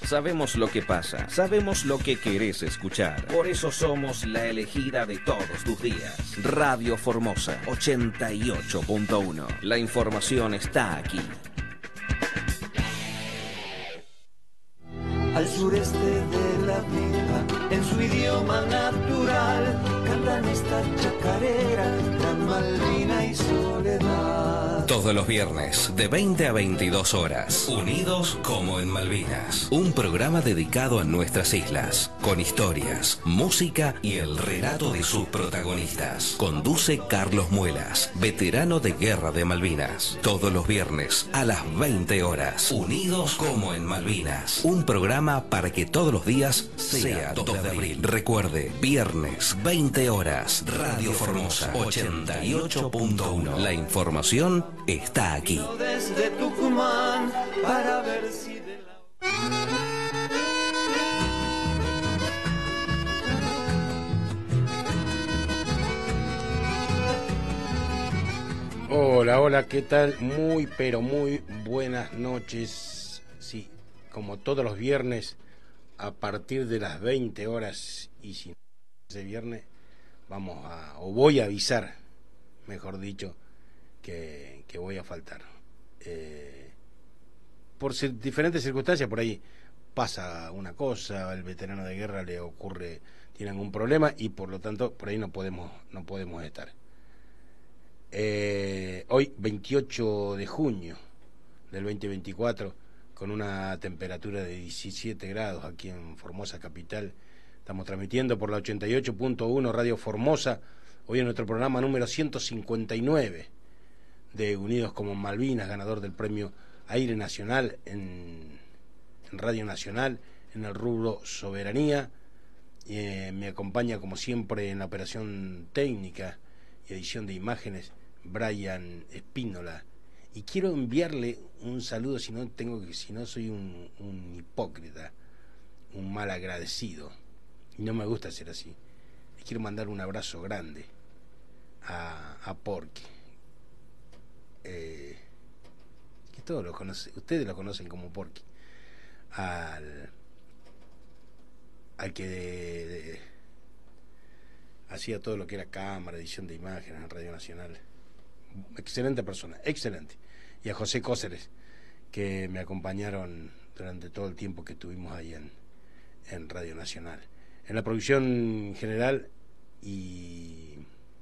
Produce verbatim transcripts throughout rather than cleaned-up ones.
Sabemos lo que pasa, sabemos lo que querés escuchar. Por eso somos la elegida de todos tus días. Radio Formosa ochenta y ocho punto uno. La información está aquí. Al sureste de la vida, en su idioma natural, cantan esta chacarera, Gran Malvina y Soledad. Todos los viernes, de veinte a veintidós horas, Unidos como en Malvinas. Un programa dedicado a nuestras islas, con historias, música y el relato de sus protagonistas. Conduce Carlos Muelas, veterano de Guerra de Malvinas. Todos los viernes, a las veinte horas, Unidos como en Malvinas. Un programa para que todos los días sea dos de abril. Recuerde, viernes, veinte horas, Radio Formosa ochenta y ocho punto uno. La información está aquí. Desde Tucumán para ver si de la... Hola, hola, ¿qué tal? Muy, pero muy buenas noches. Sí, como todos los viernes, a partir de las veinte horas, y si no ese viernes, vamos a, o voy a avisar, mejor dicho, que, que voy a faltar. Eh, por cir- diferentes circunstancias, por ahí pasa una cosa, al veterano de guerra le ocurre, tiene algún problema, y por lo tanto, por ahí no podemos, no podemos estar. Eh, hoy, veintiocho de junio del veinte veinticuatro, con una temperatura de diecisiete grados aquí en Formosa capital, estamos transmitiendo por la ochenta y ocho punto uno Radio Formosa, hoy en nuestro programa número ciento cincuenta y nueve de Unidos como Malvinas, ganador del premio Aire Nacional en, en Radio Nacional, en el rubro Soberanía. Eh, me acompaña como siempre en la operación técnica y edición de imágenes Brian Espínola, y quiero enviarle un saludo, si no tengo que, si no soy un, un hipócrita, un mal agradecido, y no me gusta ser así. Les quiero mandar un abrazo grande a, a Porky, eh, que todos lo conocen, ustedes lo conocen como Porky, al, al que de, de, hacía todo lo que era cámara, edición de imágenes en Radio Nacional. Excelente persona, excelente. Y a José Cóceres, que me acompañaron durante todo el tiempo que estuvimos ahí en, en Radio Nacional. En la producción general y,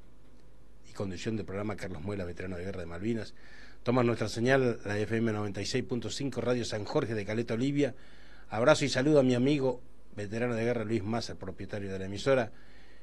y conducción del programa, Carlos Muela, veterano de Guerra de Malvinas. Toma nuestra señal la F M noventa y seis punto cinco, Radio San Jorge de Caleta Olivia. Abrazo y saludo a mi amigo veterano de guerra Luis Massa, propietario de la emisora.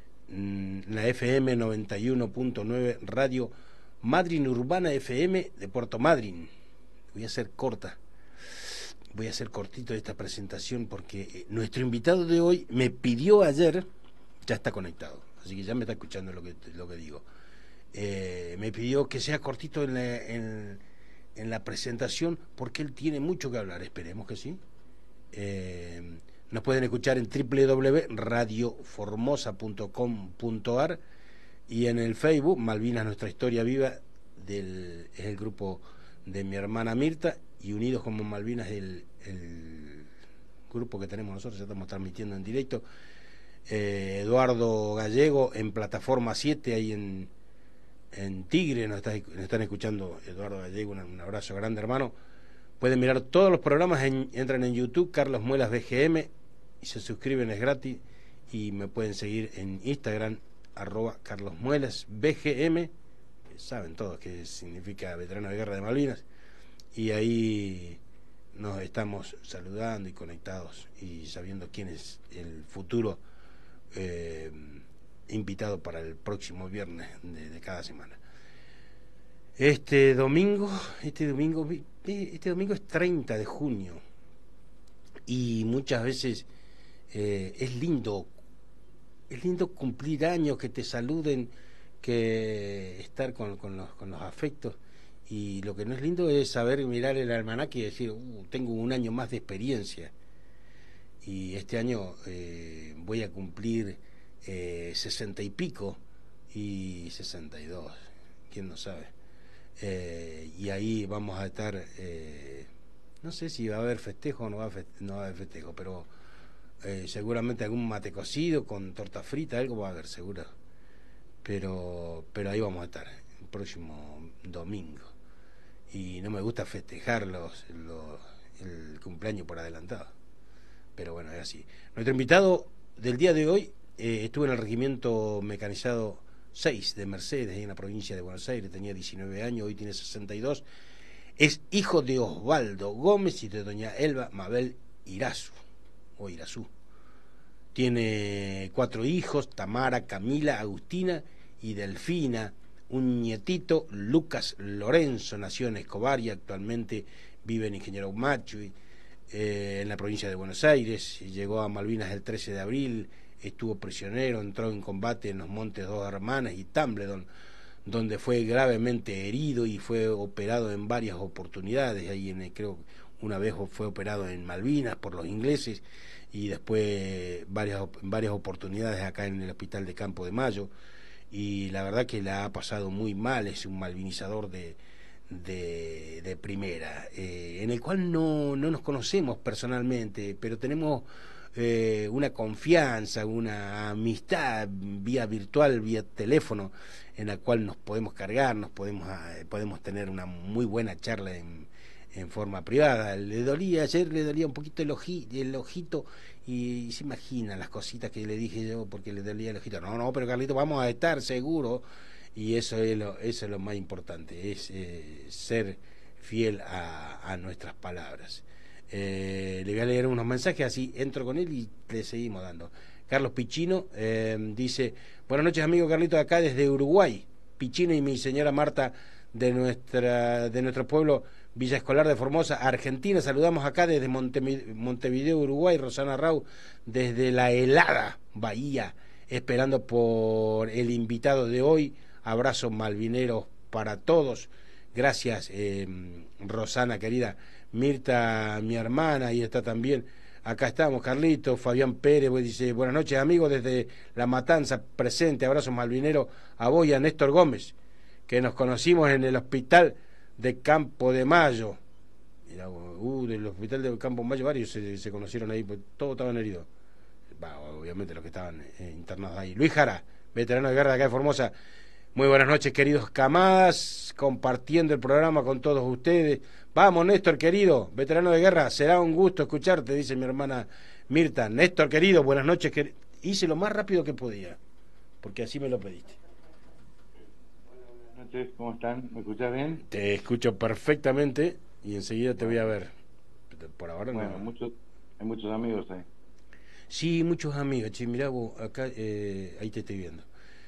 La F M noventa y uno punto nueve, Radio Madryn Urbana F M de Puerto Madryn. Voy a hacer corta, voy a hacer cortito esta presentación porque nuestro invitado de hoy me pidió ayer, ya está conectado, así que ya me está escuchando lo que, lo que digo. Eh, me pidió que sea cortito en la, en, en la presentación porque él tiene mucho que hablar, esperemos que sí. Eh, nos pueden escuchar en w w w punto radio formosa punto com punto a r y en el Facebook, Malvinas Nuestra Historia Viva, del, es el grupo de mi hermana Mirta, y Unidos como Malvinas es el, el grupo que tenemos nosotros, ya estamos transmitiendo en directo. Eh, Eduardo Gallego en Plataforma siete, ahí en, en Tigre, nos, está, nos están escuchando Eduardo Gallego, un, un abrazo grande, hermano. Pueden mirar todos los programas, en, entran en YouTube, Carlos Muelas B G M, y se suscriben, es gratis, y me pueden seguir en Instagram, arroba Carlos Muelas B G M, saben todos que significa veterano de guerra de Malvinas, y ahí nos estamos saludando y conectados y sabiendo quién es el futuro eh, invitado para el próximo viernes de, de cada semana. Este domingo, este domingo, este domingo es treinta de junio, y muchas veces eh, es lindo Es lindo cumplir años, que te saluden, que estar con, con, los, con los afectos. Y lo que no es lindo es saber mirar el almanaque y decir, uh, tengo un año más de experiencia. Y este año eh, voy a cumplir eh, sesenta y pico, y sesenta y dos, quién no sabe. Eh, y ahí vamos a estar eh, No sé si va a haber festejo o no va a, festejo, no va a haber festejo, pero eh, seguramente algún mate cocido con torta frita, algo va a haber, seguro. Pero, pero ahí vamos a estar, el próximo domingo. Y no me gusta festejar los, los, el cumpleaños por adelantado. Pero bueno, es así. Nuestro invitado del día de hoy eh, estuvo en el regimiento mecanizado seis de Mercedes, ahí en la provincia de Buenos Aires, tenía diecinueve años, hoy tiene sesenta y dos. Es hijo de Osvaldo Gómez y de doña Elba Mabel Irazu, o Irazú. Tiene cuatro hijos, Tamara, Camila, Agustina y Delfina. Un nietito, Lucas Lorenzo, nació en Escobar y actualmente vive en Ingeniero Machuy, eh, en la provincia de Buenos Aires. Llegó a Malvinas el trece de abril, estuvo prisionero, entró en combate en los Montes Dos Hermanas y Tambledon, donde fue gravemente herido y fue operado en varias oportunidades. Ahí en, creo una vez fue operado en Malvinas por los ingleses y después varias, varias oportunidades acá en el Hospital de Campo de Mayo. Y la verdad que la ha pasado muy mal, es un malvinizador de, de, de primera, eh, en el cual no, no nos conocemos personalmente, pero tenemos eh, una confianza, una amistad vía virtual, vía teléfono, en la cual nos podemos cargar, nos podemos, eh, podemos tener una muy buena charla en, en forma privada. Le dolía, ayer le dolía un poquito el, oji, el ojito, y, y se imagina las cositas que le dije yo porque le dolía el ojito. No, no, pero Carlito, vamos a estar seguro, y eso es lo, eso es lo más importante, es eh, ser fiel a, a nuestras palabras. Eh, le voy a leer unos mensajes, así entro con él y le seguimos dando. Carlos Pichino eh, dice: buenas noches, amigo Carlito, acá desde Uruguay. Pichino y mi señora Marta de nuestra de nuestro pueblo Villa Escolar de Formosa, Argentina. Saludamos acá desde Montevideo, Uruguay. Rosana Rau desde la helada Bahía, esperando por el invitado de hoy. Abrazos malvineros para todos. Gracias, eh, Rosana querida. Mirta, mi hermana, ahí está también. Acá estamos, Carlito. Fabián Pérez dice: buenas noches, amigos, desde La Matanza, presente. Abrazos malvineros a vos y a Néstor Gómez, que nos conocimos en el hospital de Campo de Mayo. Mirá, uh, del hospital de Campo de Mayo varios se, se conocieron ahí, pues todos estaban heridos. Bah, obviamente los que estaban eh, internados ahí. Luis Jara, veterano de guerra de acá de Formosa. Muy buenas noches, queridos camadas, compartiendo el programa con todos ustedes. Vamos, Néstor, querido, veterano de guerra, será un gusto escucharte, dice mi hermana Mirta. Néstor, querido, buenas noches. Quer... Hice lo más rápido que podía, porque así me lo pediste. Buenas noches, ¿cómo están? ¿Me escuchás bien? Te escucho perfectamente y enseguida te voy a ver. Por ahora bueno, no. Muchos, hay muchos amigos ahí. Sí, muchos amigos. Che, mirá vos, acá, eh, ahí te estoy viendo.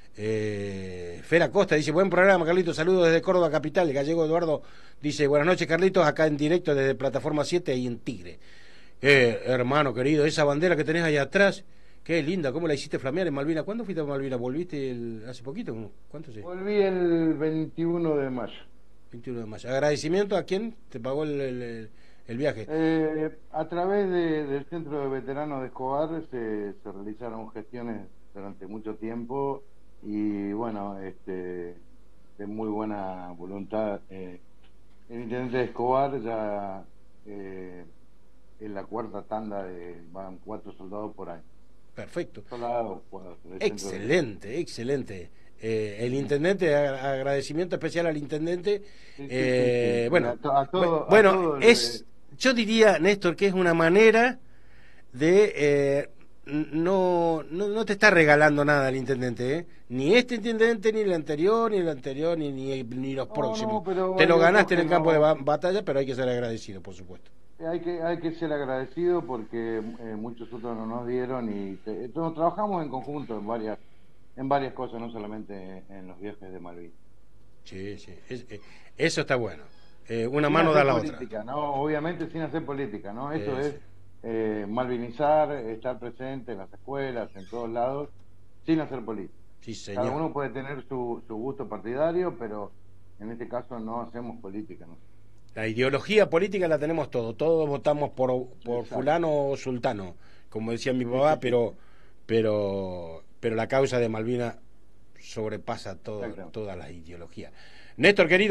Eh, Fera Costa dice: buen programa, Carlitos, saludos desde Córdoba capital. El gallego Eduardo dice: buenas noches, Carlitos, acá en directo desde Plataforma siete y en Tigre. Eh, hermano querido, esa bandera que tenés ahí atrás, qué linda, ¿cómo la hiciste flamear en Malvinas? ¿Cuándo fuiste a Malvinas? ¿Volviste el, hace poquito? ¿Cuánto se? Volví el veintiuno de mayo. veintiuno de mayo. ¿Agradecimiento a quién te pagó el, el, el viaje? Eh, a través de, del Centro de Veteranos de Escobar se, se realizaron gestiones durante mucho tiempo. Y bueno, este, de muy buena voluntad, eh, el intendente de Escobar ya eh, en la cuarta tanda de, van cuatro soldados por año. Perfecto. Soldados, cuatro, excelente, de... excelente. Eh, el intendente, agradecimiento especial al intendente. Sí, sí, eh, sí, sí. Bueno, a to, a todo, bueno, a todo es, el... yo diría, Néstor, que es una manera de... Eh, No, no no te está regalando nada el intendente, ¿eh? Ni este intendente, ni el anterior, ni el anterior, ni ni, ni los no, próximos. No, te lo ganaste en el campo no... de batalla, pero hay que ser agradecido, por supuesto. Hay que hay que ser agradecido porque eh, muchos otros no nos dieron y te, todos trabajamos en conjunto en varias en varias cosas, no solamente en los viajes de Malvinas. Sí, sí, es, eh, eso está bueno. Eh, una sin mano da la política, otra. ¿no? Obviamente sin hacer política, ¿no? Eso es... es Eh, malvinizar, estar presente en las escuelas, en todos lados, sin hacer política. Sí, señor. Cada uno puede tener su, su gusto partidario, pero en este caso no hacemos política, ¿no? La ideología política la tenemos todos, todos votamos por, por fulano o sultano, como decía mi papá, pero pero pero la causa de Malvinas sobrepasa todo, todas las ideologías. Néstor, querido,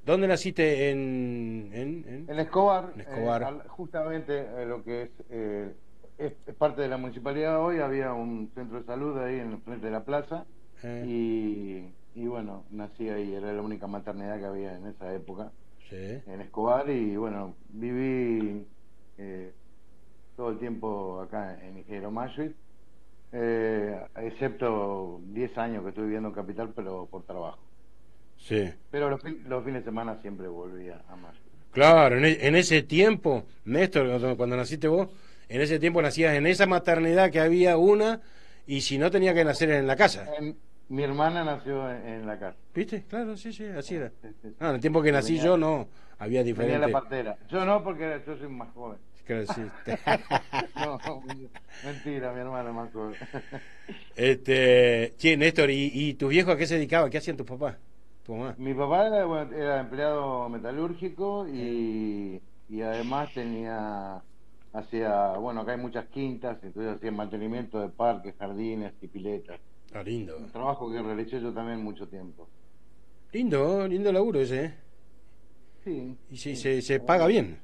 ¿Dónde naciste? En, en, en... En Escobar, En Escobar. eh, al- justamente eh, lo que es, eh, es, es parte de la municipalidad hoy, había un centro de salud ahí en el frente de la plaza, Eh, y, y bueno, nací ahí, era la única maternidad que había en esa época, sí. en Escobar, y bueno, viví eh, todo el tiempo acá en Ingeniero Mashuit, eh, excepto diez años que estuve viviendo en Capital, pero por trabajo. Sí. Pero los, fin- los fines de semana siempre volvía a Mashuit. Claro, en, e- en ese tiempo, Néstor, cuando, cuando naciste vos, en ese tiempo nacías en esa maternidad que había una, y si no tenía que nacer en la casa. En- mi hermana nació en, en la casa. ¿Viste? Claro, sí, sí, así era. Sí, sí, sí. No, en el tiempo que Y nací venía, yo no, había venía la diferente. partera. Yo no, porque yo soy más joven. Claro, sí. No, mentira, mi hermana es más joven. Este, che, Néstor, ¿y, y tus viejos a qué se dedicaban? ¿Qué hacían tus papás? ¿Tu mamá? Mi papá era, bueno, era empleado metalúrgico y, y además tenía, hacía, bueno, acá hay muchas quintas, entonces hacía mantenimiento de parques, jardines y piletas. Ah, lindo. Un trabajo que realicé yo también mucho tiempo. Lindo, lindo laburo ese, ¿eh? Sí. Y sí, sí. se, se paga bien.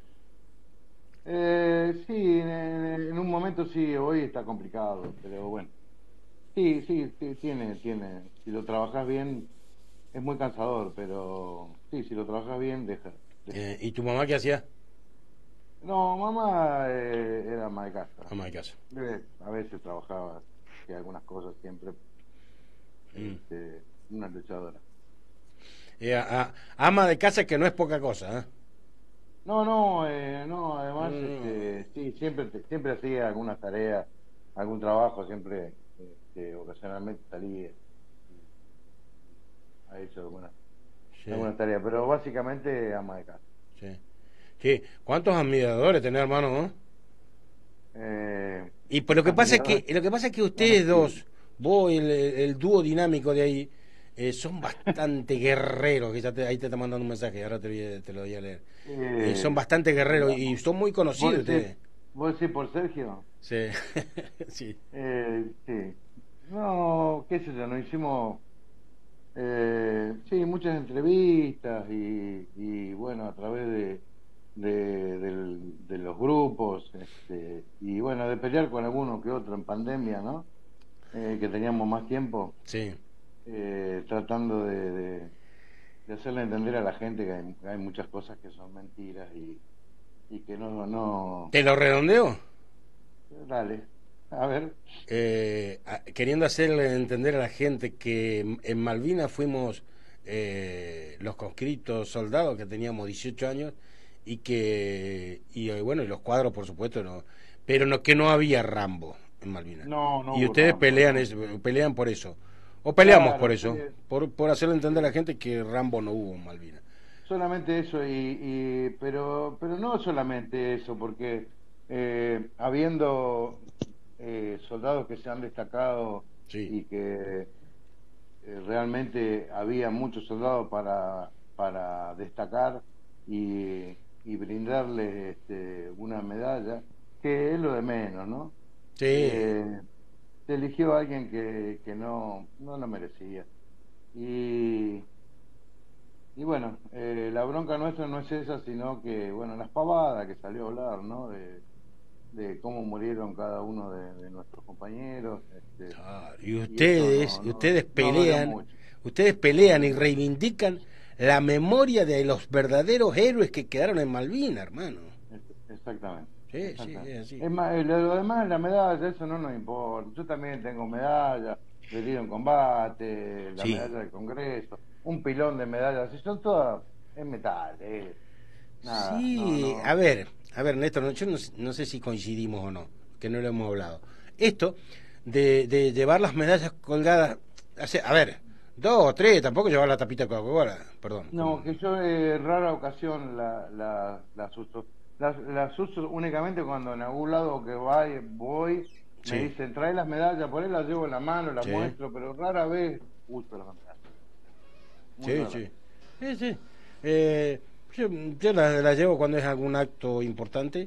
Eh, sí, en, en un momento sí, hoy está complicado, pero bueno. Sí, sí, sí, tiene, tiene. Si lo trabajas bien, es muy cansador, pero sí, si lo trabajas bien, deja. deja. Eh, ¿y tu mamá qué hacía? No, mamá eh, era ama de casa. Ama de casa. Eh, a veces trabajaba, que algunas cosas siempre. Mm. Este, una luchadora. Eh, a- a- ama de casa que no es poca cosa, ¿eh? No, no, eh, no, además, Mm. este, sí, siempre, siempre hacía algunas tareas, algún trabajo, siempre, este, ocasionalmente salía, ha hecho algunas, Sí, algunas tareas, pero básicamente ama de casa. sí. Sí, ¿cuántos admiradores tenés, hermano, no? Eh, Y pues lo que pasa es que admiradores. lo que pasa es que ustedes No, dos, sí. vos y el, el dúo dinámico de ahí, eh, son bastante guerreros, que ya te- ahí te está mandando un mensaje, ahora te, voy a- te lo voy a leer. Eh, Eh, son bastante guerreros y son muy ¿Vos conocidos decís, ustedes. vos decís por Sergio? Sí, sí. Eh, sí. No, qué sé yo, nos hicimos, eh, sí, muchas entrevistas y, y bueno, a través de, de, del- de los grupos, este, y bueno, de pelear con alguno que otro en pandemia, ¿no? Eh, que teníamos más tiempo, Sí. eh, tratando de, de, de hacerle entender a la gente que hay, hay muchas cosas que son mentiras y, y que no, no, ¿Te lo redondeo? dale, a ver. Eh, a- queriendo hacerle entender a la gente que en- en Malvinas fuimos eh, los conscriptos soldados que teníamos dieciocho años y que, y eh, bueno, y los cuadros por supuesto, no, pero no, que no había Rambo en Malvinas. No, no Y hubo ustedes Rambo, pelean, no. es- pelean por eso. O peleamos Claro, por eso, sí. por, por hacerle entender a la gente que Rambo no hubo en Malvinas. Solamente eso, y, y pero pero no solamente eso, porque eh, habiendo eh, soldados que se han destacado Sí. y que eh, realmente había muchos soldados para, para destacar y, y brindarles este, una medalla, que es lo de menos, ¿no? Sí, Eh, se eligió a alguien que, que no, no lo merecía. Y, y bueno, eh, la bronca nuestra no es esa, sino que, bueno, las pavadas que salió a hablar, ¿no? De, de cómo murieron cada uno de, de nuestros compañeros. Este, claro. Y y eso ustedes, no, no, ustedes no dolió pelean, mucho. ustedes pelean y reivindican la memoria de los verdaderos héroes que quedaron en Malvinas, hermano. Es- Exactamente. Sí, sí, exactamente. es así. Es más, eh, lo, lo demás, la medalla, eso no nos importa. Yo también tengo medalla, herido en combate, la Sí. medalla del Congreso, un pilón de medallas, y son todas, es metal, eh. Nada, Sí, no, no. a ver, a ver, Néstor, no- yo no, no sé si coincidimos o no, que no lo hemos hablado. Esto de, de llevar las medallas colgadas, hace- a ver, dos o tres, tampoco llevar la tapita de Coca-Cola, perdón. No, como- que yo eh, rara ocasión la, la, las uso. Las, las uso únicamente cuando en algún lado que vaya, voy, Sí. me dicen, trae las medallas, por ahí las llevo en la mano, las Sí. muestro, pero rara vez uso las medallas. Muy Sí, rara. sí. Sí, sí. Eh, yo yo las la llevo cuando es algún acto importante,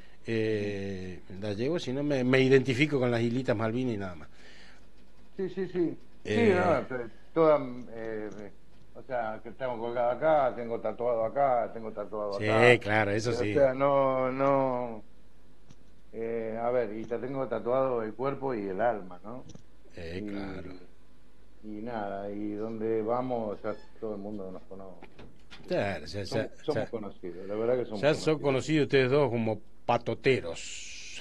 eh, las llevo, si no me, me identifico con las Islitas Malvinas y nada más. Sí, sí, sí. Sí, Eh. no, to- toda, eh, O sea, que tengo colgado acá, tengo tatuado acá, tengo tatuado Sí, acá. claro, eso O sí. sea, no, no... Eh, a ver, y te tengo tatuado el cuerpo y el alma, ¿no? Eh, y, claro. y nada, y donde vamos, ya todo el mundo nos conoce. Claro, ya, Somos, ya, somos ya, conocidos, la verdad que somos ya son conocidos. conocidos ustedes dos como patoteros.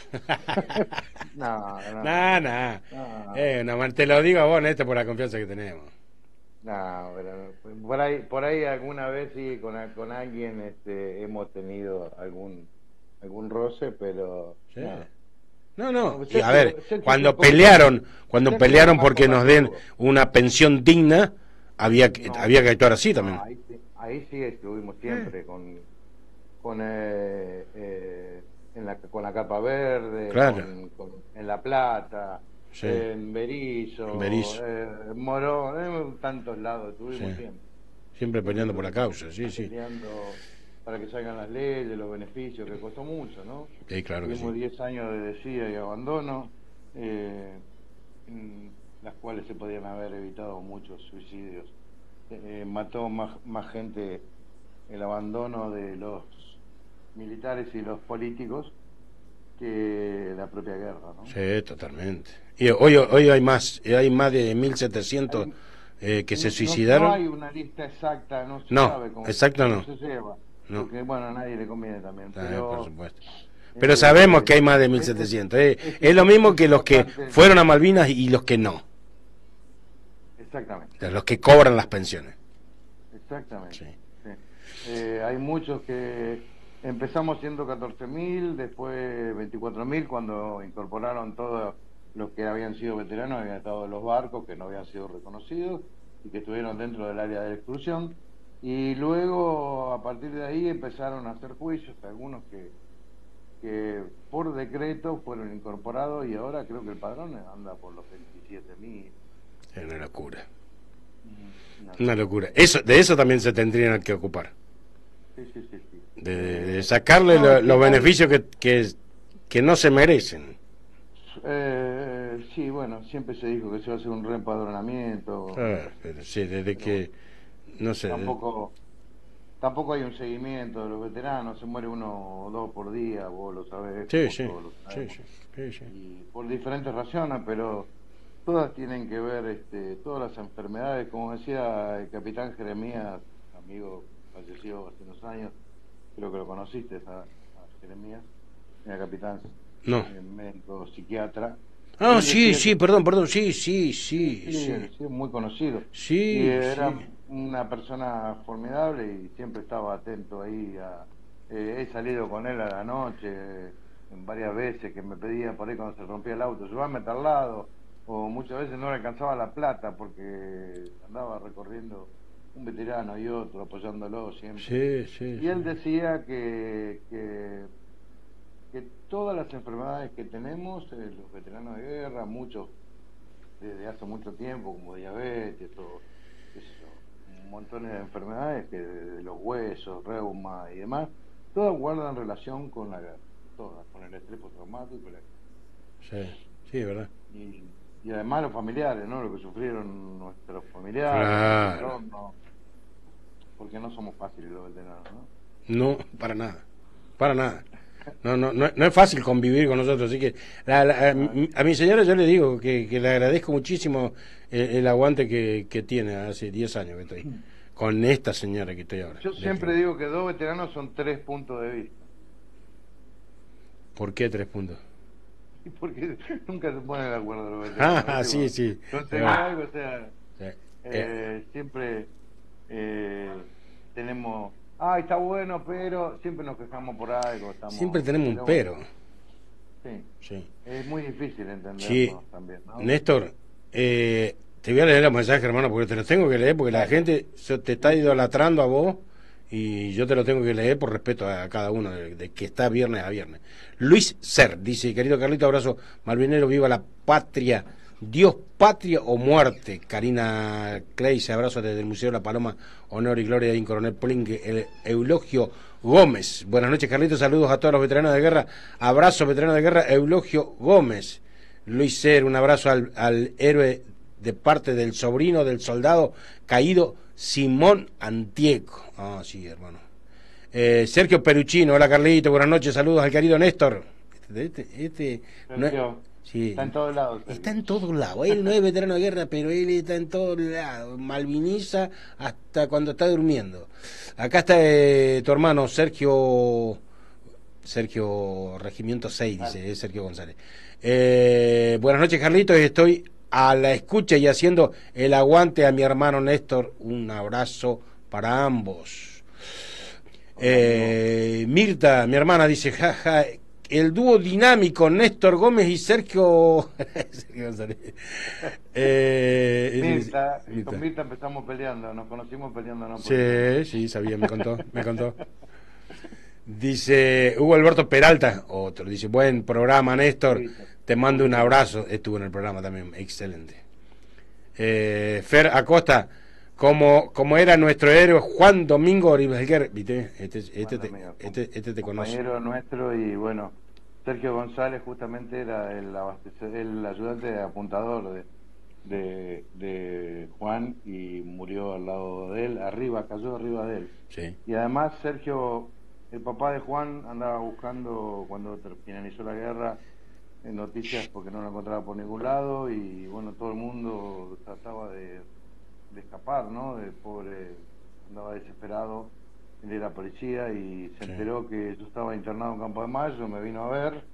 No, no, Nah, nah. no, Eh, no, te lo digo a vos, Néstor, por la confianza que tenemos. no, pero por ahí, por ahí alguna vez sí con, con alguien este, hemos tenido algún algún roce, pero Sí. no. No, no. No, Y a Sergio- ver, Sergio cuando fue con- pelearon, cuando Sergio pelearon fue más porque nos den combativo. una pensión digna, había que, No, había que actuar así también. no, ahí, sí, ahí sí estuvimos siempre con con eh, eh, en la, con la capa verde, Claro. con, con- en La Plata, Sí. en Berizo, En Berizo. eh, en Morón, en tantos lados estuvimos Sí. siempre. Siempre peleando por la causa, sí, sí. Peleando para que salgan las leyes, los beneficios, que costó mucho, ¿no? Sí, claro que Tuvimos sí. diez años de desía y abandono, eh, en las cuales se podían haber evitado muchos suicidios. Eh, mató más, más gente el abandono de los militares y los políticos que la propia guerra, ¿no? Sí, totalmente. Y hoy, hoy hay más, hay más de mil setecientos eh, que se No- suicidaron. No hay una lista exacta, no se No, sabe cómo exacto no. se lleva. No. Porque, bueno, a nadie le conviene también. Ah, Pero, por supuesto. Pero eh, sabemos que hay más de es- mil es- setecientos. Eh. es- Es lo mismo que los que importante- fueron a Malvinas y los que no. Exactamente. De los que cobran las pensiones. Exactamente. Sí. Sí. Eh, hay muchos que empezamos siendo catorce mil, después veinticuatro mil cuando incorporaron todos los que habían sido veteranos, habían estado en los barcos, que no habían sido reconocidos y que estuvieron dentro del área de exclusión. Y luego, a partir de ahí, empezaron a hacer juicios, algunos que, que por decreto fueron incorporados y ahora creo que el padrón anda por los veintisiete mil. Es una locura. No. Una locura. Eso, de eso también se tendrían que ocupar. Sí, sí, sí, sí. De, de sacarle No, lo- es que los hay- beneficios que, que, que no se merecen. Eh, sí, bueno, siempre se dijo que se va a hacer un reempadronamiento. Ah, pero sí, desde que, no sé. Tampoco, tampoco hay un seguimiento de los veteranos, se muere uno o dos por día, vos lo sabés. Sí, vos sí, todos lo sí, sabemos. sí, sí, sí. Y por diferentes razones, pero todas tienen que ver, este, todas las enfermedades, como decía el capitán Jeremías, amigo fallecido hace unos años, creo que lo conociste a, a Jeremías, era capitán, No. eh, médico psiquiatra. Ah, Él sí, decía sí, que- perdón, perdón, sí, sí, sí, Sí, sí. sí, muy conocido. Sí, y era sí. una persona formidable y siempre estaba atento ahí. A, eh, he salido con él a la noche eh, en varias veces que me pedía por ahí cuando se rompía el auto, llévame a tal lado, o muchas veces no le alcanzaba la plata porque andaba recorriendo un veterano y otro, apoyándolo siempre. Sí, sí. Y él sí. decía que, que, que todas las enfermedades que tenemos, eh, los veteranos de guerra, muchos desde hace mucho tiempo, como diabetes, o, qué sé yo, montones de enfermedades, que de los huesos, reuma y demás, todas guardan relación con la guerra, todas, con el estrés postraumático. La... Sí, sí, ¿verdad? Y, y además los familiares, ¿no? Lo que sufrieron nuestros familiares, Claro. nuestro entorno, porque no somos fáciles los veteranos, ¿no? No, para nada, para nada. No, no, no, no es fácil convivir con nosotros, así que la- la- a, mi- a mi señora yo le digo que, que le agradezco muchísimo el, el aguante que, que tiene, hace diez años que estoy, con esta señora que estoy ahora. Yo siempre digo que dos veteranos son tres puntos de vista. ¿Por qué tres puntos? Y porque nunca se ponen de acuerdo los veteranos. Ah, ¿viste? sí, sí. Entonces, Ah. algo, o sea, Sí. Eh, eh, siempre eh, tenemos, ah, está bueno, pero siempre nos quejamos por algo. Estamos, siempre tenemos un pero. Sí, Sí. es muy difícil entenderlo Sí. también, ¿no? Néstor, eh, te voy a leer los mensajes, hermano, porque te los tengo que leer, porque la gente se te está idolatrando a vos y yo te lo tengo que leer por respeto a cada uno, de, de que está viernes a viernes. Luis Ser dice, querido Carlito, abrazo malvinero, viva la patria, Dios, patria o muerte. Karina Cleise, abrazo desde el Museo de la Paloma, honor y gloria de Coronel Polinque, el Eulogio Gómez. Buenas noches, Carlito, saludos a todos los veteranos de guerra, abrazo veterano de guerra, Eulogio Gómez. Luis Ser, un abrazo al, al héroe de parte del sobrino del soldado caído Simón Antieco. Ah, sí, hermano. Eh, Sergio Peruchino, hola Carlito, buenas noches, saludos al querido Néstor. Este, este, este no es, sí, está en todos lados. Sergio. Está en todos lados. Él no es veterano de guerra, pero él está en todos lados. Malviniza hasta cuando está durmiendo. Acá está eh, tu hermano Sergio. Sergio Regimiento seis, dice, es Sergio González. Eh, buenas noches, Carlitos, estoy a la escucha y haciendo el aguante a mi hermano Néstor. Un abrazo para ambos. Eh, Mirta, mi hermana, dice, jaja, el dúo dinámico Néstor Gómez y Sergio, Sergio González. Eh, Mirta, Mirta. Con Mirta empezamos peleando, nos conocimos peleando. No sí, sí, sabía, me contó, me contó. Dice Hugo Alberto Peralta, otro, dice, buen programa, Néstor, te mando un abrazo. Estuvo en el programa también, excelente. eh, Fer Acosta, como, como era nuestro héroe Juan Domingo Oribeguer, ¿viste? Este, este, te, este, este te conoce. Compañero nuestro. Y bueno, Sergio González justamente era el, el ayudante apuntador de, de, de Juan, y murió al lado de él, arriba, cayó arriba de él. Sí. Y además Sergio, el papá de Juan, andaba buscando, cuando finalizó la guerra, en noticias, porque no lo encontraba por ningún lado, y bueno, todo el mundo trataba de, de escapar, ¿no? El pobre andaba desesperado, él era policía y se enteró que yo estaba internado en Campo de Mayo, me vino a ver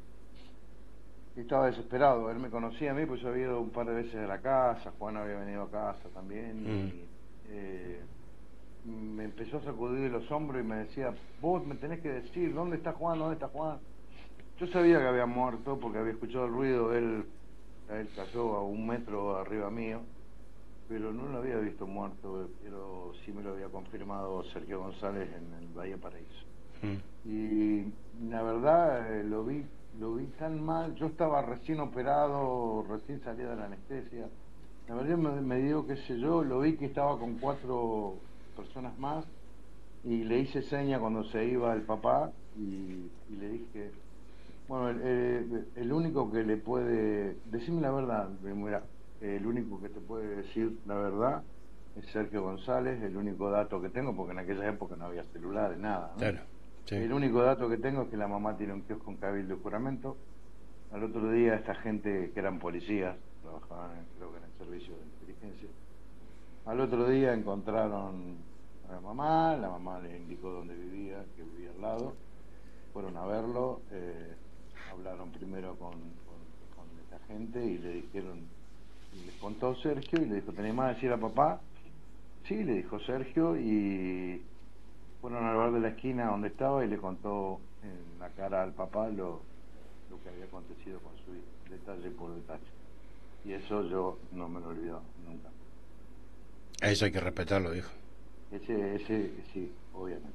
y estaba desesperado. Él me conocía a mí, pues yo había ido un par de veces a la casa, Juan había venido a casa también, mm. y eh, me empezó a sacudir los hombros y me decía, vos me tenés que decir, ¿dónde está Juan? ¿Dónde está Juan? Yo sabía que había muerto porque había escuchado el ruido, él, él cayó a un metro arriba mío, pero no lo había visto muerto, pero sí me lo había confirmado Sergio González en el Bahía Paraíso. Mm. Y la verdad, eh, lo vi lo vi tan mal, yo estaba recién operado, recién salía de la anestesia, la verdad me, me dio, qué sé yo, lo vi que estaba con cuatro personas más, y le hice seña cuando se iba el papá, y, y le dije, bueno, el, el, el único que le puede, decime la verdad, mira, el único que te puede decir la verdad es Sergio González, el único dato que tengo, porque en aquella época no había celulares, nada, ¿no? Claro, sí. El único dato que tengo es que la mamá tiene un kiosco con cabildo y juramento. Al otro día esta gente, que eran policías, trabajaban creo que en el servicio de inteligencia, al otro día encontraron a la mamá, la mamá le indicó dónde vivía, que vivía al lado, fueron a verlo, eh, hablaron primero con, con, con esta gente y le dijeron, y les contó Sergio y le dijo, ¿tenés más que decir a papá? Sí, le dijo Sergio, y fueron al bar de la esquina donde estaba y le contó en la cara al papá lo, lo que había acontecido con su hijo, detalle por detalle. Y eso yo no me lo he olvidado nunca. Eso hay que respetarlo, dijo. Ese, ese, sí, obviamente.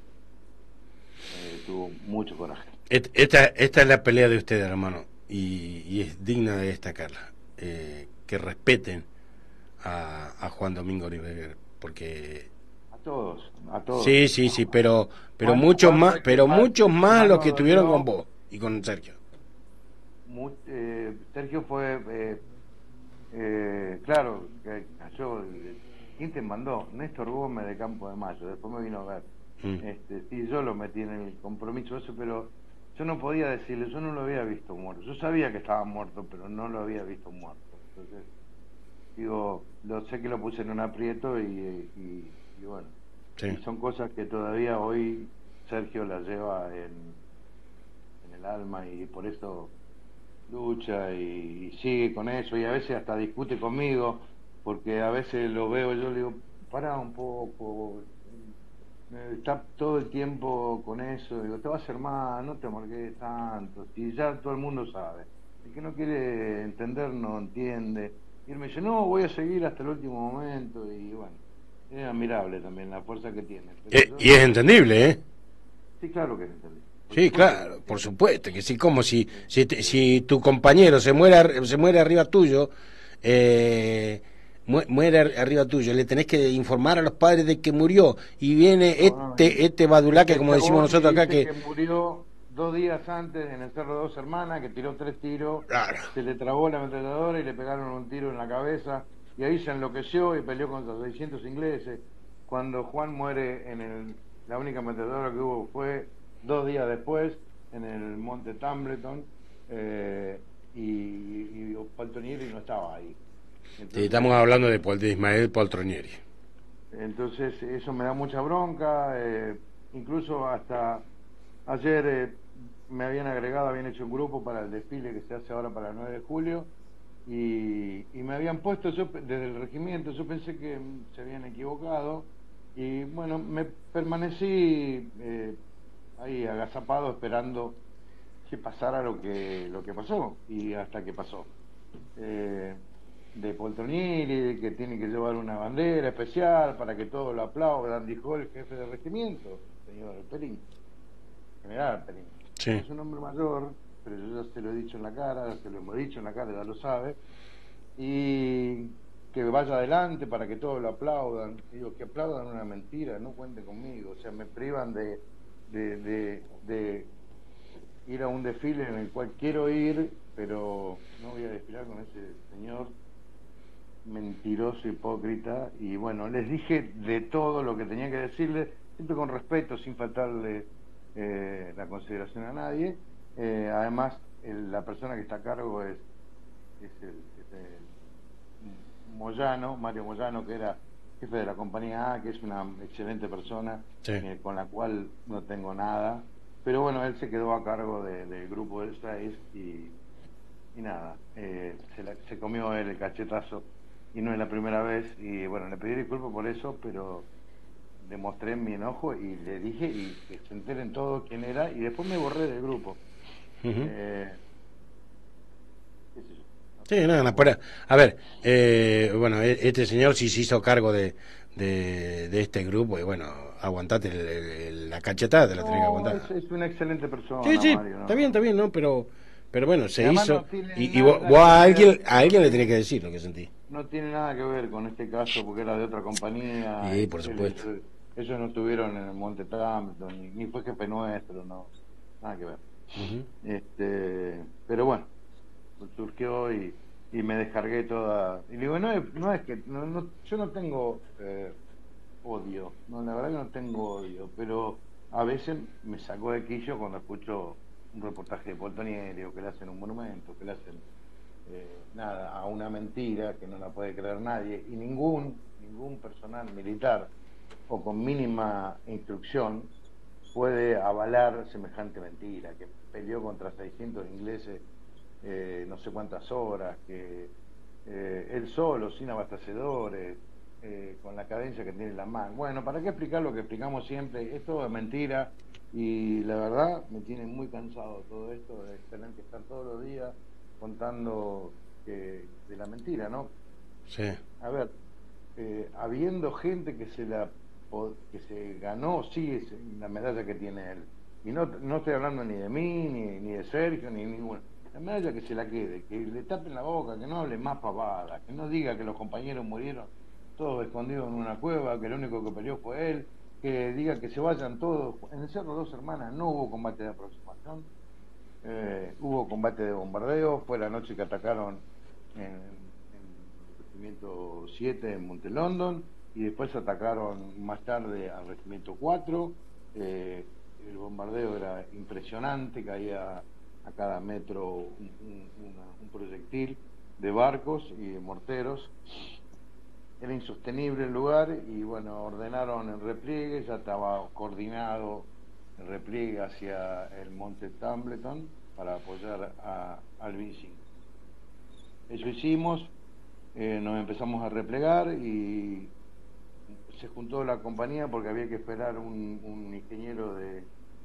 Eh, tuvo mucho coraje. Esta, esta es la pelea de ustedes, hermano, y, y es digna de destacarla. Eh, que respeten a, a Juan Domingo Oribeguer, porque a todos, a todos. Sí, sí, sí, pero pero Juan, muchos Juan, más, pero Juan, muchos más los que estuvieron con vos y con Sergio. Muy, eh, Sergio fue, eh, eh, claro, que yo, ¿quién te mandó? Néstor Gómez de Campo de Mayo, después me vino a ver. Mm. Este, sí, yo lo metí en el compromiso eso, pero yo no podía decirle, yo no lo había visto muerto. Yo sabía que estaba muerto, pero no lo había visto muerto. Entonces, digo, lo sé que lo puse en un aprieto y, y, y bueno, sí. Y son cosas que todavía hoy Sergio las lleva en, en el alma, y por eso lucha y, y sigue con eso, y a veces hasta discute conmigo, porque a veces lo veo, yo le digo, pará un poco, está todo el tiempo con eso, digo, te va a hacer mal, no te amargues tanto, y ya todo el mundo sabe. El que no quiere entender no entiende. Y él me dice, no, voy a seguir hasta el último momento. Y bueno, es admirable también la fuerza que tiene. Eh, yo... Y es entendible, ¿eh? Sí, claro que es entendible. Por sí, claro, por supuesto que sí. Como si si, te, si tu compañero se muere, se muere arriba tuyo, eh, muere arriba tuyo, le tenés que informar a los padres de que murió. Y viene no, este no, este badulaque, como decimos nosotros acá, que... que murió dos días antes en el Cerro de Dos Hermanas, que tiró tres tiros, claro. Se le trabó la ametralladora y le pegaron un tiro en la cabeza, y ahí se enloqueció y peleó contra seiscientos ingleses. cuando Juan muere en el, la única ametralladora que hubo fue dos días después en el monte Tumbleton, eh, y, y, y Poltronieri no estaba ahí. Entonces, sí, estamos hablando de, de Ismael Poltronieri. Entonces eso me da mucha bronca, eh, incluso hasta ayer eh, me habían agregado, habían hecho un grupo para el desfile que se hace ahora para el nueve de julio, y, y me habían puesto, yo desde el regimiento, yo pensé que se habían equivocado, y bueno, me permanecí eh, ahí agazapado esperando que pasara lo que lo que pasó, y hasta que pasó. Eh, de Poltronieri, que tiene que llevar una bandera especial para que todos lo aplaudan, dijo el jefe de regimiento, señor Perín, general Perín. Sí. Es un hombre mayor, pero yo ya se lo he dicho en la cara, se lo hemos dicho en la cara, ya lo sabe, y que vaya adelante para que todos lo aplaudan. Y digo, que aplaudan una mentira, no cuente conmigo, o sea, me privan de, de, de, de ir a un desfile en el cual quiero ir, pero no voy a desfilar con ese señor mentiroso, hipócrita. Y bueno, les dije de todo lo que tenía que decirles, siempre con respeto, sin faltarle eh, la consideración a nadie. Eh, además, el, la persona que está a cargo es, es el, es el Moyano, Mario Moyano, que era jefe de la compañía A, que es una excelente persona, sí. eh, con la cual no tengo nada. Pero bueno, él se quedó a cargo de, del grupo de seis y, y nada, eh, se, la, se comió él el cachetazo. Y no es la primera vez, y bueno, le pedí disculpas por eso, pero demostré mi enojo y le dije, y que se enteren todos quién era, y después me borré del grupo. Uh-huh. eh, ¿qué sé yo? No sí, nada, no, para, a ver, eh, bueno, este señor sí se hizo cargo de, de, de este grupo, y bueno, aguantate el, el, la cachetada, te la no, tenés que aguantar. Es, es una excelente persona, sí, sí, Mario, ¿no? Está bien, está bien, ¿no? Pero, pero bueno, se Además hizo, no y, y vos, vos a alguien, a alguien le tenés que decir lo que sentí. No tiene nada que ver con este caso porque era de otra compañía. Sí, por supuesto. Ellos, ellos no estuvieron en el Monte Tumbleton, ni, ni fue jefe nuestro, no, nada que ver. Uh-huh. Este, pero bueno, surgió y, y me descargué toda. Y digo, no es, no es que, no, no, yo no tengo eh, odio, no, la verdad que no tengo odio, pero a veces me sacó de quillo cuando escucho un reportaje de Poltronieri, o que le hacen un monumento, que le hacen Eh, nada, a una mentira que no la puede creer nadie, y ningún ningún personal militar o con mínima instrucción puede avalar semejante mentira, que peleó contra seiscientos ingleses eh, no sé cuántas horas, que eh, él solo, sin abastecedores, eh, con la cadencia que tiene la mano. Bueno, ¿para qué explicar lo que explicamos siempre? Esto es mentira, y la verdad me tiene muy cansado todo esto de tener que estar todos los días contando eh, de la mentira, ¿no? Sí. A ver, eh, habiendo gente que se la que se ganó, sí, la medalla que tiene él, y no no estoy hablando ni de mí, ni, ni de Sergio, ni ninguno, la medalla que se la quede, que le tapen la boca, que no hable más pavadas, que no diga que los compañeros murieron todos escondidos en una cueva, que el único que peleó fue él, que diga que se vayan todos. En el Cerro Dos Hermanas no hubo combate de aproximación. Eh, hubo combate de bombardeo, fue la noche que atacaron en, en el regimiento siete en Monte London, y después atacaron más tarde al regimiento cuatro. Eh, el bombardeo era impresionante, caía a cada metro un, un, una, un proyectil de barcos y de morteros. Era insostenible el lugar, y bueno, ordenaron el repliegue, ya estaba coordinado el repliegue hacia el Monte Tumbleton para apoyar a, al veinticinco. Eso hicimos, eh, nos empezamos a replegar, y se juntó la compañía porque había que esperar un, un ingeniero de,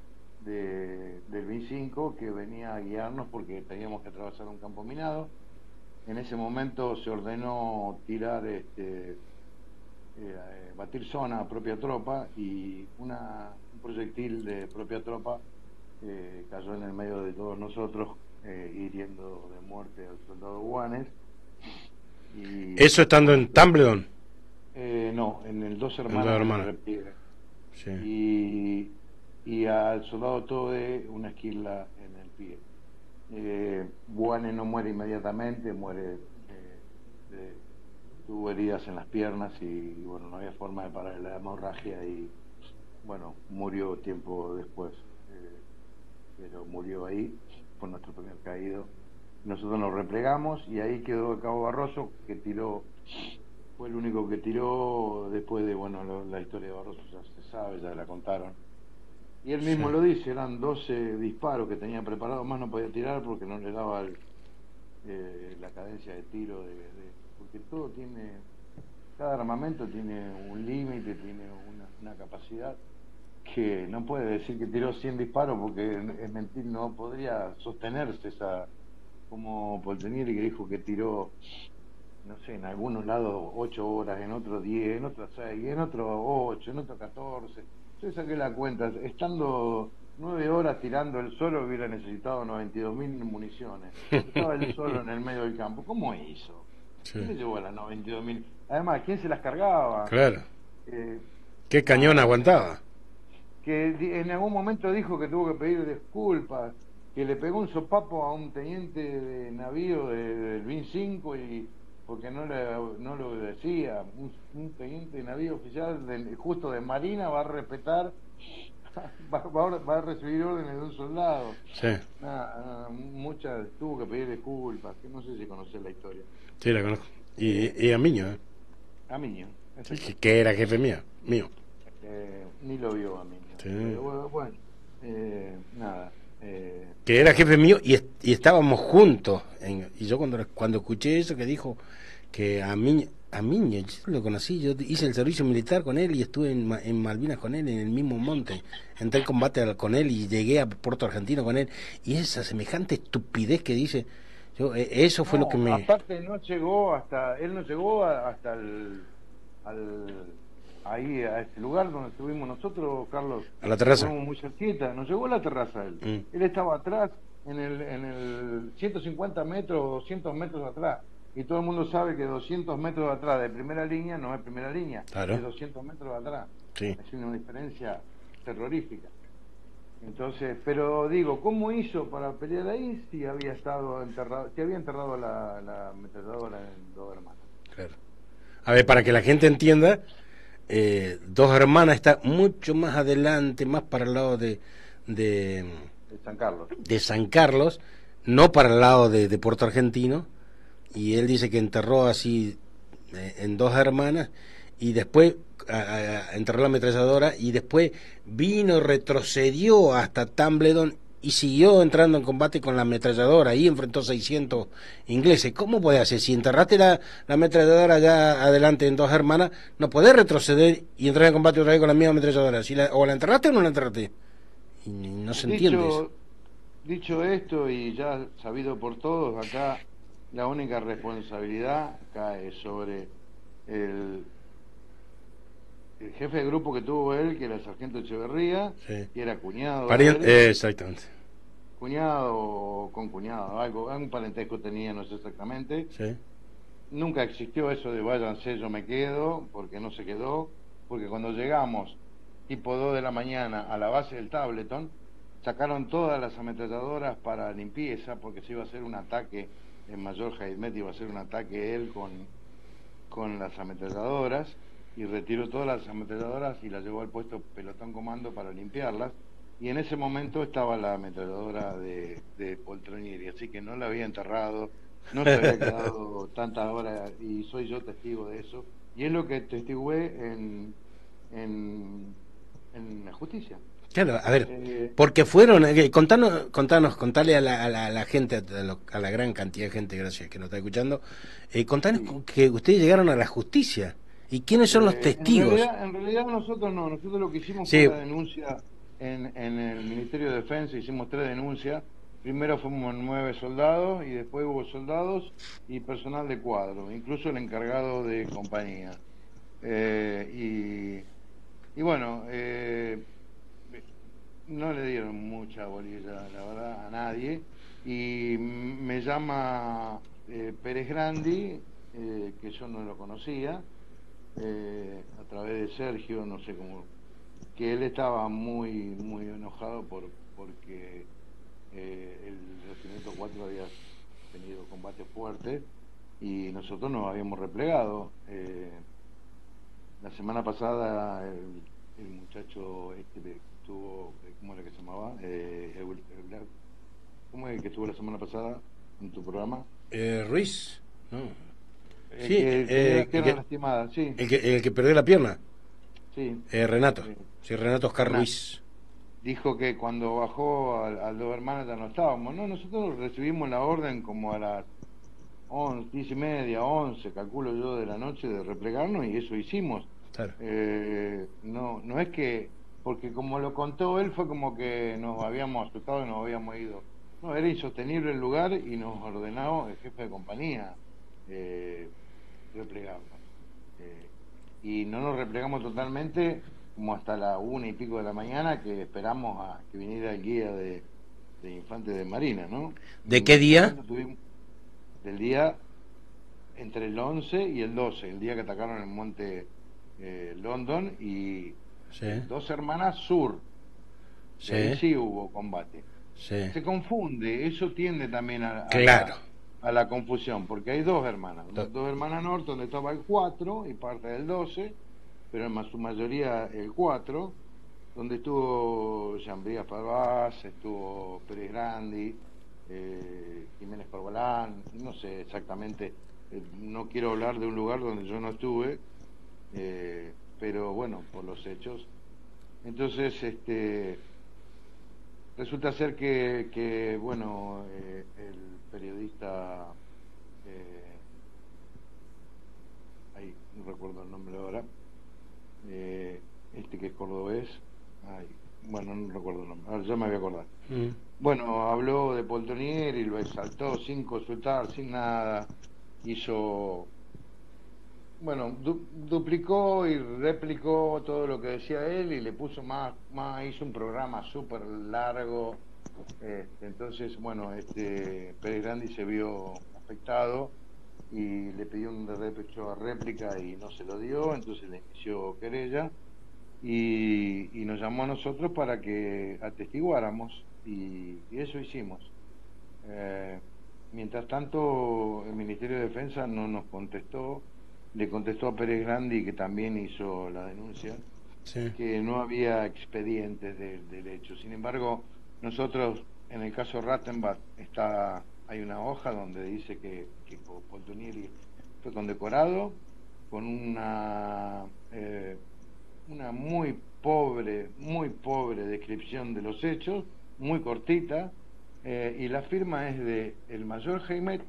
de, del veinticinco que venía a guiarnos porque teníamos que atravesar un campo minado. En ese momento se ordenó tirar este Eh, batir zona a propia tropa, y una, un proyectil de propia tropa eh, cayó en el medio de todos nosotros, eh, hiriendo de muerte al soldado Guanes. Y, ¿eso estando en Tumbleton? Eh, no, en el Dos Hermanas. En Dos Hermanas. Sí. Y, y al soldado Tode una esquila en el pie. Eh, Guanes no muere inmediatamente, muere eh, de, tuvo tuvo heridas en las piernas y, y bueno, no había forma de parar la hemorragia y bueno, murió tiempo después, eh, pero murió ahí, fue nuestro primer caído. Nosotros nos replegamos y ahí quedó Cabo Barroso, que tiró, fue el único que tiró después de, bueno, lo, la historia de Barroso ya se sabe, ya la contaron. Y él mismo sí. Lo dice, eran doce disparos que tenía preparados, más no podía tirar porque no le daba el, eh, la cadencia de tiro, de, de, porque todo tiene, cada armamento tiene un límite, tiene una, una capacidad que no puede decir que tiró cien disparos porque es mentir, no podría sostenerse esa, como Poltronieri que dijo que tiró, no sé, en algunos lados ocho horas, en otros diez, en otros seis, en otros ocho, en otros catorce. Yo saqué la cuenta, estando nueve horas tirando él solo hubiera necesitado noventa y dos mil municiones. Estaba él solo en el medio del campo. ¿Cómo hizo? Sí. ¿Quién le llevó a las noventa y dos mil? Además, ¿quién se las cargaba? Claro. Eh, ¿Qué cañón ah, aguantaba? Que en algún momento dijo que tuvo que pedir disculpas, que le pegó un sopapo a un teniente de navío de, del B I N cinco y porque no, le, no lo decía, un, un teniente de navío oficial de, justo de Marina va a respetar, va, va, va a recibir órdenes de un soldado. Sí. Nada, muchas tuvo que pedir disculpas, que no sé si conocés la historia. Sí, la conozco. Y, y a Miño, ¿eh? A Miño. Que, que era jefe mío, mío. Eh, ni lo vio a Miño. Sí. Pero, bueno, eh, nada. Eh, que era jefe mío y, est y estábamos juntos en, y yo cuando cuando escuché eso que dijo que a Miño, a Miño yo lo conocí, yo hice el servicio militar con él y estuve en, en Malvinas con él en el mismo monte, entré en combate con él y llegué a Puerto Argentino con él y esa semejante estupidez que dice yo, eso fue no, lo que me aparte no llegó hasta él no llegó a, hasta el al ahí a este lugar donde estuvimos nosotros, Carlos, a la terraza, estuvimos muy cerquita, nos llegó a la terraza él, mm. él estaba atrás en el en el ciento cincuenta metros, doscientos metros atrás, y todo el mundo sabe que doscientos metros atrás de primera línea no es primera línea, claro. Es doscientos metros atrás, sí. Es una diferencia terrorífica. Entonces, pero digo, ¿cómo hizo para pelear ahí si había estado enterrado, si había enterrado la, la ametralladora en Dos Hermanas? Claro. A ver, para que la gente entienda, Eh, Dos Hermanas está mucho más adelante, más para el lado de de, de San Carlos, de San Carlos, no para el lado de, de Puerto Argentino, y él dice que enterró así eh, en Dos Hermanas y después a, a, enterró la ametralladora y después vino, retrocedió hasta Tumbledon y siguió entrando en combate con la ametralladora. Ahí enfrentó seiscientos ingleses. ¿Cómo puede hacer? Si enterraste la, la ametralladora allá adelante en Dos Hermanas, no podés retroceder y entrar en combate otra vez con la misma ametralladora. Si la, o la enterraste o no la enterraste. Y no se dicho, entiende eso. Dicho esto, y ya sabido por todos, acá la única responsabilidad cae sobre el, el jefe de grupo que tuvo él, que era el sargento Echeverría, sí. Que era cuñado Parien de él, eh, exactamente cuñado o con cuñado, algo, algún parentesco tenía, no sé exactamente, sí. Nunca existió eso de váyanse, yo me quedo, porque no se quedó, porque cuando llegamos tipo dos de la mañana a la base del Tableton, sacaron todas las ametralladoras para limpieza, porque se iba a hacer un ataque en Mayor Jaidmet, iba a hacer un ataque él con, con las ametralladoras, y retiró todas las ametralladoras y las llevó al puesto pelotón comando para limpiarlas, y en ese momento estaba la ametralladora de, de Poltronieri, así que no la había enterrado, no se había quedado tantas horas, y soy yo testigo de eso, y es lo que testigué en, en, en la justicia. Claro, a ver, eh, porque fueron, eh, contanos, contanos, contale a la, a la, a la gente, a, lo, a la gran cantidad de gente, gracias, que nos está escuchando, eh, contanos sí. que ustedes llegaron a la justicia, ¿y quiénes son eh, los testigos? En realidad, en realidad nosotros no, nosotros lo que hicimos sí. fue la denuncia en, en el Ministerio de Defensa, hicimos tres denuncias, primero fuimos nueve soldados, y después hubo soldados y personal de cuadro, incluso el encargado de compañía, eh, y, y bueno, eh, no le dieron mucha bolilla, la verdad, a nadie, y me llama eh, Pérez Grandi, eh, que yo no lo conocía, eh, a través de Sergio, no sé cómo, que él estaba muy muy enojado por porque eh, el regimiento cuatro había tenido combate fuerte, y nosotros nos habíamos replegado. Eh, la semana pasada el, el muchacho este que estuvo, ¿cómo era que se llamaba? Eh, el, el, ¿Cómo es el que estuvo la semana pasada en tu programa? Eh, Ruiz, no. El Sí, que, eh, que, el, que, lastimada, sí. el, que, el que perdió la pierna. Sí. Eh, Renato. Sí. Sí, Renato Oscar Renato. Ruiz. Dijo que cuando bajó al, al dos hermanos ya no estábamos. No, nosotros recibimos la orden como a las once, diez y media, once, calculo yo, de la noche de replegarnos, y eso hicimos. Claro. Eh, no, no es que, porque como lo contó él, fue como que nos habíamos asustado y nos habíamos ido. No, era insostenible el lugar y nos ordenó el jefe de compañía eh, replegarnos. Eh, y no nos replegamos totalmente como hasta la una y pico de la mañana, que esperamos a que viniera el guía de, de Infantes de Marina, ¿no? ¿De qué día? Tuvimos, del día entre el once y el doce, el día que atacaron el monte eh, London y Sí. Dos Hermanas Sur. Sí. Ahí sí hubo combate. Sí. Se confunde, eso tiende también a, a, Claro. la, a la confusión, porque hay dos hermanas, Do- dos hermanas norte donde estaba el cuatro y parte del doce, pero en su mayoría el cuatro, donde estuvo Jean-Brías Parvaz, estuvo Pérez Grandi, eh, Jiménez Corbalán, no sé exactamente, eh, no quiero hablar de un lugar donde yo no estuve, eh, pero bueno, por los hechos. Entonces, este resulta ser que, que bueno, eh, el periodista, eh, ay, no recuerdo el nombre ahora, eh, este que es cordobés, ay, bueno, no recuerdo el nombre, ahora ya me voy a acordar. Mm. Bueno, habló de Poltonier y lo exaltó sin consultar, sin nada, hizo, bueno, du duplicó y replicó todo lo que decía él y le puso más, más hizo un programa súper largo. Este, entonces, bueno, este Pérez Grandi se vio afectado y le pidió un derecho a réplica y no se lo dio, entonces le inició querella y, y nos llamó a nosotros para que atestiguáramos y, y eso hicimos. Eh, mientras tanto, el Ministerio de Defensa no nos contestó. Le contestó a Pérez Grandi, que también hizo la denuncia, Sí. que no había expedientes de, del hecho. Sin embargo, nosotros, en el caso Rattenbach, está, hay una hoja donde dice que, que Poltonieri fue condecorado con una, eh, una muy pobre, muy pobre descripción de los hechos, muy cortita, eh, y la firma es de el mayor Jaimet,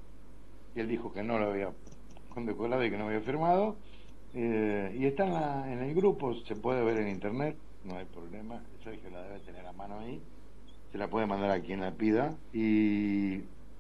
y él dijo que no lo había condecorado y que no había firmado, eh, y está en, la, en el grupo, se puede ver en internet, no hay problema, Sergio la debe tener a mano ahí, se la puede mandar a quien la pida, y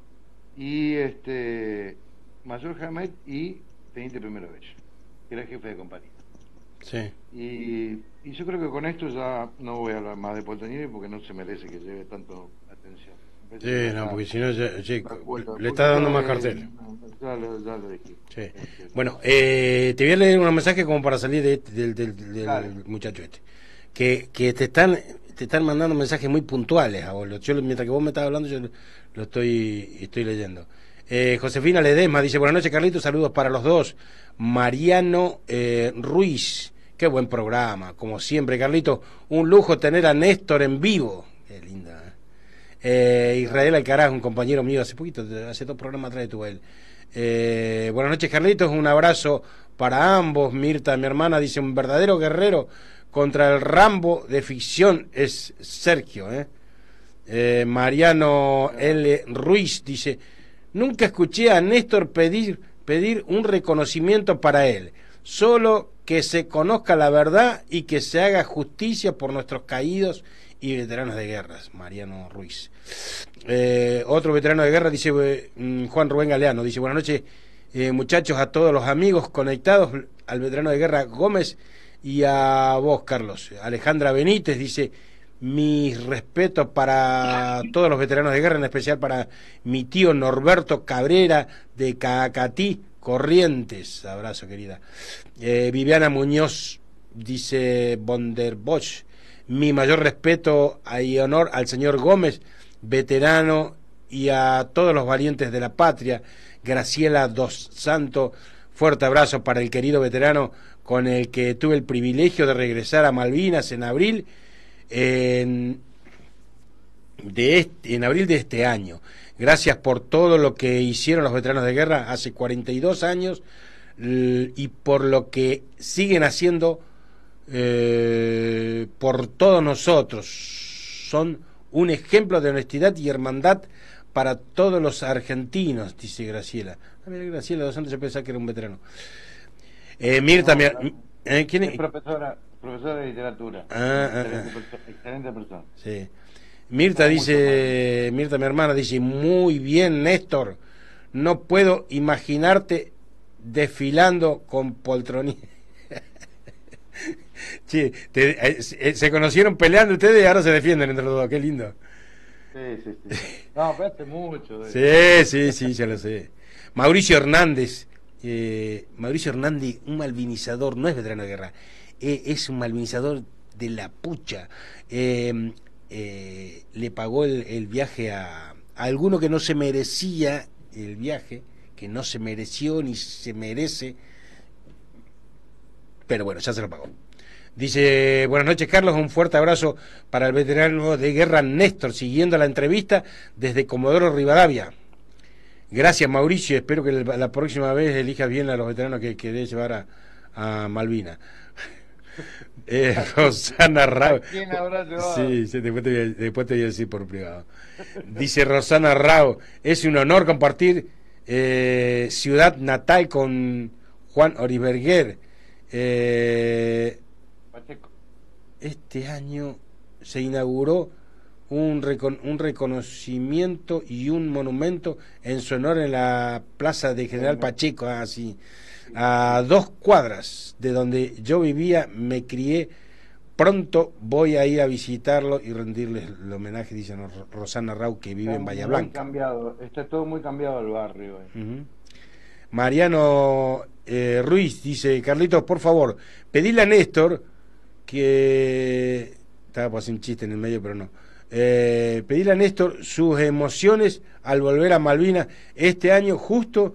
y este Mayor Hamed y Teniente Primero Bello, que era el jefe de compañía. Sí. Y, y yo creo que con esto ya no voy a hablar más de Poltonieri porque no se merece que lleve tanto atención. Sí, no, porque si no, ya, ya, Acuerdo, le está dando más eh, cartel. Ya lo, ya lo dije. Sí. Este, Bueno, eh, te voy a leer unos mensajes como para salir de este- del, del, del Dale. muchacho este. Que, que te están te están mandando mensajes muy puntuales a vos. Yo, mientras que vos me estás hablando, yo lo, lo estoy estoy leyendo. Eh, Josefina Ledesma dice, buenas noches, Carlitos, saludos para los dos. Mariano eh, Ruiz, qué buen programa, como siempre, Carlitos, un lujo tener a Néstor en vivo. Qué linda, ¿eh? Eh, Israel Alcaraz, un compañero mío, hace poquito, hace dos programas atrás estuvo él. Eh, buenas noches, Carlitos, un abrazo para ambos. Mirta, mi hermana, dice, un verdadero guerrero contra el Rambo de ficción es Sergio. ¿eh? Eh, Mariano L. Ruiz dice, nunca escuché a Néstor pedir, pedir un reconocimiento para él, solo que se conozca la verdad y que se haga justicia por nuestros caídos y veteranos de guerras. Mariano Ruiz. Eh, otro veterano de guerra dice, eh, Juan Rubén Galeano, dice, buenas noches, eh, muchachos, a todos los amigos conectados, al veterano de guerra Gómez y a vos, Carlos. Alejandra Benítez dice, mis respetos para todos los veteranos de guerra, en especial para mi tío Norberto Cabrera de Cacatí, Corrientes. Abrazo, querida. Eh, Viviana Muñoz dice, von der Bosch, mi mayor respeto y honor al señor Gómez, veterano, y a todos los valientes de la patria. Graciela Dos Santos. Fuerte abrazo para el querido veterano con el que tuve el privilegio de regresar a Malvinas en abril, en, de este, en abril de este año. Gracias por todo lo que hicieron los veteranos de guerra hace cuarenta y dos años y por lo que siguen haciendo eh, por todos nosotros. Son un ejemplo de honestidad y hermandad para todos los argentinos, dice Graciela. A ver, Graciela Dos Santos, yo pensaba que era un veterano. Eh, Mirta, no, mi, eh, ¿quién es? Es profesora, profesora de literatura. Ah, excelente, ah, ah. perso excelente persona. Sí. Mirta no, dice, Mirta, mi hermana, dice, muy bien, Néstor, no puedo imaginarte desfilando con poltronía. Sí, te, eh, se conocieron peleando ustedes y ahora se defienden entre los dos, qué lindo. Sí, sí, sí. No, pero hace mucho. Sí, sí, sí, ya lo sé. Mauricio Hernández, eh, Mauricio Hernández, un malvinizador, no es veterano de guerra, eh, es un malvinizador de la pucha. Eh, eh, le pagó el, el viaje a, a alguno que no se merecía el viaje, que no se mereció ni se merece, pero bueno, ya se lo pagó. Dice, buenas noches Carlos, un fuerte abrazo para el veterano de guerra Néstor, siguiendo la entrevista desde Comodoro Rivadavia. Gracias Mauricio, espero que la próxima vez elijas bien a los veteranos que querés llevar a, a Malvina. eh, Rosana Rao. ¿Quién habrá llevado? Sí, sí, después te, voy a, después te voy a decir por privado. Dice Rosana Rao, es un honor compartir eh, ciudad natal con Juan Orisberger. Eh, Este año se inauguró un, recon un reconocimiento y un monumento en su honor en la plaza de General Pacheco, así, a dos cuadras de donde yo vivía, me crié. Pronto voy a ir a visitarlo y rendirles el homenaje, dice Rosana Rau, que vive está en Bahía muy Blanca. Cambiado, está todo muy cambiado el barrio. Eh. Uh-huh. Mariano eh, Ruiz dice, Carlitos, por favor, pedile a Néstor que estaba por hacer un chiste en el medio, pero no. Eh, pedirle a Néstor sus emociones al volver a Malvinas este año, justo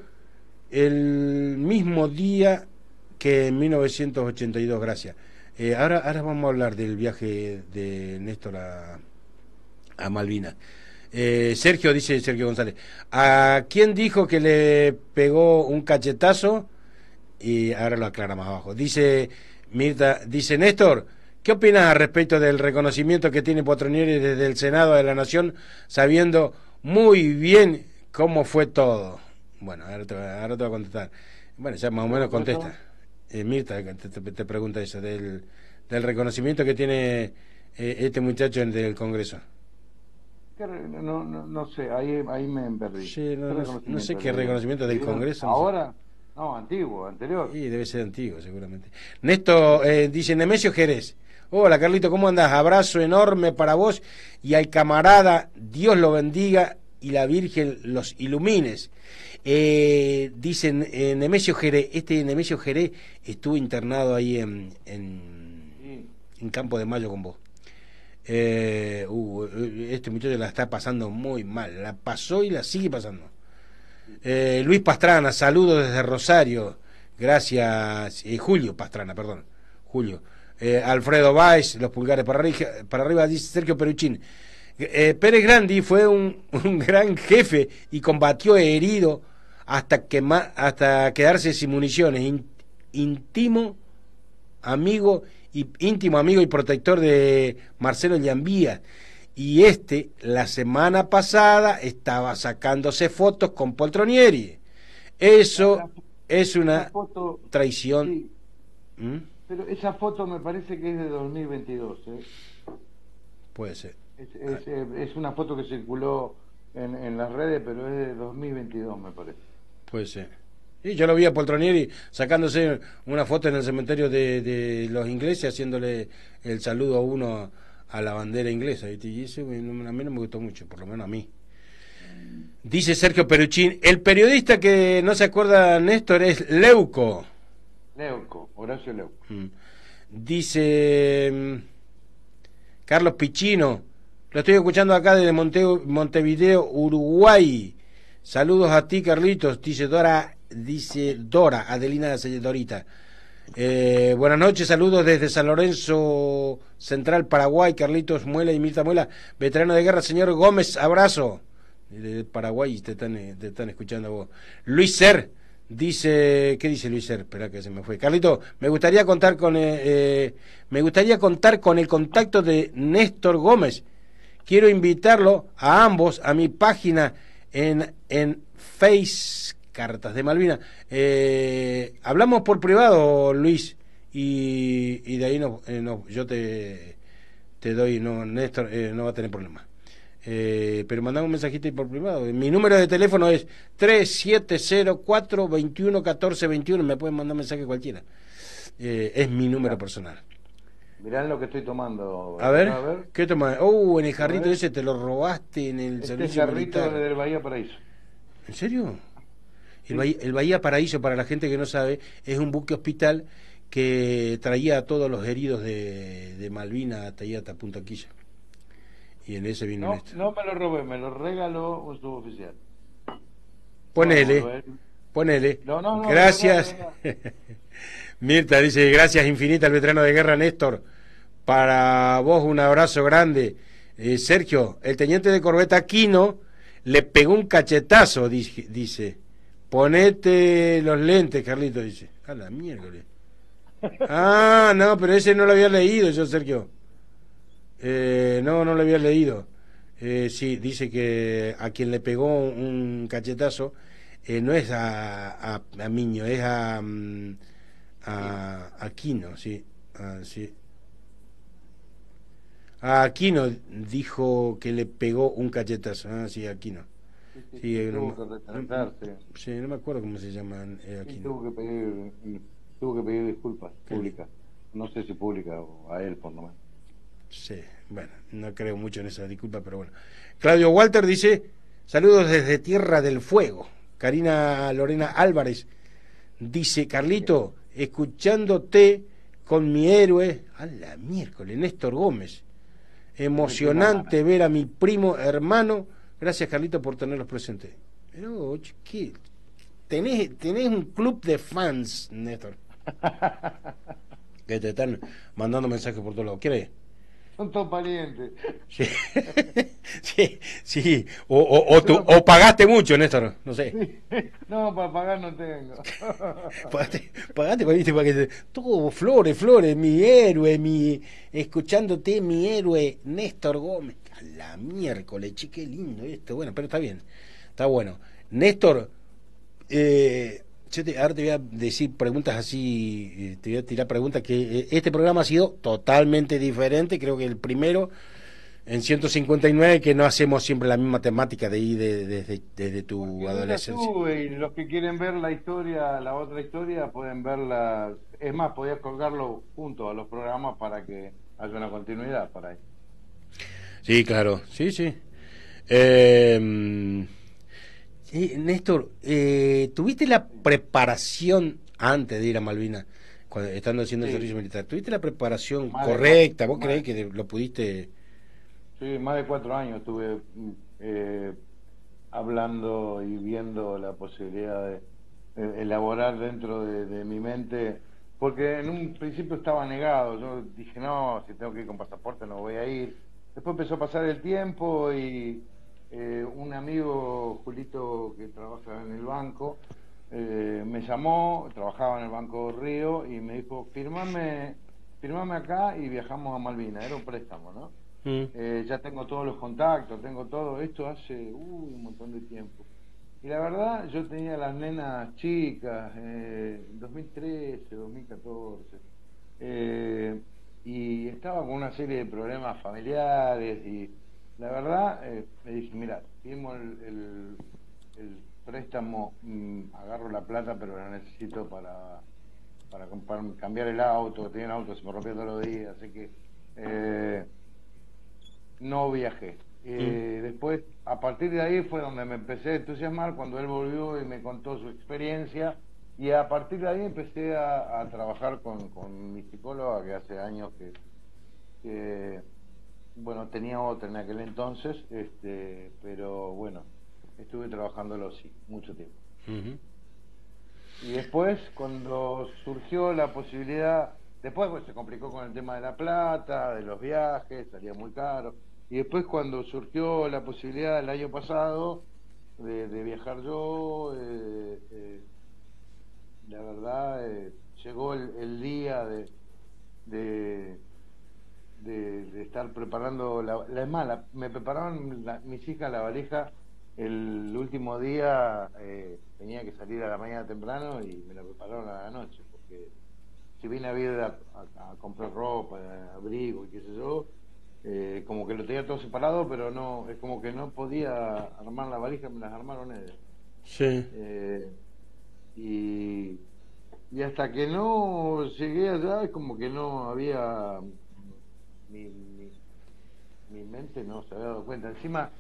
el mismo día que en mil novecientos ochenta y dos. Gracias. Eh, ahora, ahora vamos a hablar del viaje de Néstor a, a Malvinas. Eh, Sergio, dice Sergio González, ¿a quién dijo que le pegó un cachetazo? Y ahora lo aclara más abajo. Dice Mirta, dice Néstor, ¿qué opinas al respecto del reconocimiento que tiene Potronieri desde el Senado de la Nación, sabiendo muy bien cómo fue todo? Bueno, ahora te, ahora te voy a contestar. Bueno, ya más o menos contesta. Eh, Mirta te, te, te pregunta eso, del, del reconocimiento que tiene eh, este muchacho en el Congreso. No, no, no sé, ahí, ahí me perdí. Sí, no, no, no sé qué reconocimiento del Congreso. Ahora... No sé. No, antiguo, anterior. Sí, debe ser antiguo, seguramente. Néstor, eh, dice Nemesio Jerez. Hola, Carlito, ¿cómo andás? Abrazo enorme para vos y al camarada, Dios lo bendiga y la Virgen los ilumines. Eh, dicen eh, Nemesio Jerez, este Nemesio Jerez estuvo internado ahí en, en, sí. en Campo de Mayo con vos. Eh, uh, este muchacho la está pasando muy mal, la pasó y la sigue pasando. Eh, Luis Pastrana, saludos desde Rosario, gracias. eh, Julio Pastrana, perdón, Julio. Eh, Alfredo Báez, los pulgares para arriba, para arriba dice Sergio Peruchín. Eh, Pérez Grandi fue un, un gran jefe y combatió herido hasta, quema, hasta quedarse sin municiones. In, íntimo amigo y íntimo amigo y protector de Marcelo Llambía. Y este, la semana pasada, estaba sacándose fotos con Poltronieri. Eso la, es una foto, traición. Sí. ¿Mm? Pero esa foto me parece que es de dos mil veintidós. ¿eh? Puede ser. Es, es, es una foto que circuló en, en las redes, pero es de dos mil veintidós, me parece. Puede ser. Y yo lo vi a Poltronieri sacándose una foto en el cementerio de, de los ingleses, haciéndole el saludo a uno a la bandera inglesa, y eso a mí no me gustó mucho, por lo menos a mí. Dice Sergio Peruchín, el periodista que no se acuerda Néstor es Leuco. Leuco, Horacio Leuco. Mm. Dice Carlos Pichino, lo estoy escuchando acá desde Monte, Montevideo, Uruguay. Saludos a ti, Carlitos, dice Dora, dice Dora, Adelina Dorita. Eh, buenas noches, saludos desde San Lorenzo Central, Paraguay, Carlitos Muela y Mirta Muela, veterano de guerra, señor Gómez, abrazo. De Paraguay te están, te están escuchando a vos. Luis Ser, dice, ¿qué dice Luis Ser? Espera que se me fue. Carlito, me gustaría contar con, eh, eh, me gustaría contar con el contacto de Néstor Gómez. Quiero invitarlo a ambos a mi página en, en Face Cartas de Malvinas. Eh, hablamos por privado, Luis, y, y de ahí no, eh, no, yo te, te doy, no, Néstor eh, no va a tener problema. Eh, pero mandame un mensajito ahí por privado. Mi número de teléfono es tres siete cero cuatro, dos uno uno cuatro dos uno. Me pueden mandar mensaje cualquiera. Eh, es mi número personal. Mirá lo que estoy tomando. A ver, a ver. ¿qué tomas? Oh, en el jarrito ese te lo robaste en el este servicio jarrito militar. del Bahía Paraíso. ¿En serio? Sí. El, Bahía, el Bahía Paraíso, para la gente que no sabe, es un buque hospital que traía a todos los heridos de, de Malvinas hasta allá, hasta Punta Quilla. Y en ese vino No, Néstor. no me lo robé, me lo regaló un suboficial. Ponele, No, ponele. no, no, no, Gracias. no, no, no. Mirta dice, gracias infinitas al veterano de guerra Néstor. Para vos un abrazo grande. Eh, Sergio, el teniente de corbeta Aquino le pegó un cachetazo, dice. dice. Ponete los lentes, Carlito, dice. A la miércoles. Ah, no, pero ese no lo había leído yo, Sergio. Eh, no, no lo había leído. Eh, sí, dice que a quien le pegó un cachetazo eh, no es a, a, a Miño, es a, a, a Aquino, sí. Ah, sí. A Aquino dijo que le pegó un cachetazo. Ah, sí, Aquino. Sí, Sí, tuvo no, que retractarse. no, sí, no me acuerdo cómo se llaman eh, Sí, Aquino. tuvo que pedir, tuvo que pedir disculpas públicas. No sé si públicas o a él, por lo menos. Sí, bueno, no creo mucho en esa disculpa, pero bueno. Claudio Walter dice, saludos desde Tierra del Fuego. Karina Lorena Álvarez dice, Carlito, escuchándote con mi héroe, a la miércoles, Néstor Gómez. Emocionante ver a mi primo hermano. Gracias, Carlito, por tenerlos presentes. Pero, ¿qué? Tenés, tenés un club de fans, Néstor, que te están mandando mensajes por todos lados. ¿Quieres? Son todos parientes. Sí, sí, sí. O, o, o, tu, o pagaste mucho, Néstor, no sé. No, para pagar no tengo. Pagaste, pagaste, pagaste, pagaste. Todo, flores, flores, mi héroe, mi escuchándote, mi héroe, Néstor Gómez. A la miércoles, che, qué lindo esto. Bueno, pero está bien, está bueno. Néstor, eh, yo te, ahora te voy a decir preguntas así, eh, te voy a tirar preguntas que eh, este programa ha sido totalmente diferente, creo que el primero en ciento cincuenta y nueve que no hacemos siempre la misma temática de ahí de, de, de, desde tu Porque adolescencia. no la tuve, y los que quieren ver la historia, la otra historia, pueden verla. Es más, podías colgarlo junto a los programas para que haya una continuidad para ahí. Sí, claro, sí, sí. Eh, sí, Néstor, eh, ¿tuviste la preparación antes de ir a Malvinas, cuando, estando haciendo el Sí. servicio militar? ¿Tuviste la preparación Más de correcta? cuatro- ¿Vos creés más- que lo pudiste...? Sí, más de cuatro años estuve eh, hablando y viendo la posibilidad de eh, elaborar dentro de, de mi mente, porque en un principio estaba negado. Yo dije, no, si tengo que ir con pasaporte no voy a ir. Después empezó a pasar el tiempo y eh, un amigo, Julito, que trabaja en el banco, eh, me llamó, trabajaba en el Banco Río, y me dijo, firmame, firmame acá y viajamos a Malvinas. Era un préstamo, ¿no? Mm. Eh, ya tengo todos los contactos, tengo todo esto hace uh, un montón de tiempo. Y la verdad, yo tenía las nenas chicas, eh, dos mil trece, dos mil catorce, eh, y estaba con una serie de problemas familiares, y la verdad, eh, me dije, mira, firmo el, el, el préstamo, mmm, agarro la plata, pero la necesito para, para, para cambiar el auto, tenía un auto, se me rompió todos los días, así que... Eh, no viajé. Eh, mm. Después, a partir de ahí fue donde me empecé a entusiasmar, cuando él volvió y me contó su experiencia, y a partir de ahí empecé a, a trabajar con, con mi psicóloga, que hace años que, que bueno, tenía otra en aquel entonces, este, pero bueno, estuve trabajándolo, sí, mucho tiempo. Uh-huh. Y después, cuando surgió la posibilidad, después pues, se complicó con el tema de la plata, de los viajes, salía muy caro. Y después cuando surgió la posibilidad el año pasado de, de viajar yo, eh, eh, la verdad, eh, llegó el, el día de, de, de, de estar preparando, la, la es más, la, me prepararon la, mis hijas la valija el último día, eh, tenía que salir a la mañana temprano y me la prepararon a la noche, porque si bien había ido a, a, a comprar ropa, abrigo y qué sé yo, eh, como que lo tenía todo separado, pero no, es como que no podía armar la valija, me las armaron ellos. Sí. Eh, y, y hasta que no llegué allá, es como que no había, mi, mi, mi mente no se había dado cuenta. Encima,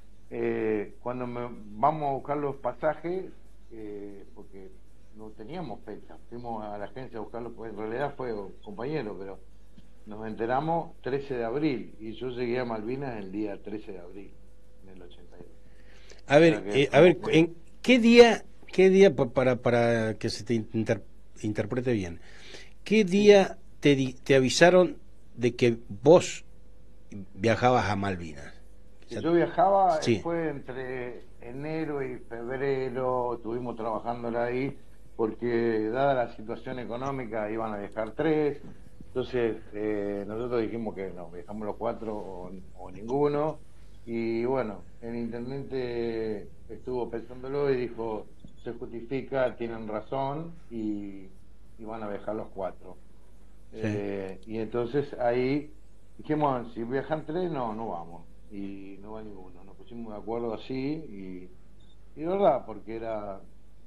eh, cuando me, vamos a buscar los pasajes, eh, porque no teníamos fecha, fuimos a la agencia a buscarlos, pues en realidad fue compañero, pero nos enteramos trece de abril, y yo llegué a Malvinas el día trece de abril, en el ochenta y dos. A ver, O sea que eh, a ver, que... ¿en qué día, qué día para, para que se te inter, interprete bien, qué día te, te avisaron de que vos viajabas a Malvinas? Si yo viajaba, sí. Fue entre enero y febrero, estuvimos trabajando ahí, porque dada la situación económica iban a viajar tres, entonces eh, nosotros dijimos que no, viajamos los cuatro o, o ninguno, y bueno, el intendente estuvo pensándolo y dijo, se justifica, tienen razón, y, y van a viajar los cuatro. Sí. Eh, y entonces ahí dijimos, si viajan tres, no, no vamos. Y no va ninguno, nos pusimos de acuerdo así y, y de verdad, porque era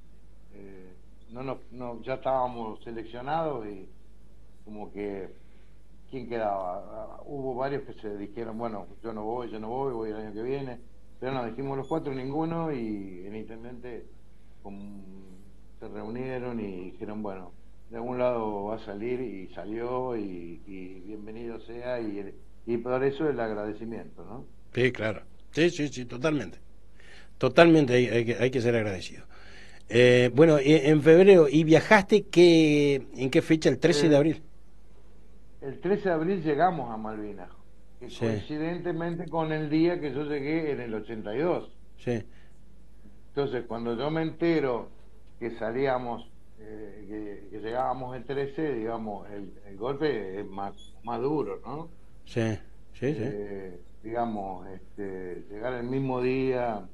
eh, no, no, no ya estábamos seleccionados y como que ¿quién quedaba? Hubo varios que se dijeron, bueno, yo no voy, yo no voy, voy el año que viene, pero no, dijimos los cuatro ninguno, y el intendente con, se reunieron y dijeron, bueno, de algún lado va a salir, y salió, y, y bienvenido sea, y, y por eso el agradecimiento, ¿no? Sí, claro. Sí, sí, sí, totalmente. Totalmente hay, hay, que, hay que ser agradecido. Eh, bueno, en febrero, ¿y viajaste qué, en qué fecha? ¿El trece eh, de abril? El trece de abril llegamos a Malvinas, que Sí. coincidentemente con el día que yo llegué en el ochenta y dos. Sí. Entonces, cuando yo me entero que salíamos, eh, que, que llegábamos el trece, digamos, el, el golpe es más, más duro, ¿no? Sí, sí, sí. Eh, digamos, este, llegar el mismo día,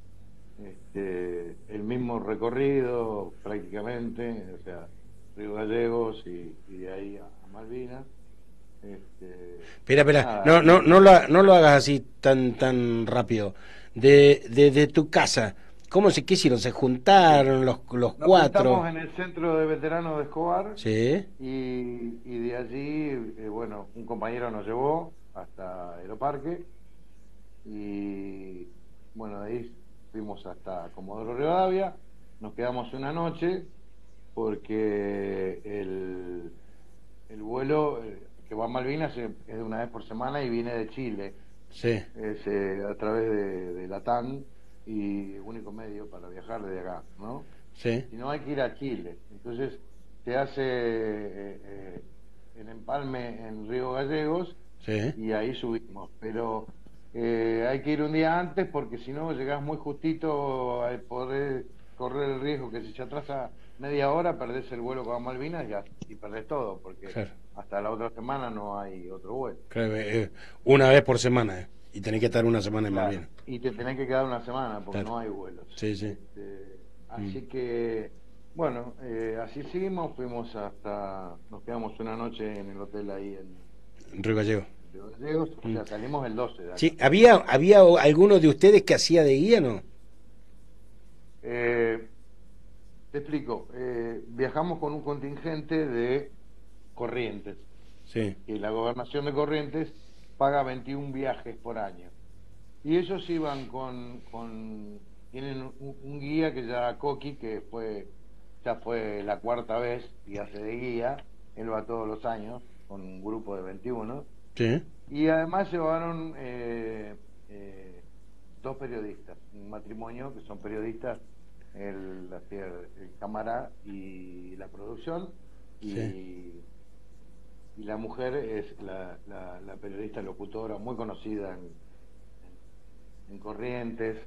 este, el mismo recorrido prácticamente, o sea, Río Gallegos y, y de ahí a, a Malvinas. Este, espera, espera, nada, no, no, y... no, lo, no lo hagas así tan, tan rápido. De, de, de tu casa, ¿cómo se quisieron? ¿Se juntaron los, los Nos cuatro? juntamos en el centro de veteranos de Escobar. Sí. Y, y de allí, eh, bueno, un compañero nos llevó hasta Aeroparque, y bueno, de ahí fuimos hasta Comodoro Rivadavia, nos quedamos una noche porque el, el vuelo que va a Malvinas es de una vez por semana y viene de Chile. Sí. Es eh, a través de, de Latam, y el único medio para viajar desde acá, ¿no? Sí. Si no, hay que ir a Chile. Entonces se hace eh, eh, el empalme en Río Gallegos, Sí. y ahí subimos. Pero eh, hay que ir un día antes, porque si no llegás muy justito a poder correr el riesgo que si se atrasa media hora perdés el vuelo con Malvinas, ya, y perdés todo, porque Claro. hasta la otra semana no hay otro vuelo. Claro, eh, una vez por semana, eh, y tenés que estar una semana en Claro, Malvinas. y te tenés que quedar una semana porque Claro. no hay vuelos. Sí, sí. Este, así Mm. que, bueno, eh, así seguimos, fuimos hasta, nos quedamos una noche en el hotel ahí en Río Gallego. Río Gallegos, o sea, Mm. salimos el doce de acá. Sí, ¿había, había alguno de ustedes que hacía de guía, no? Eh, te explico, eh, viajamos con un contingente de Corrientes, Sí. y la gobernación de Corrientes paga veintiún viajes por año. Y ellos iban con, con tienen un, un guía que se llama Coqui, que fue, ya fue la cuarta vez y hace de guía, él va todos los años con un grupo de veintiuno, Sí. y además llevaron eh, eh, dos periodistas, un matrimonio que son periodistas, el, el cámara y la producción, y, sí. y la mujer es la, la, la periodista locutora muy conocida en, en, en Corrientes,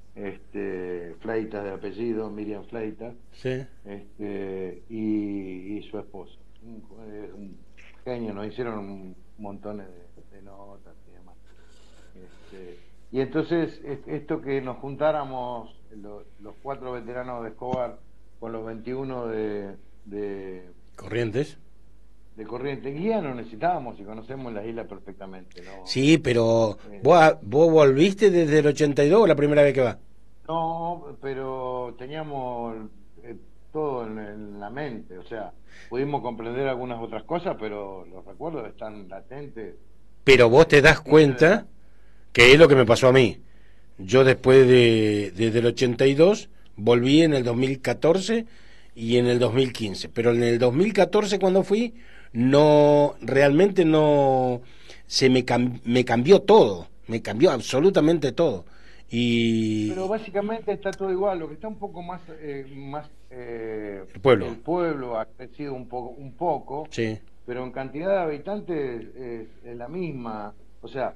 este, Fleitas de apellido, Miriam Fleitas, sí. este, y, y su esposo, un, un genio, nos hicieron un montón de, de notas y demás. Este, y entonces esto que nos juntáramos los, los cuatro veteranos de Escobar con los veintiuno de, de Corrientes de Corrientes, guía no necesitábamos y conocemos la isla perfectamente, ¿no? Sí, pero eh, ¿vos, vos volviste desde el ochenta y dos o la primera vez que va? No, pero teníamos eh, todo en, en la mente, o sea, pudimos comprender algunas otras cosas, pero los recuerdos están latentes. Pero vos te das cuenta que es lo que me pasó a mí. Yo después de desde el ochenta y dos volví en el dos mil catorce y en el dos mil quince, pero en el dos mil catorce cuando fui no, realmente no, se me, cam, me cambió todo, me cambió absolutamente todo. Y pero básicamente está todo igual, lo que está un poco más eh, más eh, el pueblo el pueblo ha crecido un poco un poco, sí. Pero en cantidad de habitantes es, es la misma, o sea,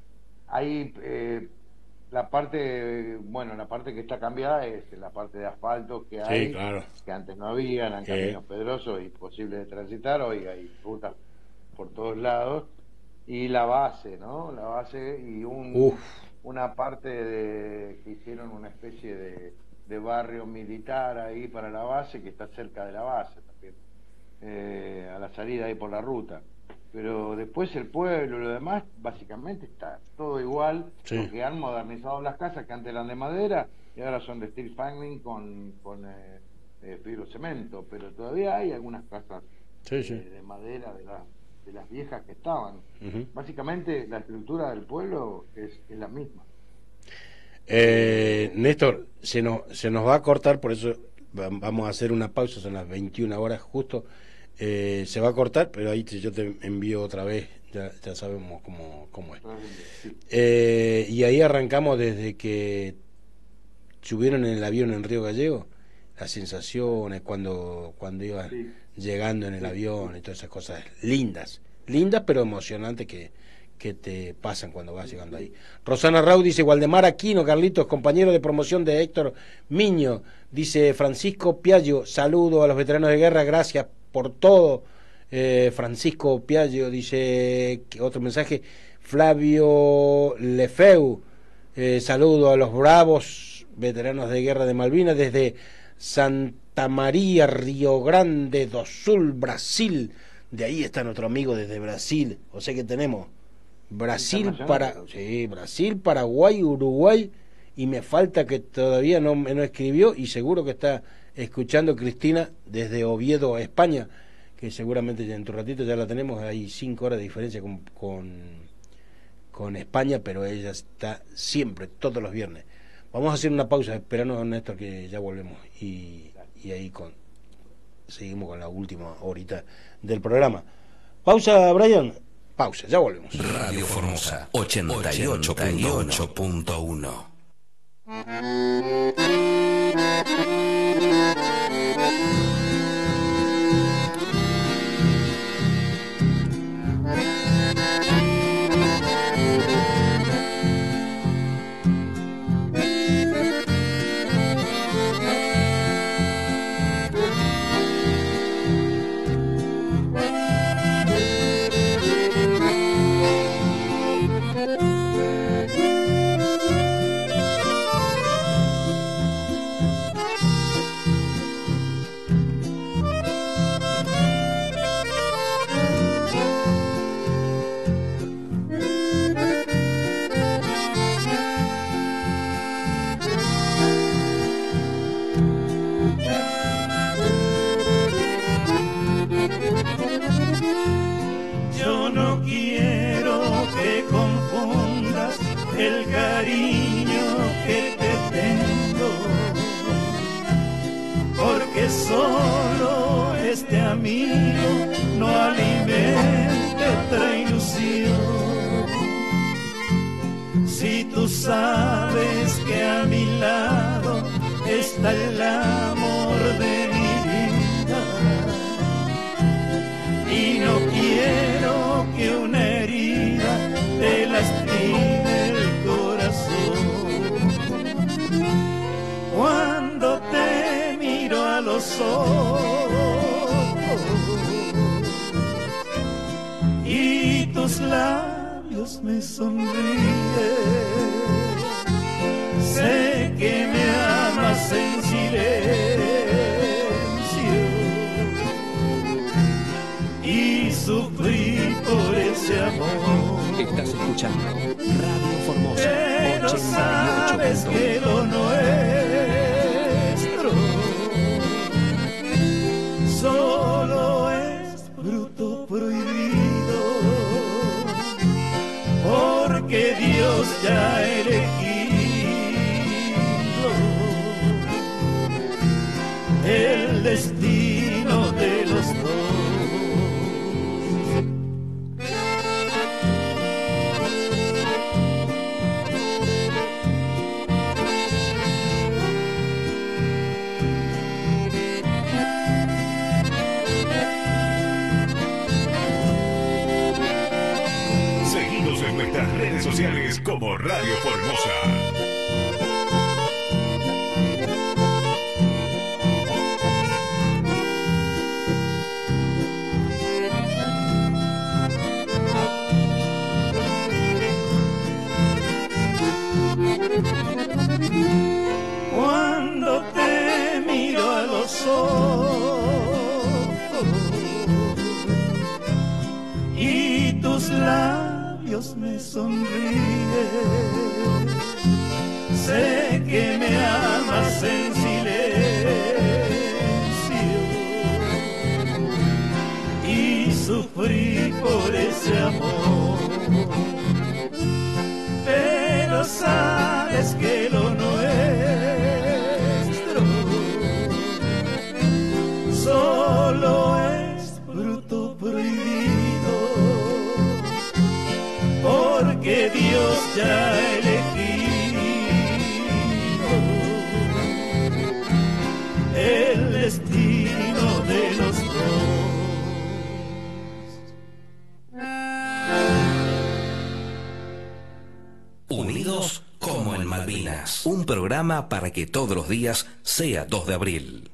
hay eh, la parte, bueno, la parte que está cambiada es la parte de asfalto que hay, sí, claro. Que antes no había, eran sí. Caminos pedrosos y imposibles de transitar, hoy hay rutas por todos lados, y la base, ¿no? La base y un Uf. una parte de que hicieron una especie de, de barrio militar ahí para la base, que está cerca de la base también, eh, a la salida ahí por la ruta. Pero después el pueblo y lo demás, básicamente está todo igual, sí. Porque han modernizado las casas que antes eran de madera y ahora son de steel framing con, con eh, eh, fibro cemento, pero todavía hay algunas casas sí, sí. Eh, de madera de, la, de las viejas que estaban. Uh-huh. Básicamente la estructura del pueblo es, es la misma. Eh, Néstor, se nos, se nos va a cortar, por eso vamos a hacer una pausa, son las veintiuna horas justo. Eh, se va a cortar, pero ahí te, yo te envío otra vez, ya, ya sabemos cómo, cómo es. Eh, y ahí arrancamos desde que subieron en el avión en Río Gallego, las sensaciones cuando, cuando iban sí. llegando en el avión y todas esas cosas lindas, lindas pero emocionantes que, que te pasan cuando vas llegando ahí. Rosana Rau dice, Waldemar Aquino, Carlitos, compañero de promoción de Héctor Miño, dice Francisco Piaggio, saludo a los veteranos de guerra, gracias por todo. eh, Francisco Piaggio dice otro mensaje, Flavio Lefeu, eh, saludo a los bravos veteranos de guerra de Malvinas desde Santa María, Río Grande do Sul, Brasil. De ahí está nuestro amigo desde Brasil, o sea que tenemos Brasil, para, sí, Brasil, Paraguay, Uruguay, y me falta que todavía no, no escribió, y seguro que está escuchando Cristina desde Oviedo, España, que seguramente ya en tu ratito ya la tenemos, hay cinco horas de diferencia con, con, con España, pero ella está siempre, todos los viernes. Vamos a hacer una pausa, esperando, Néstor, que ya volvemos, y, y ahí con seguimos con la última horita del programa. Pausa, Brian, pausa, ya volvemos. Radio Formosa ochenta y ocho punto uno. Solo este amigo no alimente otra ilusión. Si tú sabes hasta el amor de mi vida. Y no quiero que una herida te lastime el corazón. Cuando te miro a los ojos y tus labios me sonríen, sé que me amas en silencio y sufrí por ese amor. Estás escuchando Radio Formosa. Pero sabes que lo nuestro solo es fruto prohibido, porque Dios ya ha elegido el destino de los dos. Redes sociales como Radio Formosa. Cuando te miro a los ojos y tus labios me sonríe, sé que me amas en silencio y sufrí por ese amor. Pero sabes que lo nuestro solo es fruto prohibido, porque Dios ya ha elegido el destino de los dos. Unidos como en Malvinas. Un programa para que todos los días sea dos de abril.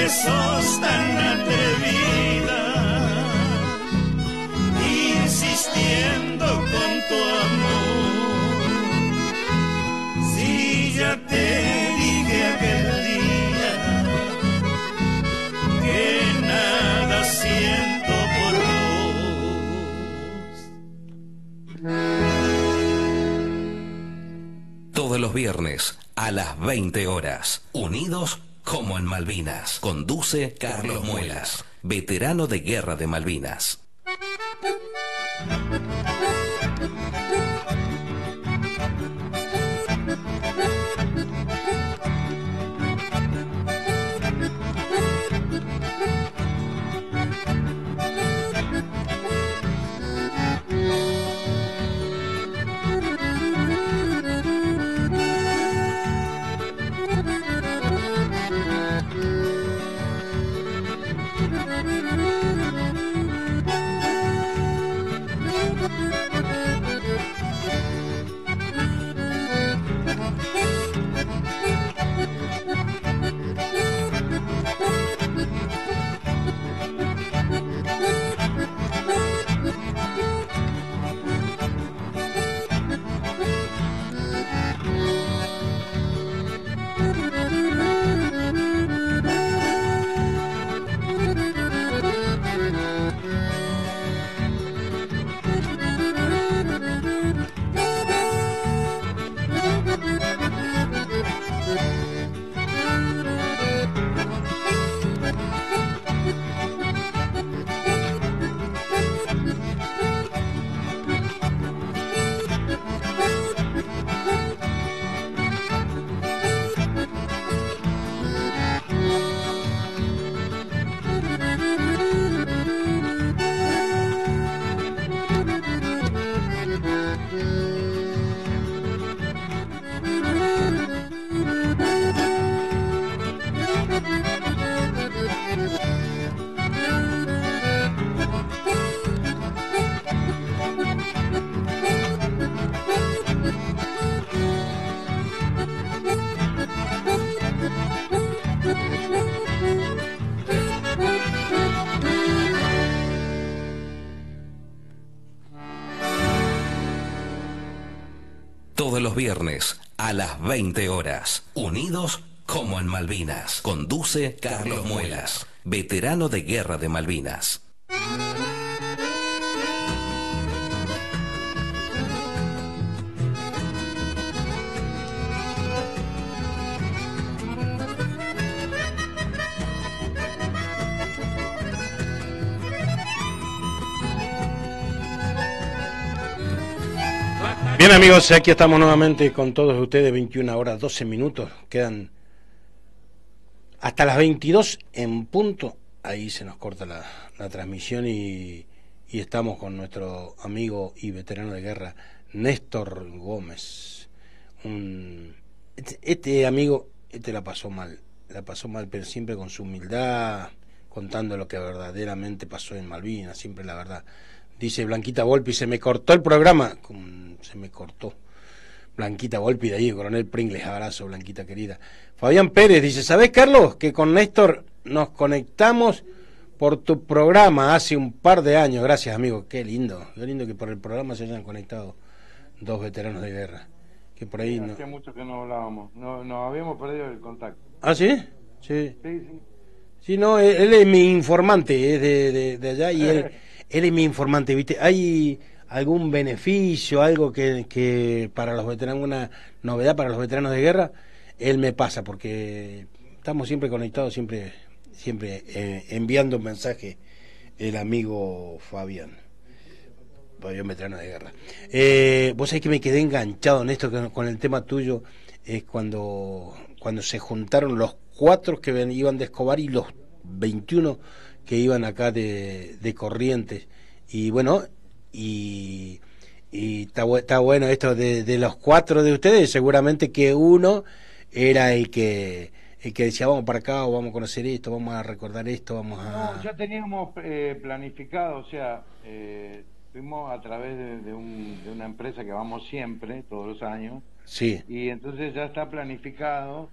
que sos tan atrevida, insistiendo con tu amor. Si ya te dije aquel día que nada siento por vos. Todos los viernes a las veinte horas, Unidos como en Malvinas. Conduce Carlos Muelas, veterano de guerra de Malvinas. Todos los viernes a las veinte horas, Unidos como en Malvinas. Conduce Carlos Muelas, veterano de guerra de Malvinas. Bien amigos, aquí estamos nuevamente con todos ustedes, veintiuna horas doce minutos, quedan hasta las veintidós en punto, ahí se nos corta la, la transmisión y, y estamos con nuestro amigo y veterano de guerra, Néstor Gómez. Un, este, este amigo, este la pasó mal, la pasó mal, pero siempre con su humildad, contando lo que verdaderamente pasó en Malvinas, siempre la verdad. Dice Blanquita Volpi, se me cortó el programa. Se me cortó. Blanquita Volpi de ahí, Coronel Pringles, abrazo, Blanquita querida. Fabián Pérez dice, ¿sabés, Carlos, que con Néstor nos conectamos por tu programa hace un par de años? Gracias, amigo. Qué lindo. Qué lindo que por el programa se hayan conectado dos veteranos de guerra. Que por ahí sí, no... Hacía mucho que no hablábamos. No, nos habíamos perdido el contacto. ¿Ah, sí? Sí. Sí, sí. Sí, no, él, él es mi informante, es de, de, de allá y él... Él es mi informante, ¿viste? ¿Hay algún beneficio, algo que, que para los veteranos, una novedad para los veteranos de guerra? Él me pasa, porque estamos siempre conectados, siempre siempre eh, enviando un mensaje el amigo Fabián, Fabián veterano de guerra. Eh, vos sabés que me quedé enganchado en esto, con, con el tema tuyo, es cuando, cuando se juntaron los cuatro que ven, iban de Escobar y los veintiuno que iban acá de, de Corrientes, y bueno, y, y está, está bueno esto de, de los cuatro de ustedes, seguramente que uno era el que el que decía vamos para acá, o vamos a conocer esto, vamos a recordar esto, vamos a... No, ya teníamos eh, planificado, o sea, eh, fuimos a través de, de, un, de una empresa que vamos siempre, todos los años, sí, y entonces ya está planificado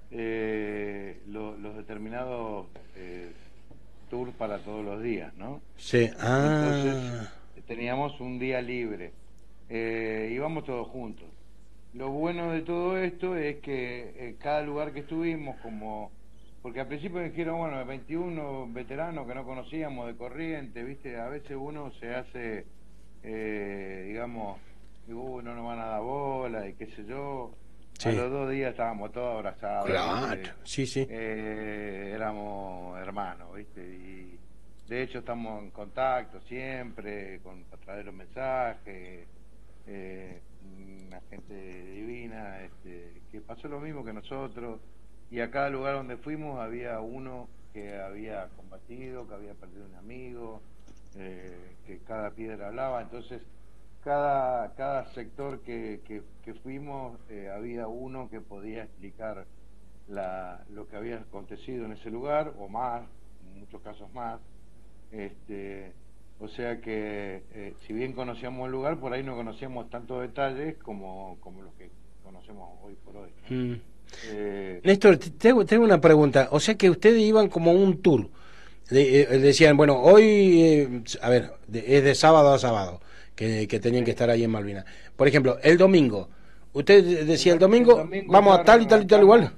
eh, lo, los determinados eh, tours para todos los días, ¿no? Sí, ah. Entonces teníamos un día libre, eh, íbamos todos juntos. Lo bueno de todo esto es que eh, cada lugar que estuvimos, como porque al principio dijeron, bueno, veintiuno veteranos que no conocíamos de Corrientes, ¿viste? A veces uno se hace, eh, digamos, uh, no nos van a dar bola y qué sé yo. Sí. A los dos días estábamos todos abrazados. Claro, sí, sí. Eh, éramos hermanos, ¿viste? Y de hecho estamos en contacto siempre, con a través de los mensajes. Eh, una gente divina, este, que pasó lo mismo que nosotros. Y a cada lugar donde fuimos había uno que había combatido, que había perdido un amigo, eh, que cada piedra hablaba. Entonces, cada cada sector que, que, que fuimos, eh, había uno que podía explicar la, lo que había acontecido en ese lugar, o más, en muchos casos más. Este, o sea que, eh, si bien conocíamos el lugar, por ahí no conocíamos tantos detalles como, como los que conocemos hoy por hoy, ¿no? Mm. Eh, Néstor, tengo, tengo una pregunta. O sea que ustedes iban como un tour. De, eh, decían, bueno, hoy, eh, a ver, de, es de sábado a sábado que, que tenían que estar ahí en Malvinas. Por ejemplo, el domingo. Usted decía el domingo, el domingo vamos a tal y tal y tal igual.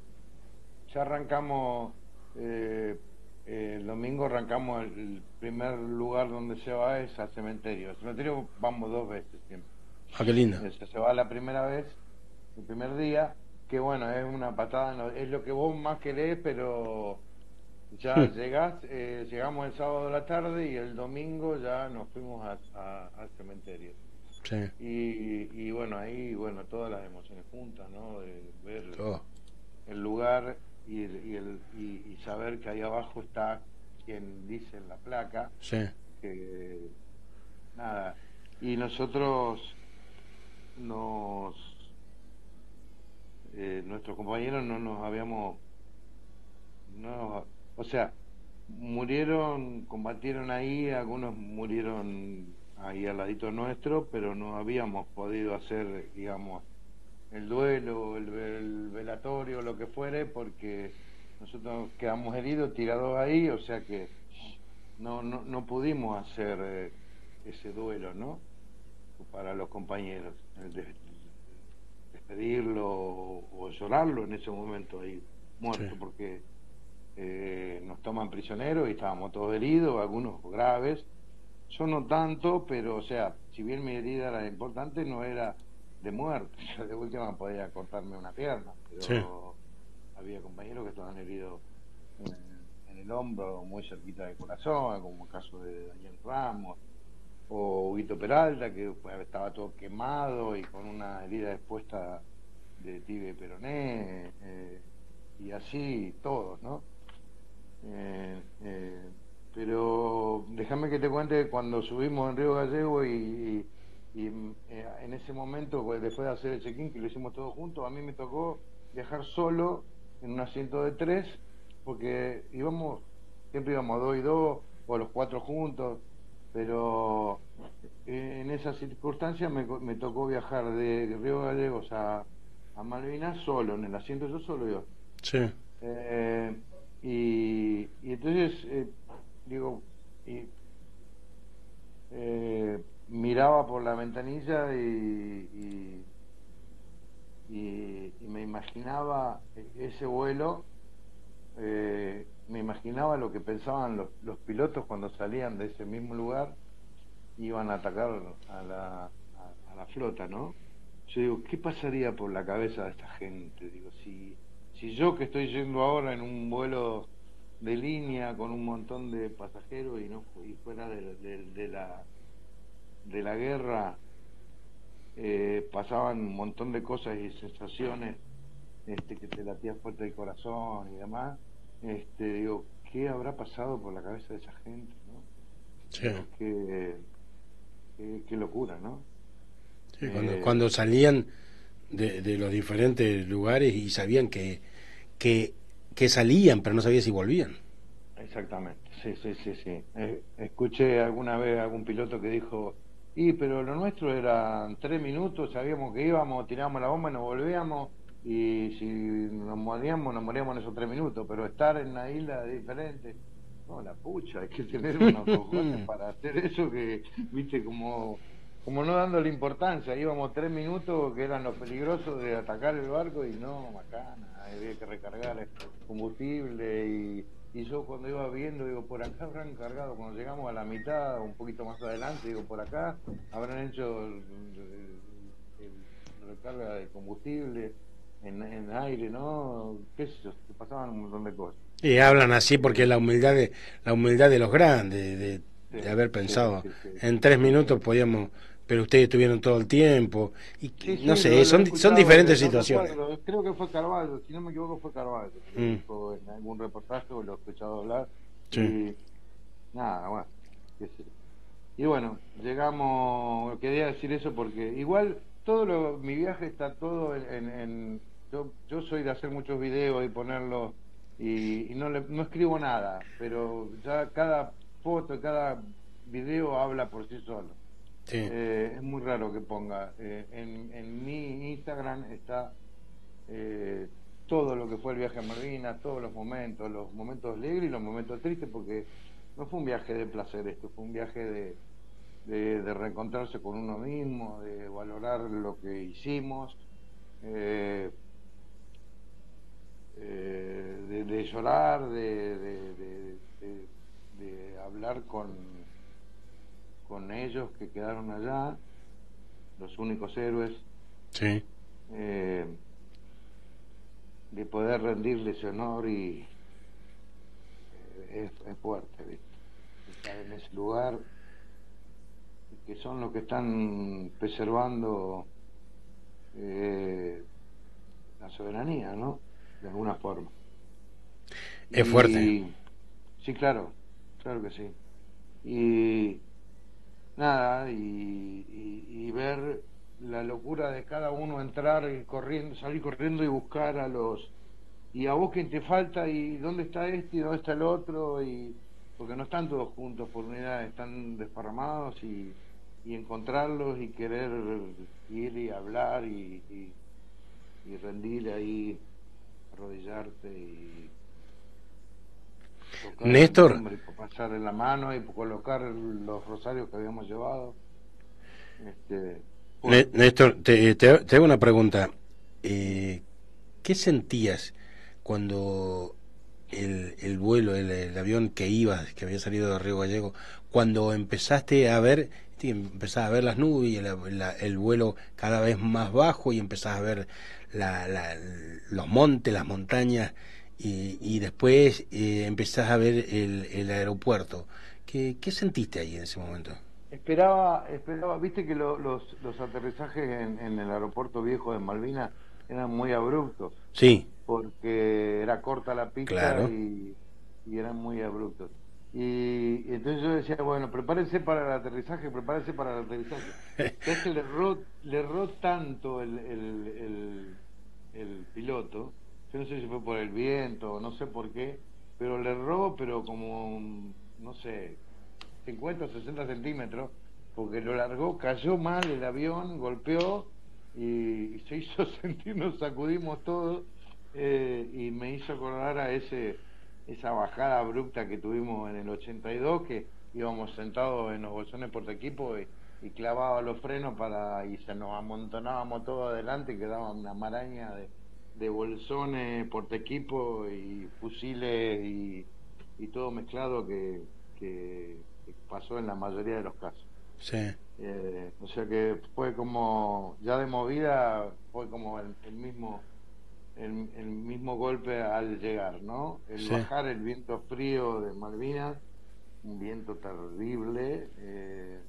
Ya arrancamos, eh, eh, el domingo arrancamos el, el primer lugar donde se va es al cementerio. Al cementerio vamos dos veces siempre. Ah, qué lindo. Se, se va la primera vez, el primer día, que bueno, es una patada, no, es lo que vos más querés, pero ya sí. llegás, eh, llegamos el sábado de la tarde y el domingo ya nos fuimos a, a, al cementerio. Sí. Y, y bueno, ahí, bueno, todas las emociones juntas, ¿no? De ver oh. el lugar y, y, el, y, y saber que ahí abajo está quien dice en la placa. Sí. Que, nada, y nosotros nos... Eh, nuestros compañeros no nos habíamos, no, o sea, murieron, combatieron ahí, algunos murieron ahí al ladito nuestro, pero no habíamos podido hacer, digamos, el duelo, el, el velatorio, lo que fuere, porque nosotros quedamos heridos, tirados ahí, o sea que no, no, no pudimos hacer eh, ese duelo, ¿no? Para los compañeros, el de, despedirlo o, o llorarlo en ese momento ahí muerto, sí. Porque eh, nos toman prisioneros y estábamos todos heridos, algunos graves, yo no tanto, pero o sea, si bien mi herida era importante, no era de muerte, yo de última podía cortarme una pierna, pero sí. Había compañeros que estaban heridos en, en el hombro, muy cerquita del corazón, como el caso de Daniel Ramos o Huguito Peralta, que pues, estaba todo quemado y con una herida expuesta de tibia y peroné, eh, y así todos, ¿no? Eh, eh, pero déjame que te cuente que cuando subimos en Río Gallego y, y, y eh, en ese momento, pues, después de hacer el check-in, que lo hicimos todos juntos, a mí me tocó viajar solo en un asiento de tres, porque íbamos, siempre íbamos dos y dos, o los cuatro juntos, pero en esa circunstancia me, me tocó viajar de Río Gallegos a, a Malvinas solo, en el asiento yo solo yo. Sí. Eh, y, y entonces, eh, digo, y, eh, miraba por la ventanilla y, y, y, y me imaginaba ese vuelo. Eh, me imaginaba lo que pensaban los, los pilotos cuando salían de ese mismo lugar, iban a atacar a la, a, a la flota, ¿no? Yo digo, ¿qué pasaría por la cabeza de esta gente? Digo, si, si yo que estoy yendo ahora en un vuelo de línea con un montón de pasajeros y no y fuera de, de, de la de la guerra, eh, pasaban un montón de cosas y sensaciones, este, que te latía fuerte el corazón y demás. Este, digo, ¿qué habrá pasado por la cabeza de esa gente, ¿no? Sí. Qué, qué, qué locura, ¿no? Sí, cuando, eh, cuando salían de, de los diferentes lugares y sabían que, que que salían, pero no sabía si volvían. Exactamente, sí, sí, sí, sí. Eh, escuché alguna vez a algún piloto que dijo, y pero lo nuestro eran tres minutos, sabíamos que íbamos, tirábamos la bomba y nos volvíamos, y si nos moríamos, nos moríamos en esos tres minutos, pero estar en una isla diferente, no, la pucha, hay que tener unos cojones para hacer eso que, viste, como como no dándole importancia, íbamos tres minutos que eran los peligrosos de atacar el barco y no, macana, había que recargar combustible y, y yo cuando iba viendo, digo, por acá habrán cargado, cuando llegamos a la mitad, un poquito más adelante, digo, por acá habrán hecho el, el, el recarga de combustible en, en aire, ¿no? Qué sé yo, que pasaban un montón de cosas. Y hablan así porque es la humildad de la humildad de los grandes, de, Sí, de haber pensado sí, sí, sí. en tres minutos podíamos, pero ustedes estuvieron todo el tiempo y Sí, no sí, sé, lo- lo son he son escuchado, diferentes no situaciones. recuerdo, creo que fue Carvalho, si no me equivoco fue Carvalho, que lo Mm. dijo en algún reportaje o lo he escuchado hablar. Sí. Y nada, bueno, qué sé. Y bueno, llegamos, quería decir eso porque igual todo lo, mi viaje está todo en, en, en- yo, yo soy de hacer muchos videos y ponerlos y, y no, le, no escribo nada, pero ya cada foto, cada video habla por sí solo. Sí. Eh, es muy raro que ponga. Eh, en, en mi Instagram está eh, todo lo que fue el viaje a Malvinas, todos los momentos, los momentos alegres y los momentos tristes, porque no fue un viaje de placer esto, fue un viaje de, de, de reencontrarse con uno mismo, de valorar lo que hicimos, eh, eh, de, de llorar, de, de, de, de, de hablar con con ellos que quedaron allá, los únicos héroes, Sí. eh, de poder rendirles honor y eh, es, es fuerte, ¿viste? Estar en ese lugar, que son los que están preservando eh, la soberanía, ¿no? De alguna forma. Es Y, fuerte. sí, claro, claro que sí. Y nada, y, y, y ver la locura de cada uno entrar y corriendo, salir corriendo y buscar a los, y a vos quién te falta y dónde está este y dónde está el otro, y porque no están todos juntos por unidad, están desparramados, y, y encontrarlos y querer ir y hablar y, y, y rendir ahí, arrodillarte y tocar Néstor. el nombre, y pasar en la mano y colocar los rosarios que habíamos llevado. Este, Ne- bueno, Néstor, te, te, te hago una pregunta. Eh, ¿qué sentías cuando el, el vuelo, el, el avión que iba, que había salido de Río Gallego, cuando empezaste a ver, sí, empezás a ver las nubes y el, la- el vuelo cada vez más bajo y empezás a ver la, la- los montes, las montañas y, y después eh, empezás a ver el, el aeropuerto? ¿Qué, qué sentiste ahí en ese momento? esperaba, esperaba, viste que lo- los, los aterrizajes en, en el aeropuerto viejo de Malvinas eran muy abruptos, Sí, porque era corta la pista claro. y, y eran muy abruptos. Y, y entonces yo decía, bueno, prepárense para el aterrizaje, prepárense para el aterrizaje. Es que le erró, le erró tanto el, el, el, el piloto, yo no sé si fue por el viento o no sé por qué, pero le erró, pero como, no sé, cincuenta o sesenta centímetros, porque lo largó, cayó mal el avión, golpeó y, y se hizo sentir, nos sacudimos todos, eh, y me hizo acordar a ese esa bajada abrupta que tuvimos en el ochenta y dos, que íbamos sentados en los bolsones por equipo y, y clavados los frenos para y se nos amontonábamos todo adelante, quedaba una maraña de, de bolsones por equipo y fusiles y, y todo mezclado que, que, que pasó en la mayoría de los casos. Sí. Eh, o sea que fue como, ya de movida, fue como el, el mismo el, el mismo golpe al llegar, ¿no? El Sí. bajar el viento frío de Malvinas, un viento terrible, eh,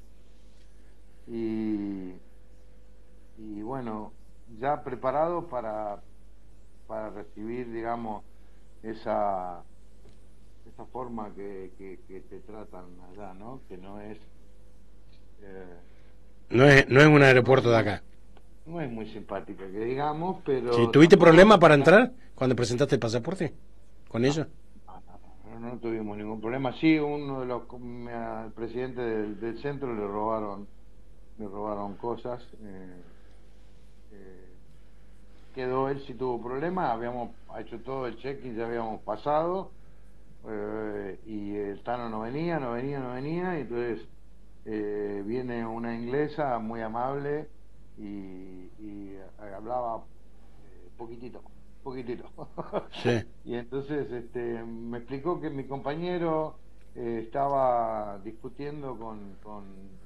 y, y bueno, ya preparado para, para recibir, digamos, esa esa forma que, que, que te tratan allá, ¿no? Que no es... Eh, No es, no es un aeropuerto no, de no, acá. no es muy simpática, que digamos, pero... Sí, ¿tuviste tampoco problema es para una- entrar cuando presentaste el pasaporte con No, ellos? no, no, no, no tuvimos ningún problema. Sí, uno de los com- al presidente del, del centro le robaron, le robaron cosas, eh, eh, quedó, él sí tuvo problemas, habíamos hecho todo el check-in, ya habíamos pasado, eh, y el Tano no venía, no venía, no venía, y entonces eh, viene una inglesa muy amable y, y hablaba eh, poquitito, poquitito. Sí. Y entonces este, me explicó que mi compañero eh, estaba discutiendo con con,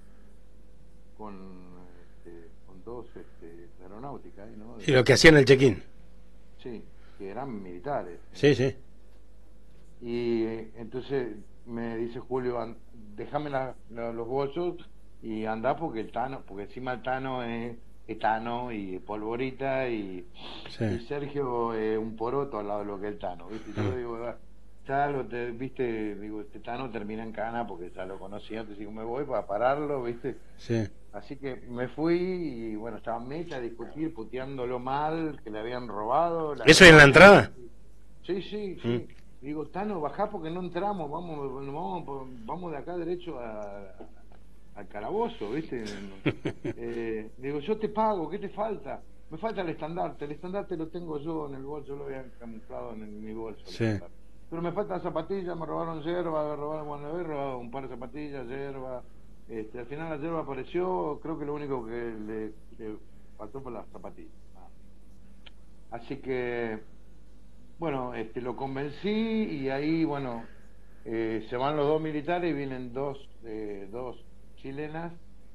con, este, con dos este, aeronáuticas, ¿no? Y lo que hacían el check-in. Sí, que eran militares. Sí, sí. Y eh, entonces me dice Julio, an- déjame la- la- los bolsos y anda porque el Tano, porque encima el Tano es, es Tano y polvorita y, Sí. y Sergio es un poroto al lado de lo que es el Tano, ¿viste? Yo Ah. digo, "Ah, ya lo te, viste, digo, este Tano termina en cana porque ya lo conocía, entonces digo, me voy para pararlo, ¿viste? Sí. Así que me fui y bueno, estaba meta a discutir, puteándolo mal, que le habían robado. la- ¿Eso en la entrada? Sí, sí, sí. Digo, Tano, bajá porque no entramos, vamos, vamos, por- vamos de acá derecho a, al calabozo, ¿viste? Eh, digo, yo te pago, ¿qué te falta? Me falta el estandarte, el estandarte lo tengo yo en el bolso, lo había camuflado en, el- mi bolso. el Sí. estandarte. Pero me faltan zapatillas, me robaron yerba, me robaron, bueno, me había robado un par de zapatillas, yerba. Este, al final la yerba apareció, creo que lo único que le, le faltó fue las zapatillas. nada. Así que, bueno, este, lo convencí y ahí, bueno, eh, se van los dos militares y vienen dos, eh, dos chilenas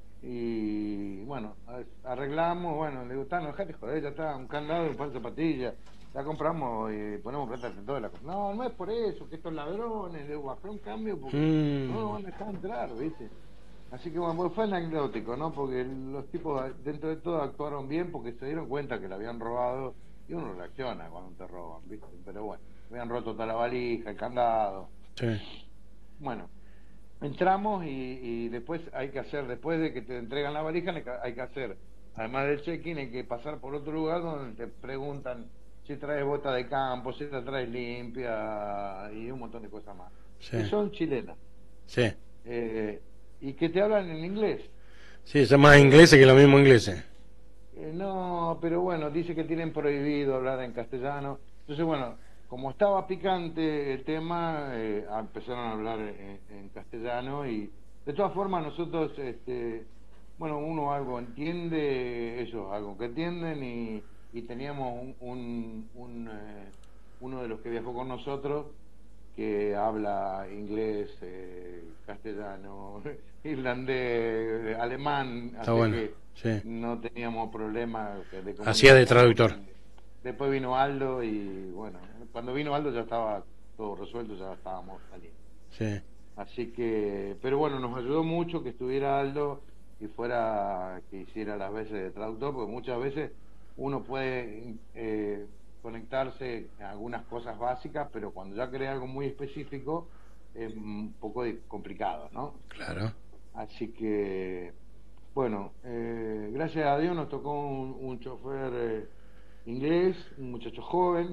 y, bueno, a- arreglamos, bueno, le digo, Tano, dejate joder, ya está, un candado y un par de zapatillas, la compramos y ponemos plata en todo la cosa. No, no es por eso, que estos ladrones, le digo, bajé un cambio porque Mm. no nos van a dejar entrar, ¿viste? Así que bueno, fue anecdótico, ¿no? Porque los tipos dentro de todo actuaron bien porque se dieron cuenta que le habían robado y uno reacciona cuando te roban, ¿viste? Pero bueno, habían roto toda la valija, el candado. Sí. Bueno, entramos y, y después hay que hacer, después de que te entregan la valija, hay que- hay que hacer, además del check-in, hay que pasar por otro lugar donde te preguntan si traes bota de campo, si la traes limpia y un montón de cosas más. Sí. Que son chilenas. Sí. Eh, y que te hablan en inglés. Sí, son más ingleses que los mismos ingleses. Eh, no, pero bueno, dice que tienen prohibido hablar en castellano. Entonces, bueno, como estaba picante el tema, eh, empezaron a hablar en, en castellano y de todas formas nosotros, este, bueno, uno algo entiende, ellos algo que entienden y, y teníamos un, un, un, eh, uno de los que viajó con nosotros que habla inglés, eh, castellano, irlandés, alemán, Está así bueno, que sí. no teníamos problema de Hacía de traductor. Después vino Aldo y bueno, cuando vino Aldo ya estaba todo resuelto, ya estábamos saliendo. Sí. Así que, pero bueno, nos ayudó mucho que estuviera Aldo y fuera, que hiciera las veces de traductor, porque muchas veces uno puede eh, conectarse a algunas cosas básicas, pero cuando ya crea algo muy específico es un poco de- complicado, ¿no? Claro. Así que, bueno, eh, gracias a Dios nos tocó un, un chofer eh, inglés, un muchacho joven,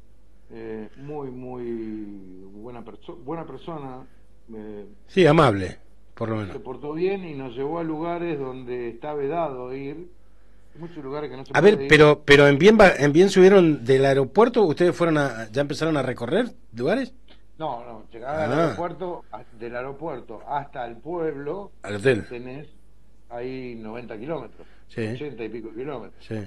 eh, muy, muy buena, perso buena persona. eh, Sí, amable, por lo se menos. portó bien y nos llevó a lugares donde está vedado ir. Hay muchos lugares que no se A puede ver, ir. pero pero en bien va- en bien subieron del aeropuerto, ustedes fueron a ya empezaron a recorrer lugares No, no, llegar al Ah. aeropuerto, a- del aeropuerto hasta el pueblo, al hotel. tenés ahí noventa kilómetros, Sí. ochenta y pico kilómetros. Sí.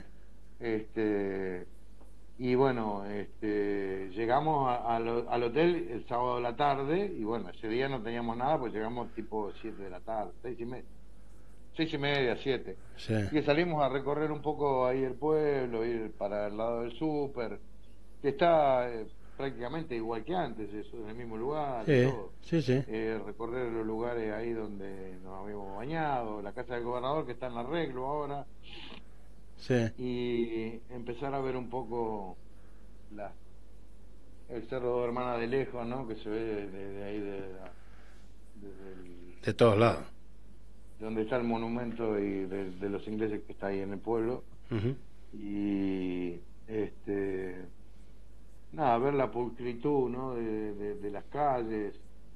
Este, y bueno, este, llegamos a- a lo- al hotel el sábado de la tarde y bueno, ese día no teníamos nada, pues llegamos tipo siete de la tarde, seis y media, seis y media, siete. Sí. Y salimos a recorrer un poco ahí el pueblo, ir para el lado del súper, que está eh, prácticamente igual que antes, eso, en el mismo lugar, y Sí, todo. sí, sí. Eh, recorrer los lugares ahí donde nos habíamos bañado, la casa del gobernador que está en arreglo ahora, Sí. y empezar a ver un poco la, el cerro de Hermana de lejos, ¿no? Que se ve desde ahí, de, la- desde el- De todos lados. donde está el monumento y de, de los ingleses que está ahí en el pueblo. Ujú. Y este nada, ver la pulcritud, ¿no? de, de, de las calles,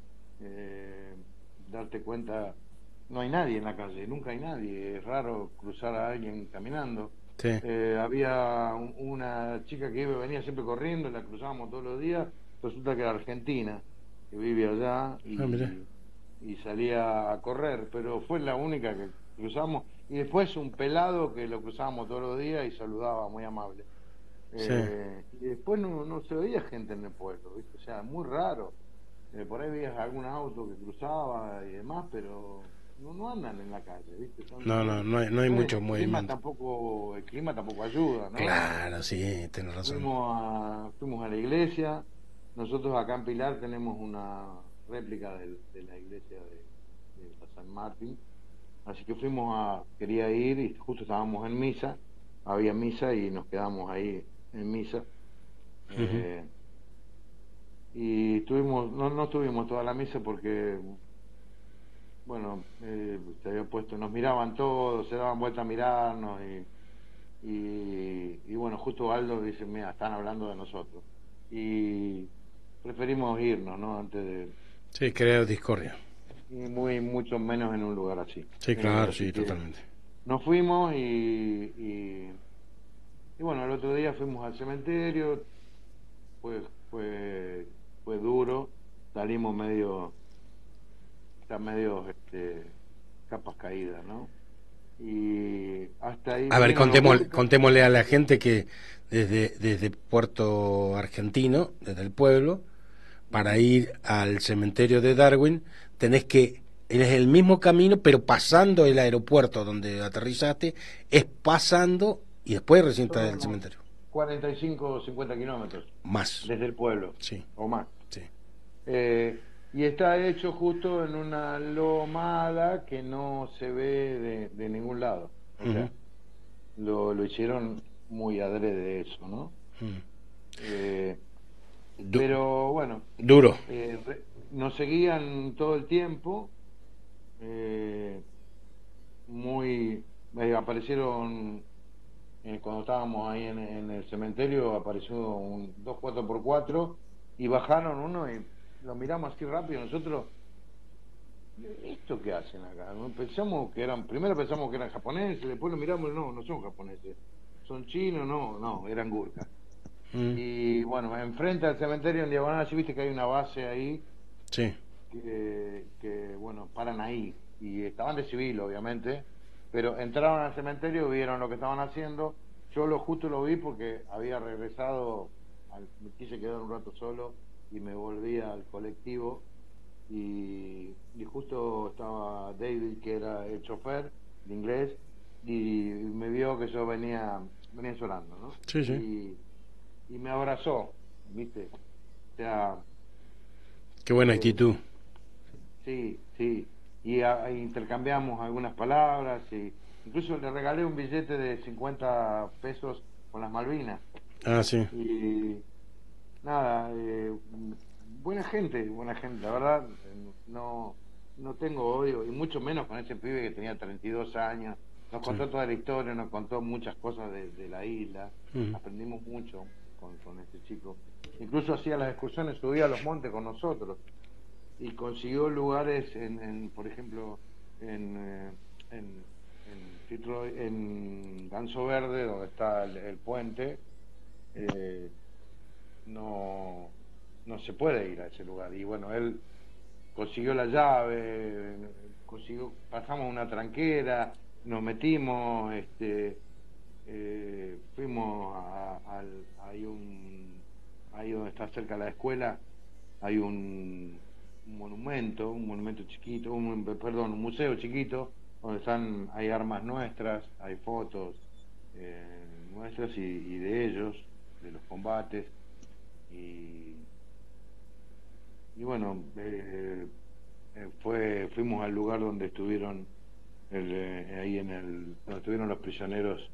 eh, darte cuenta, no hay nadie en la calle, nunca hay nadie, es raro cruzar a alguien caminando. Sí. Eh, había un- una chica que iba, venía siempre corriendo, la cruzábamos todos los días, resulta que era argentina, que vive allá Ah, mirá. y, y salía a correr, pero fue la única que cruzamos. Y después un pelado que lo cruzábamos todos los días y saludaba, muy amable. Sí. Eh, y después no, no se veía gente en el pueblo, ¿viste? O sea, muy raro. Eh, por ahí veías algún auto que cruzaba y demás, pero no, no andan en la calle, ¿viste? Son, No, no, no hay, no hay después mucho el clima movimiento. tampoco, el clima tampoco ayuda, ¿no? Claro, sí, tenés razón. Fuimos a, fuimos a la iglesia. Nosotros acá en Pilar tenemos una réplica de, de la iglesia de, de San Martín. Así que fuimos a, quería ir y justo estábamos en misa, había misa y nos quedamos ahí en misa. Ujú. Eh, y tuvimos, no, no tuvimos toda la misa porque, bueno, eh, se había puesto, nos miraban todos, se daban vuelta a mirarnos y, y, y bueno, justo Aldo dice, mira, están hablando de nosotros. Y preferimos irnos, ¿no? Antes de, Sí, creo discordia. y muy, mucho menos en un lugar así. Sí, Eh, claro, así sí, que totalmente. nos fuimos y, y, y bueno, el otro día fuimos al cementerio, fue, fue, fue duro, salimos medio, está medio, este, capas caídas, ¿no? Y hasta ahí A ver, vinieron los contemos, grupos. contémosle a la gente que desde, desde Puerto Argentino, desde el pueblo, para ir al cementerio de Darwin, tenés que, es el mismo camino, pero pasando el aeropuerto donde aterrizaste, es pasando y después recién está Son el unos cementerio. cuarenta y cinco o cincuenta kilómetros Más. desde el pueblo, Sí, o más. sí. Eh, y está hecho justo en una lomada que no se ve de, de ningún lado. O Ujú. sea, lo, lo hicieron muy adrede eso, ¿no? Mm. Eh, Du- pero bueno, duro. eh, re- nos seguían todo el tiempo. Eh, muy eh, aparecieron eh, cuando estábamos ahí en, en el cementerio, apareció un dos cuatro por cuatro y bajaron uno y lo miramos así rápido nosotros. ¿Esto qué hacen acá? ¿No? Pensamos que eran, primero pensamos que eran japoneses, después lo miramos y no, no son japoneses, son chinos, no, no, eran gurkas. Mm. Y bueno, enfrente al cementerio en diagonal, así viste que hay una base ahí Sí. que, que, bueno, paran ahí y estaban de civil obviamente, pero entraron al cementerio, vieron lo que estaban haciendo. Yo lo justo lo vi porque había regresado, al, me quise quedar un rato solo y me volví al colectivo y, y justo estaba David, que era el chofer de inglés, y me vio que yo venía venía llorando, ¿no? Sí, sí. Y, y me abrazó, ¿viste? O sea, Qué buena eh, actitud. sí, sí. Y a- intercambiamos algunas palabras y incluso le regalé un billete de cincuenta pesos con las Malvinas. Ah, sí. Y nada, eh, buena gente, buena gente, la verdad, eh, no, no tengo odio, y mucho menos con ese pibe que tenía treinta y dos años. Nos contó Sí. toda la historia, nos contó muchas cosas de, de la isla, Ujú. aprendimos mucho con, con este chico. Incluso hacía las excursiones, subía a los montes con nosotros y consiguió lugares en, en por ejemplo, en, eh, en, en, Fitzroy- en Ganso Verde, donde está el, el puente. eh, no, no se puede ir a ese lugar. Y bueno, él consiguió la llave, consiguió, pasamos una tranquera, nos metimos, este, eh, fuimos a, al, hay un, ahí donde está cerca la escuela, hay un, un monumento, un monumento chiquito, un, perdón, un museo chiquito, donde están, hay armas nuestras, hay fotos eh, nuestras y, y de ellos, de los combates. Y, y bueno, eh, eh, fue fuimos al lugar donde estuvieron el, eh, ahí en el donde estuvieron los prisioneros,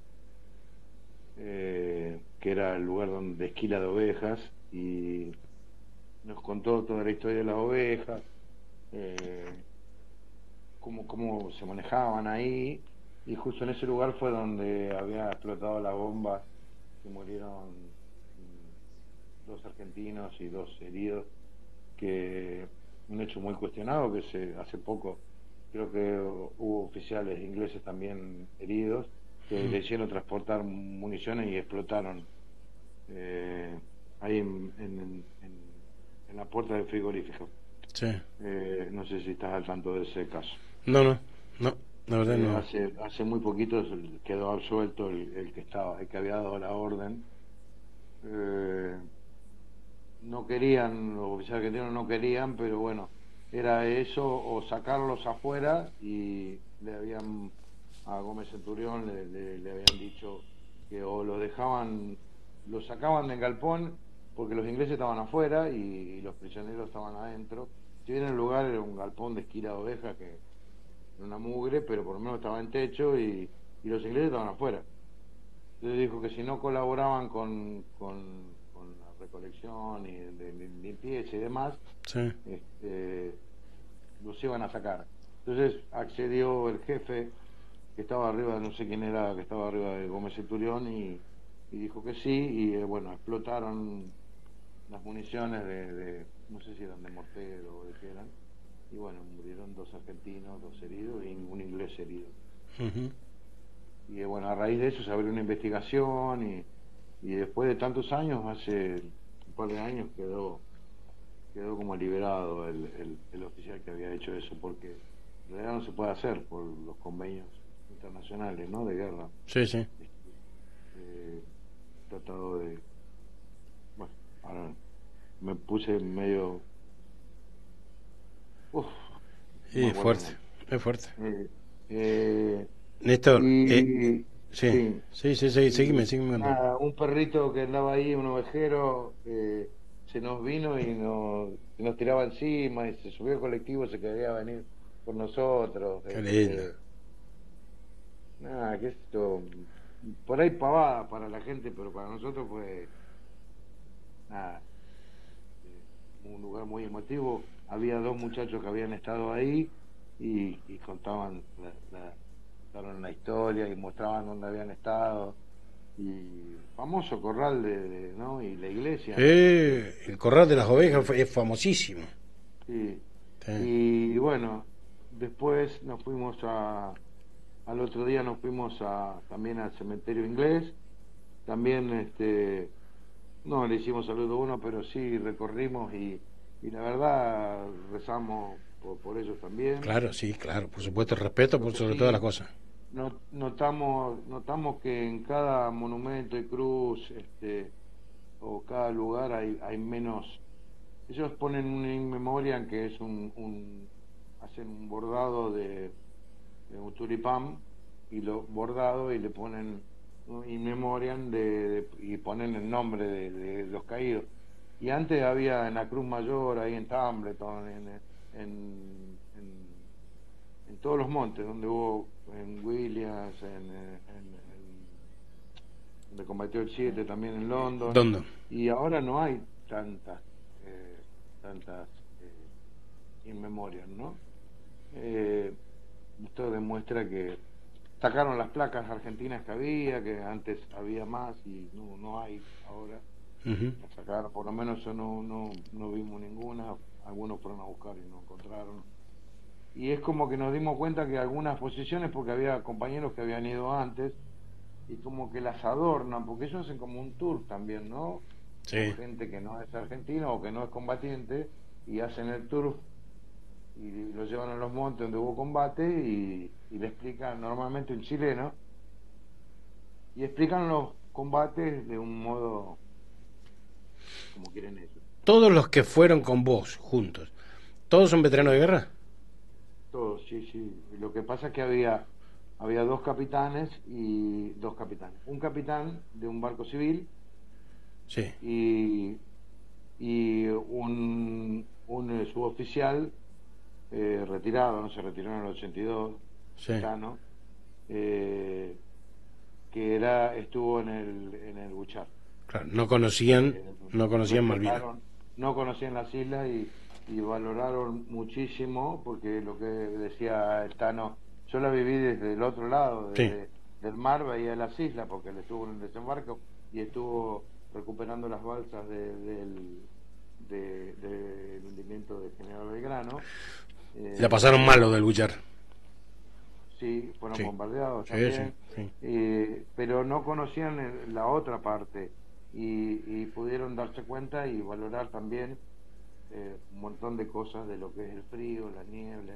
eh, que era el lugar donde esquila de ovejas, y nos contó toda la historia de las ovejas, eh, cómo, cómo se manejaban ahí, y justo en ese lugar fue donde había explotado la bomba, que murieron dos argentinos y dos heridos, que un hecho muy cuestionado, que se hace poco creo que hubo oficiales ingleses también heridos, que mm. le hicieron transportar municiones y explotaron eh, ahí en, en, en, en la puerta del frigorífico. Sí. Eh, no sé si estás al tanto de ese caso. No, no, no, la verdad eh, no. Hace, hace muy poquito quedó absuelto el, el que estaba, el que había dado la orden. Eh, no querían, los oficiales argentinos no querían, pero bueno, era eso o sacarlos afuera, y le habían, a Gómez Centurión le, le, le habían dicho que o los dejaban, los sacaban del galpón porque los ingleses estaban afuera y, y los prisioneros estaban adentro. Si bien el lugar era un galpón de esquila de ovejas, que era una mugre, pero por lo menos estaba en techo, y, y los ingleses estaban afuera. Entonces dijo que si no colaboraban con, con, con la recolección y de, de limpieza y demás, sí. este, los iban a sacar. Entonces accedió el jefe, que estaba arriba, no sé quién era, que estaba arriba de Gómez Centurión, y, y dijo que sí, y eh, bueno, explotaron las municiones de, de, no sé si eran de mortero o de qué eran, y bueno, murieron dos argentinos, dos heridos y un inglés herido. Uh-huh. Y bueno, a raíz de eso se abrió una investigación, y, y después de tantos años, hace un par de años, quedó quedó como liberado el, el, el oficial que había hecho eso, porque en realidad no se puede hacer por los convenios internacionales, ¿no?, de guerra. Sí, sí. Eh, tratado de... Bueno, ahora me puse medio... Uf, sí, es fuerte, es fuerte. Eh, eh, Néstor, y, eh, sí, sí, sí, sí, sí, sígueme, sígueme. Nada, un perrito que andaba ahí, un ovejero, eh, se nos vino y nos, nos tiraba encima, y se subió al colectivo, se quería venir por nosotros. Qué lindo. Eh, nada, que esto, por ahí pavada para la gente, pero para nosotros fue, nada, eh, un lugar muy emotivo. Había dos muchachos que habían estado ahí y, y contaban la, la, contaron la historia y mostraban dónde habían estado. Y famoso corral de, de ¿no? Y la iglesia. Eh, el corral de las ovejas fue, es famosísimo. Sí. Sí. Y bueno, después nos fuimos a, al otro día nos fuimos a también al cementerio inglés. También, este, no le hicimos saludo a uno, pero sí recorrimos y, y la verdad rezamos por, por ellos también. Claro, sí, claro, por supuesto, respeto por sobre sí, todas las cosas. Notamos, notamos que en cada monumento y cruz, este, o cada lugar hay, hay menos. Ellos ponen un in memoriam, que es un, un hacen un bordado de, de un tulipán, y lo bordado y le ponen un in memoriam de, de, y ponen el nombre de, de los caídos. Y antes había en la Cruz Mayor, ahí en Tambleton, en, en, en, en todos los montes donde hubo, en Williams, en, en, en donde combatió el siete, también en London. London. Y ahora no hay tantas eh, tantas eh, in memoriam, ¿no? Eh, esto demuestra que sacaron las placas argentinas que había, que antes había más y no, no hay ahora. Uh-huh. La sacaron, por lo menos yo no, no, no vimos ninguna. Algunos fueron a buscar y no encontraron. Y es como que nos dimos cuenta que algunas posiciones, porque había compañeros que habían ido antes, y como que las adornan, porque ellos hacen como un tour también, ¿no? Sí. Con gente que no es argentino o que no es combatiente, y hacen el tour y lo llevan a los montes donde hubo combate, y, y le explican, normalmente un chileno, y explican los combates de un modo como quieren ellos. Todos los que fueron con vos juntos, ¿todos son veteranos de guerra? Todos, sí, sí. Lo que pasa es que había había dos capitanes y dos capitanes. Un capitán de un barco civil, sí, y, y un, un suboficial eh, retirado, no se retiró en el ochenta y dos, sí. Tano, eh, que era estuvo en el en el Buchar. Claro, no conocían, Eh, no conocían Malvinas. No conocían las islas y, y valoraron muchísimo, porque lo que decía el Tano, yo la viví desde el otro lado, desde, sí, del mar, veía las islas, porque él estuvo en el desembarco y estuvo recuperando las balsas de, del, de, de, del hundimiento de General Belgrano. Eh, la pasaron mal lo del Buchar. sí, fueron Sí. bombardeados Sí, también, sí, sí. eh, pero no conocían el- la otra parte y, y pudieron darse cuenta y valorar también eh, un montón de cosas de lo que es el frío, la niebla.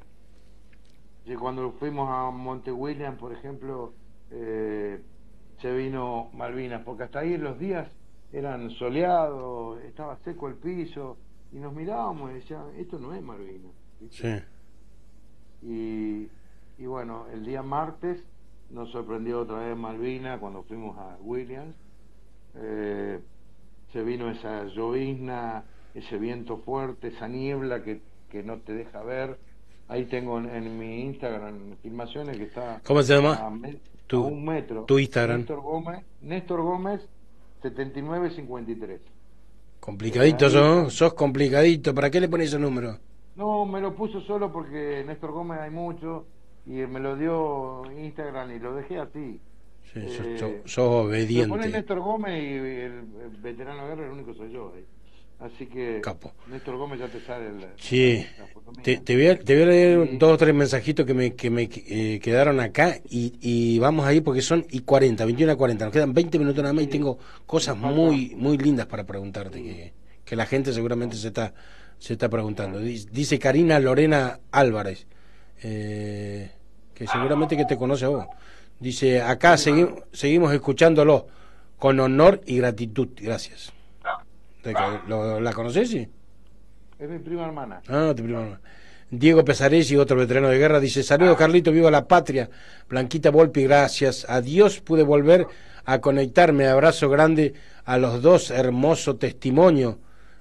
Y cuando fuimos a Monte William, por ejemplo, eh, se vino Malvinas, porque hasta ahí los días eran soleados, estaba seco el piso, y nos mirábamos y decíamos, esto no es Malvinas, ¿viste? Sí. Y, y bueno, el día martes nos sorprendió otra vez Malvina cuando fuimos a Williams. Eh, se vino esa llovizna, ese viento fuerte, esa niebla que, que no te deja ver. Ahí tengo en, en mi Instagram filmaciones que está ¿Cómo se llama? a, me- Tu- a un metro. tu Instagram. Néstor Gómez, Néstor Gómez setenta y nueve cincuenta y tres. Complicadito, Eh, ahí sos, está. sos complicadito. ¿Para qué le pones ese número? No, me lo puso solo porque Néstor Gómez hay mucho y me lo dio Instagram y lo dejé así. Sí, sos, Eh, sos- sos Me pone obediente. Néstor Gómez y el, el veterano de guerra, el único soy yo ahí. Así que Capo. Néstor Gómez ya te sale el, Sí. la foto mía. Te, te voy a, te voy a leer Sí. dos o tres mensajitos que me, que me eh, quedaron acá y, y vamos ahí porque son y cuarenta, veintiuno a cuarenta. Nos quedan veinte minutos nada más y Sí. tengo cosas Me falta- muy muy lindas para preguntarte Sí. que, que la gente seguramente se está se está preguntando. Dice, dice Karina Lorena Álvarez, eh, que seguramente que te conoce a vos. Dice, acá segui- seguimos escuchándolo con honor y gratitud. Gracias. ¿De que- lo- ¿La conoces? Sí. Es mi prima hermana. Ah, tu primo hermano. Diego Pesaresi, otro veterano de guerra, dice, saludos Carlito, viva la patria. Blanquita Volpi, gracias a Dios pude volver a conectarme. Abrazo grande a los dos, hermoso testimonio.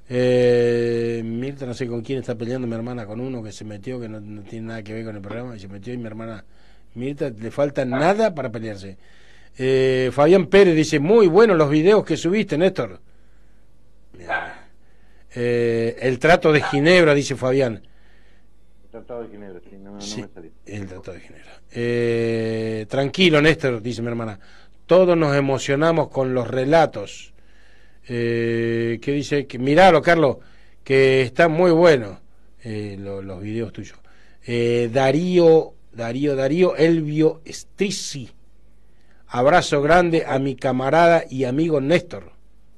Eh, Mirta, no sé con quién está peleando mi hermana, con uno que se metió, que no, no tiene nada que ver con el programa, y se metió y mi hermana Mirta, le falta nada para pelearse. Eh, Fabián Pérez dice, muy buenos los videos que subiste, Néstor. Mira. Eh, el trato de Ginebra, dice Fabián. El Tratado de Ginebra, sí, no, no Sí, me salí. el Tratado de Ginebra. Eh, tranquilo, Néstor, dice mi hermana. Todos nos emocionamos con los relatos. Eh, ¿Qué dice? Que, miralo, Carlos, que está muy bueno eh, lo- los videos tuyos. Eh, Darío, Darío, Darío, Elvio Strizzi. Abrazo grande a mi camarada y amigo Néstor.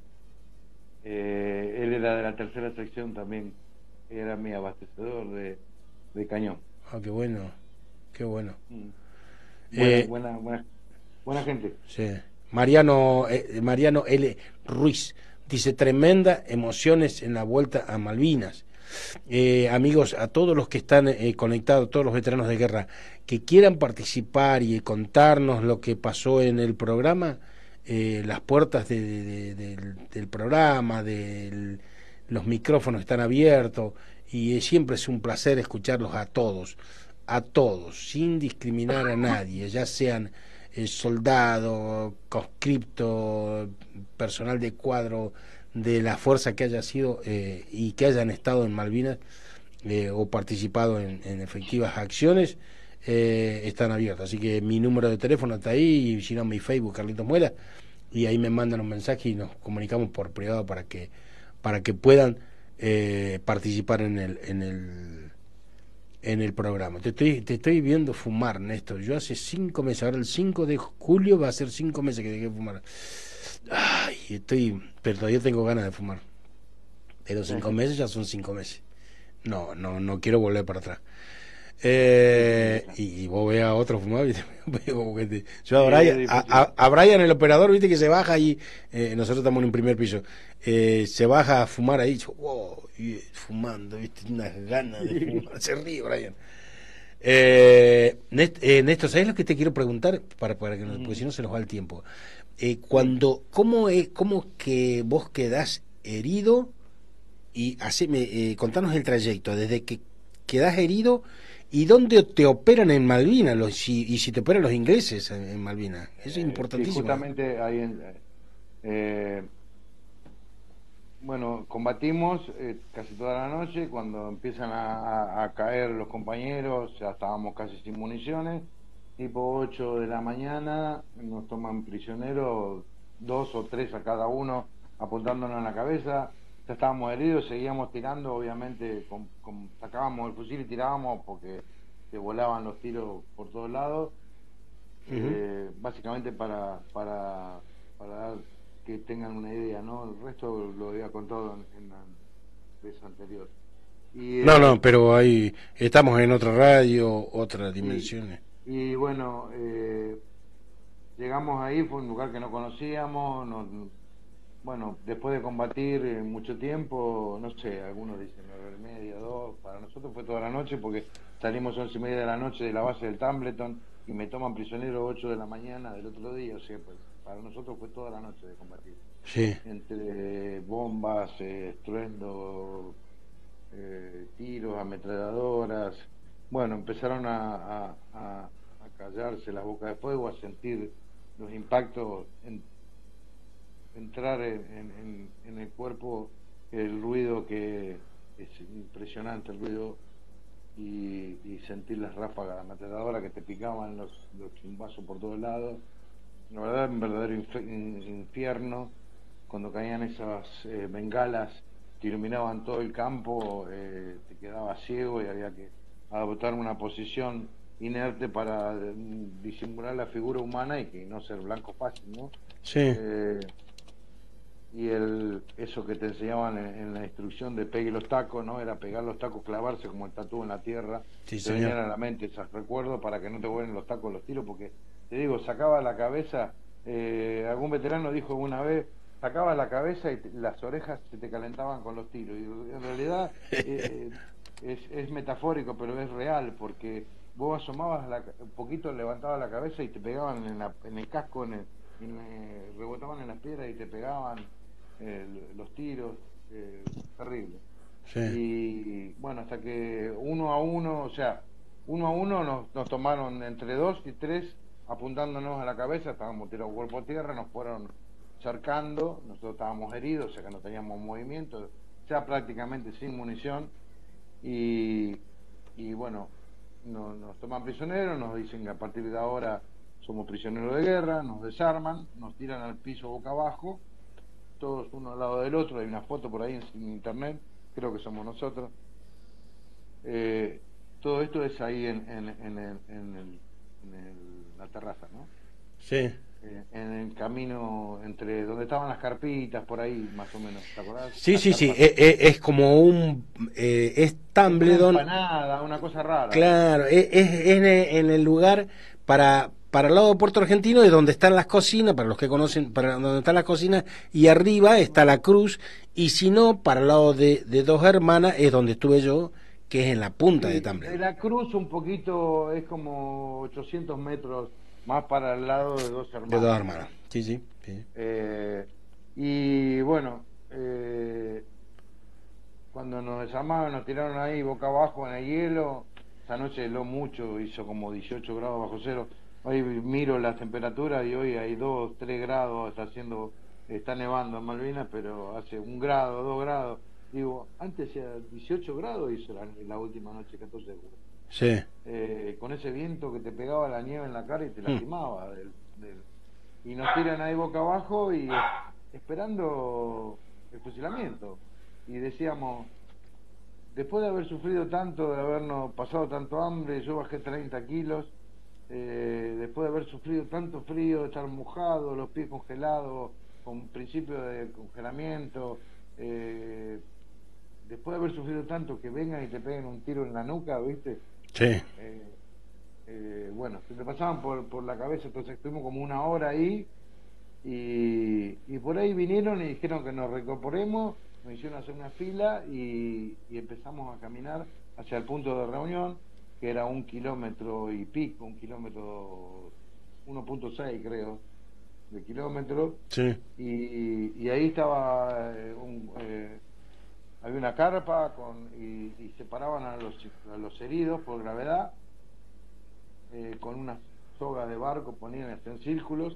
Eh, él era de la tercera sección también. Era mi abastecedor de, de cañón. Ah, qué bueno, qué bueno. Mm. Eh, Buena, buena, buena, buena gente. Sí. Mariano, eh, Mariano L. Ruiz dice, tremenda emociones en la vuelta a Malvinas. Eh, amigos, a todos los que están eh, conectados, todos los veteranos de guerra, que quieran participar y contarnos lo que pasó en el programa, eh, las puertas de, de- de- del, del programa, del, los micrófonos están abiertos y eh, siempre es un placer escucharlos a todos, a todos, sin discriminar a nadie, ya sean eh, soldado, conscripto, personal de cuadro de la fuerza que haya sido eh, y que hayan estado en Malvinas eh, o participado en, en efectivas acciones, eh, están abiertos. Así que mi número de teléfono está ahí, y si no mi Facebook, Carlitos Muela, y ahí me mandan un mensaje y nos comunicamos por privado para que para que puedan eh, participar en el en el en el programa. Te estoy te estoy viendo fumar, Néstor. Yo hace cinco meses, ahora el cinco de julio va a ser cinco meses que dejé de fumar. Ay, estoy, pero todavía tengo ganas de fumar. Pero cinco meses ya son cinco meses. No, no, no quiero volver para atrás. Eh, y, y vos veas a otro fumar, ¿viste? Como que te- yo a Brian, a, a- a Brian, el operador, viste que se baja y eh, nosotros estamos en un primer piso, eh, se baja a fumar ahí, yo, wow, y, eh, fumando, viste, unas ganas de fumar, se ríe Brian. Eh, Nést- eh, Néstor, ¿sabes lo que te quiero preguntar? Para, para que no, porque si no se nos va el tiempo. Eh, cuando, ¿cómo es, cómo que vos quedás herido? Y haceme, eh, contanos el trayecto, desde que quedás herido y dónde te operan en Malvinas, los, si, y si te operan los ingleses en, en Malvinas. Eso es Eh, importantísimo. sí, justamente ahí en, eh, bueno, combatimos eh, casi toda la noche. Cuando empiezan a, a- a caer los compañeros, ya estábamos casi sin municiones. Tipo ocho de la mañana nos toman prisioneros, dos o tres a cada uno, apuntándonos en la cabeza. Ya estábamos heridos, seguíamos tirando, obviamente con- con- sacábamos el fusil y tirábamos porque se volaban los tiros por todos lados, Ujú. eh, básicamente para, para, para dar que tengan una idea, ¿no? El resto lo había contado en, en la vez anterior. Y, No, eh, no, pero ahí estamos en otra radio, otras y, dimensiones. y bueno, eh, llegamos ahí, fue un lugar que no conocíamos, nos, bueno, después de combatir eh, mucho tiempo, no sé, algunos dicen una hora y media, dos, para nosotros fue toda la noche porque salimos once y media de la noche de la base del Tambleton y me toman prisionero ocho de la mañana del otro día, o sea, pues para nosotros fue toda la noche de combatir. Sí, Entre bombas, eh, estruendo, eh, tiros, ametralladoras, bueno, empezaron a, a, a, a callarse las bocas de fuego, a sentir los impactos en entrar en, en, en el cuerpo, el ruido que es impresionante, el ruido, y, y sentir las ráfagas ametralladoras que te picaban los, los chimbazos por todos lados. La verdad, un verdadero inf- infierno. Cuando caían esas eh, bengalas que iluminaban todo el campo, eh, te quedabas ciego y había que adoptar una posición inerte para eh, disimular la figura humana y que no ser blanco fácil, ¿no? sí, Eh, y el eso que te enseñaban en, en la instrucción de pegue los tacos, ¿no? Era pegar los tacos, clavarse como el tatú en la tierra. sí, te señor. venían a la mente esos recuerdos para que no te vuelen los tacos los tiros, porque te digo, sacaba la cabeza, eh, algún veterano dijo una vez, sacaba la cabeza y te, las orejas se te calentaban con los tiros, y en realidad eh, es, es metafórico, pero es real, porque vos asomabas la, un poquito, levantabas la cabeza y te pegaban en, la, en el casco, en el, en el, rebotaban en las piedras y te pegaban eh, los tiros, eh, terrible. Sí. Y bueno, hasta que uno a uno, o sea, uno a uno nos, nos tomaron entre dos y tres apuntándonos a la cabeza, estábamos tirados cuerpo a tierra, nos fueron cercando, nosotros estábamos heridos, o sea que no teníamos movimiento, ya prácticamente sin munición, y, y bueno, no, nos toman prisioneros, nos dicen que a partir de ahora somos prisioneros de guerra, nos desarman, nos tiran al piso boca abajo, todos uno al lado del otro, hay una foto por ahí en, en internet, creo que somos nosotros. Eh, todo esto es ahí en, en, en, el, en, el, en el, la terraza, ¿no? Sí. Eh, en el camino entre donde estaban las carpitas, por ahí más o menos, ¿te acordás? Sí, Las sí, sí, carpas. es, es, es como un... Eh, es Una Tambledon, empanada, una cosa rara. claro, es, es en, en el lugar para... Para el lado de Puerto Argentino es donde están las cocinas, para los que conocen, para donde están las cocinas, y arriba está la cruz, y si no, para el lado de, de Dos Hermanas es donde estuve yo, que es en la punta Sí, de Tambledon. la cruz un poquito es como ochocientos metros más para el lado de Dos Hermanas. De Dos Hermanas, sí, sí. sí. Eh, y bueno, eh, cuando nos desarmaron, nos tiraron ahí boca abajo en el hielo, esa noche heló mucho, hizo como dieciocho grados bajo cero. Hoy miro las temperaturas y hoy hay dos, tres grados, está haciendo, está nevando en Malvinas, pero hace un grado, dos grados. Digo, antes hacía dieciocho grados hizo la, la última noche, catorce de julio. Sí. Eh, con ese viento que te pegaba la nieve en la cara y te lastimaba. Del, del... Y nos tiran ahí boca abajo y eh, esperando el fusilamiento. Y decíamos, después de haber sufrido tanto, de habernos pasado tanto hambre, yo bajé treinta kilos, eh, después de haber sufrido tanto frío, de estar mojado, los pies congelados, con principio de congelamiento, eh, después de haber sufrido tanto, que vengan y te peguen un tiro en la nuca, ¿viste? Sí. Eh, eh, bueno, se te pasaban por, por la cabeza, entonces estuvimos como una hora ahí, y, y por ahí vinieron y dijeron que nos recorporemos, nos hicieron hacer una fila y, y empezamos a caminar hacia el punto de reunión, que era un kilómetro y pico, un kilómetro, uno punto seis creo, de kilómetro, Sí. y, y ahí estaba, eh, un, eh, había una carpa con, y, y separaban a los, a los heridos por gravedad, eh, con unas sogas de barco, ponían en círculos,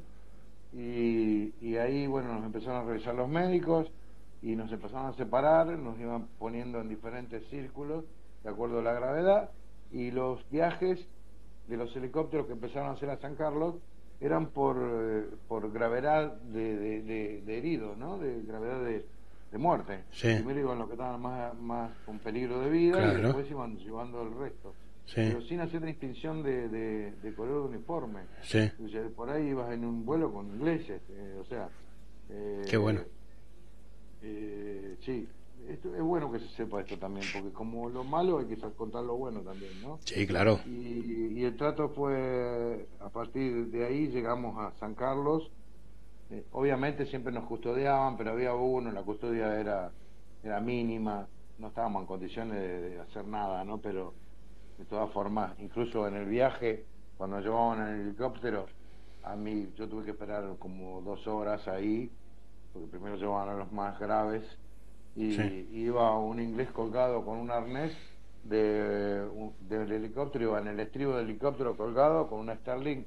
y, y ahí, bueno, nos empezaron a revisar los médicos, y nos empezaron a separar, nos iban poniendo en diferentes círculos, de acuerdo a la gravedad, y los viajes de los helicópteros que empezaron a hacer a San Carlos eran por, eh, por gravedad de, de, de, de heridos, ¿no? De gravedad de, de muerte. Sí. Primero iban los que estaban más, más con peligro de vida, Claro. y después iban llevando el resto. sí. pero sin hacer distinción de, de, de color de uniforme. Sí. O sea, por ahí ibas en un vuelo con ingleses, eh, o sea... Eh, Qué bueno. Eh, sí, esto, es bueno que se sepa esto también, porque como lo malo hay que contar lo bueno también, ¿no? Sí, claro. Y, y el trato fue, a partir de ahí llegamos a San Carlos. Eh, obviamente siempre nos custodiaban, pero había uno, la custodia era, era mínima, no estábamos en condiciones de, de hacer nada, ¿no? Pero de todas formas, incluso en el viaje, cuando nos llevaban en el helicóptero, a mí yo tuve que esperar como dos horas ahí, porque primero llevaban a los más graves, y, Sí. y iba un inglés colgado con un arnés de, un- del helicóptero, iba en el estribo del helicóptero colgado con una Starlink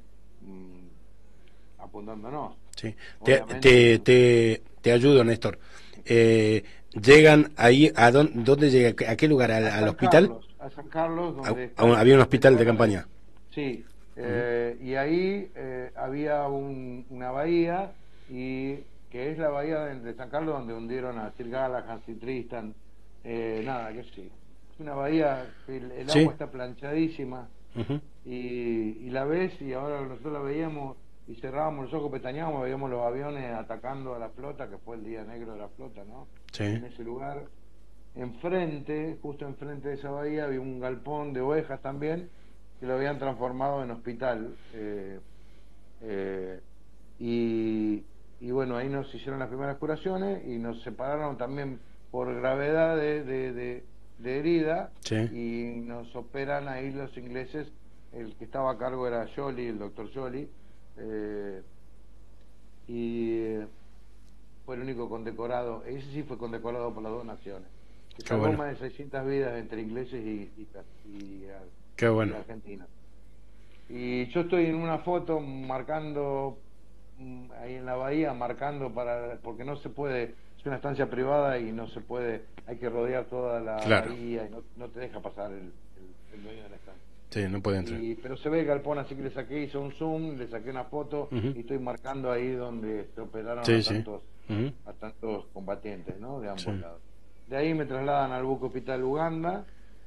mm, apuntándonos. Sí. Te, Obviamente, te, te, te ayudo, Néstor. Eh, llegan ahí, ¿a dónde, dónde llega? ¿A qué lugar? ¿Al, a al San hospital? Carlos, a San Carlos, A- donde a está un- el había un centro hospital de ahora campaña. Sí, eh, y ahí eh, había un, una bahía, y que es la bahía de, de San Carlos, donde hundieron a Sir Galahad, Sir Tristan, eh, nada, que sí. Es una bahía, el, el Sí. agua está planchadísima, Ujú. y, y la ves, y ahora nosotros la veíamos, y cerrábamos los ojos, pestañábamos, veíamos los aviones atacando a la flota, que fue el día negro de la flota, ¿no? Sí. En ese lugar. Enfrente, justo enfrente de esa bahía, había un galpón de ovejas también, que lo habían transformado en hospital. eh, eh, y, y bueno, ahí nos hicieron las primeras curaciones y nos separaron también por gravedad de, de, de, de herida, Sí. y nos operan ahí los ingleses. El que estaba a cargo era Jolie, el doctor Jolie, eh, y eh, fue el único condecorado, ese sí fue condecorado por las dos naciones, que Qué salvó bueno. más de seiscientas vidas entre ingleses y, y, y, Qué bueno. y argentinos. Y yo estoy en una foto marcando mm, ahí en la bahía, marcando para, porque no se puede, es una estancia privada y no se puede, hay que rodear toda la Claro. bahía y no, no te deja pasar el, el, el dueño de la estancia. Sí, no puede entrar. Y, pero se ve el galpón, así que le saqué, hice un zoom, le saqué una foto, Ujú. y estoy marcando ahí donde se operaron Sí, a sí. tantos, Ujú. a tantos combatientes, ¿no? De ambos Sí. lados. De ahí me trasladan al buque hospital Uganda.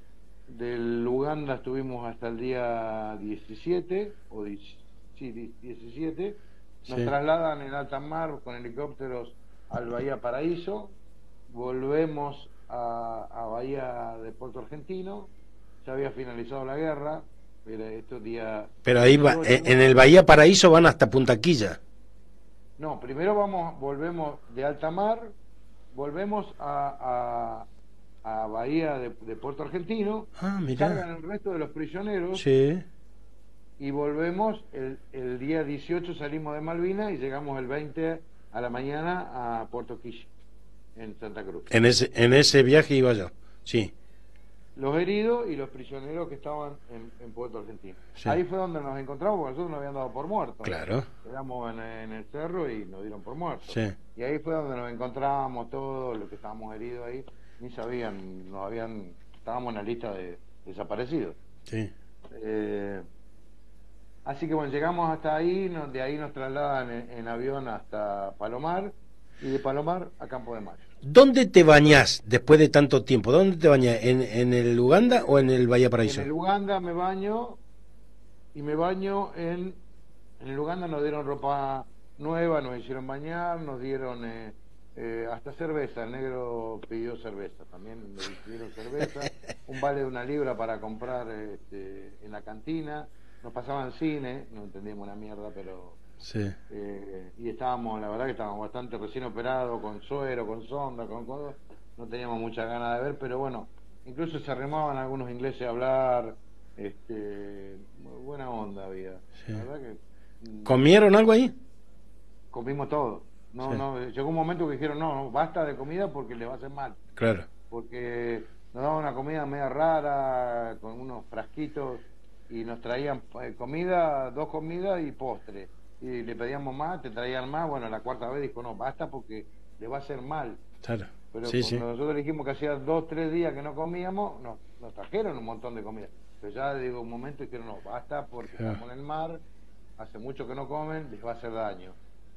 Del Uganda estuvimos hasta el día diecisiete, o dieci- sí, di- diecisiete. Nos Sí. trasladan en alta mar con helicópteros al Bahía Paraíso. Volvemos a, a Bahía de Puerto Argentino. Ya había finalizado la guerra. Era estos días Pero ahí va, dieciocho. en en el Bahía Paraíso van hasta Punta Quilla. No, primero vamos, volvemos de alta mar, volvemos a, a, a Bahía de, de Puerto Argentino, Ah, mirá. cargan el resto de los prisioneros, Sí. y volvemos el, el día dieciocho, salimos de Malvinas y llegamos el veinte a la mañana a Puerto Quilla, en Santa Cruz. En ese, en ese viaje iba yo. Sí. Los heridos y los prisioneros que estaban en, en Puerto Argentino. Sí. Ahí fue donde nos encontramos, porque nosotros nos habían dado por muertos. Claro. Éramos en, en el cerro y nos dieron por muertos. Sí. Y ahí fue donde nos encontrábamos todos los que estábamos heridos ahí, ni sabían, nos habían, estábamos en la lista de desaparecidos. Sí. Eh, así que bueno, llegamos hasta ahí, nos- de ahí nos trasladan en, en avión hasta Palomar, y de Palomar a Campo de Mayo. ¿Dónde te bañás después de tanto tiempo? ¿Dónde te bañás? ¿En, en el Uganda o en el Bahía Paraíso? En el Uganda me baño, y me baño en, en el Uganda nos dieron ropa nueva, nos hicieron bañar, nos dieron eh, eh, hasta cerveza, el negro pidió cerveza, también nos dieron cerveza, un vale de una libra para comprar este, en la cantina, nos pasaban cine, no entendíamos una mierda, pero... Sí. Eh, y estábamos, la verdad que estábamos bastante recién operados, con suero, con sonda, con todo, no teníamos muchas ganas de ver, pero bueno, incluso se arrimaban algunos ingleses a hablar, este, buena onda había. Sí. La verdad que mm, ¿Comieron algo ahí? comimos todo. No, Sí. no, llegó un momento que dijeron, no, no, basta de comida porque le va a hacer mal, Claro. porque nos daban una comida media rara, con unos frasquitos, y nos traían eh, comida, dos comidas y postre. Y le pedíamos más, te traían más. Bueno, la cuarta vez dijo, no, basta porque le va a hacer mal. Claro. Pero Sí, cuando sí. nosotros dijimos que hacía dos, tres días que no comíamos, nos, nos trajeron un montón de comida. Pero ya digo, un momento dijeron, no, basta porque Ah. estamos en el mar, hace mucho que no comen, les va a hacer daño.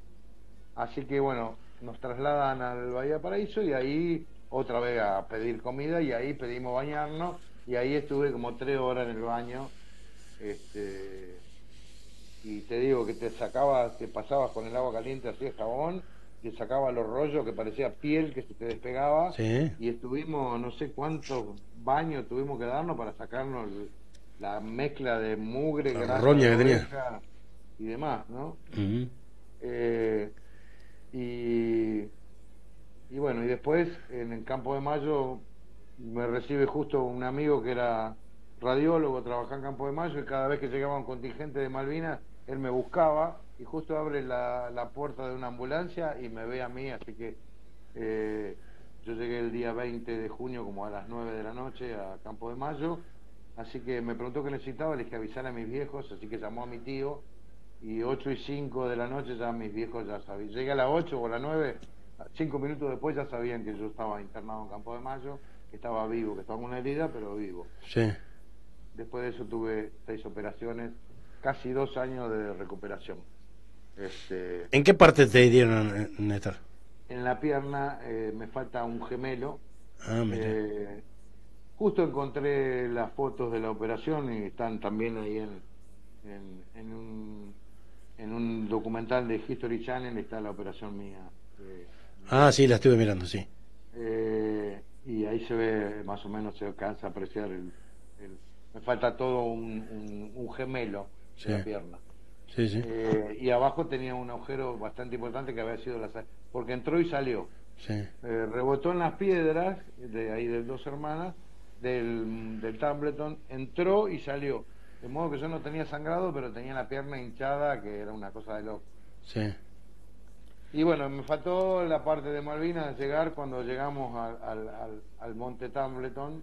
Así que bueno, nos trasladan al Bahía Paraíso, y ahí otra vez a pedir comida, y ahí pedimos bañarnos, y ahí estuve como tres horas en el baño, este, y te digo que te sacabas, te pasabas con el agua caliente, hacías jabón, te sacaba los rollos que parecía piel que se te despegaba, Sí. y estuvimos no sé cuántos baños tuvimos que darnos para sacarnos el- la mezcla de mugre, La grasa roña de que tenía. oveja y demás, ¿no? Ujú. Eh, y, y bueno, y después en el Campo de Mayo me recibe justo un amigo que era radiólogo, trabajaba en Campo de Mayo, y cada vez que llegaba un contingente de Malvinas, él me buscaba y justo abre la, la puerta de una ambulancia y me ve a mí, así que eh, yo llegué el día veinte de junio como a las nueve de la noche a Campo de Mayo, así que me preguntó qué necesitaba, le dije avisar a mis viejos, así que llamó a mi tío, y ocho y cinco de la noche ya mis viejos ya sabían. Llegué a las ocho o a las nueve, cinco minutos después ya sabían que yo estaba internado en Campo de Mayo, que estaba vivo, que estaba con una herida, pero vivo. Sí. Después de eso tuve seis operaciones, casi dos años de recuperación. Este, ¿En qué parte te dieron, Néstor? en la pierna eh, me falta un gemelo. Ah, mira. Eh, justo encontré las fotos de la operación y están también ahí en, en, en un en un documental de History Channel, está la operación mía. Eh, Ah, sí, la estuve mirando, sí. eh, y ahí se ve, más o menos se alcanza a apreciar el, el- me falta todo un, un, un gemelo Sí. de la pierna. Sí, sí. Eh, y abajo tenía un agujero bastante importante que había sido la sa- porque entró y salió. Sí. Eh, rebotó en las piedras de ahí de Dos Hermanas del, del Tambleton, entró y salió, de modo que yo no tenía sangrado, pero tenía la pierna hinchada, que era una cosa de loco. Sí. Y bueno, me faltó la parte de Malvinas llegar cuando llegamos al, al, al, al monte Tambleton,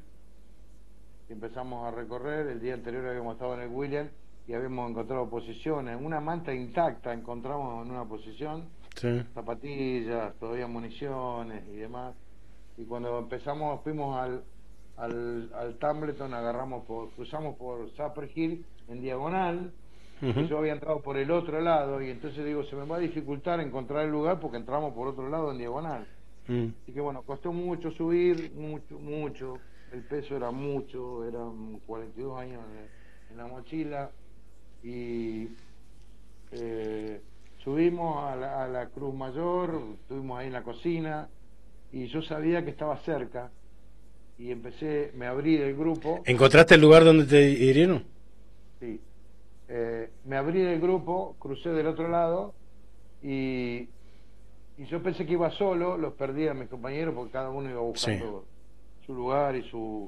y empezamos a recorrer. El día anterior habíamos estado en el William y habíamos encontrado posiciones, una manta intacta encontramos en una posición, Sí. zapatillas, todavía municiones y demás. Y cuando empezamos, fuimos al, al, al Tambleton, agarramos por, cruzamos por Supper Hill en diagonal, Ujú. y yo había entrado por el otro lado, y entonces digo, se me va a dificultar encontrar el lugar porque entramos por otro lado en diagonal. Mm. Así que bueno, costó mucho subir, mucho, mucho, el peso era mucho, eran cuarenta y dos años en, en la mochila, y eh, subimos a la, a la Cruz Mayor, estuvimos ahí en la cocina, y yo sabía que estaba cerca, y empecé, me abrí del grupo, ¿Encontraste el lugar donde te hirieron? sí, eh, me abrí del grupo, crucé del otro lado, y, y yo pensé que iba solo, los perdí a mis compañeros porque cada uno iba buscando su lugar y su...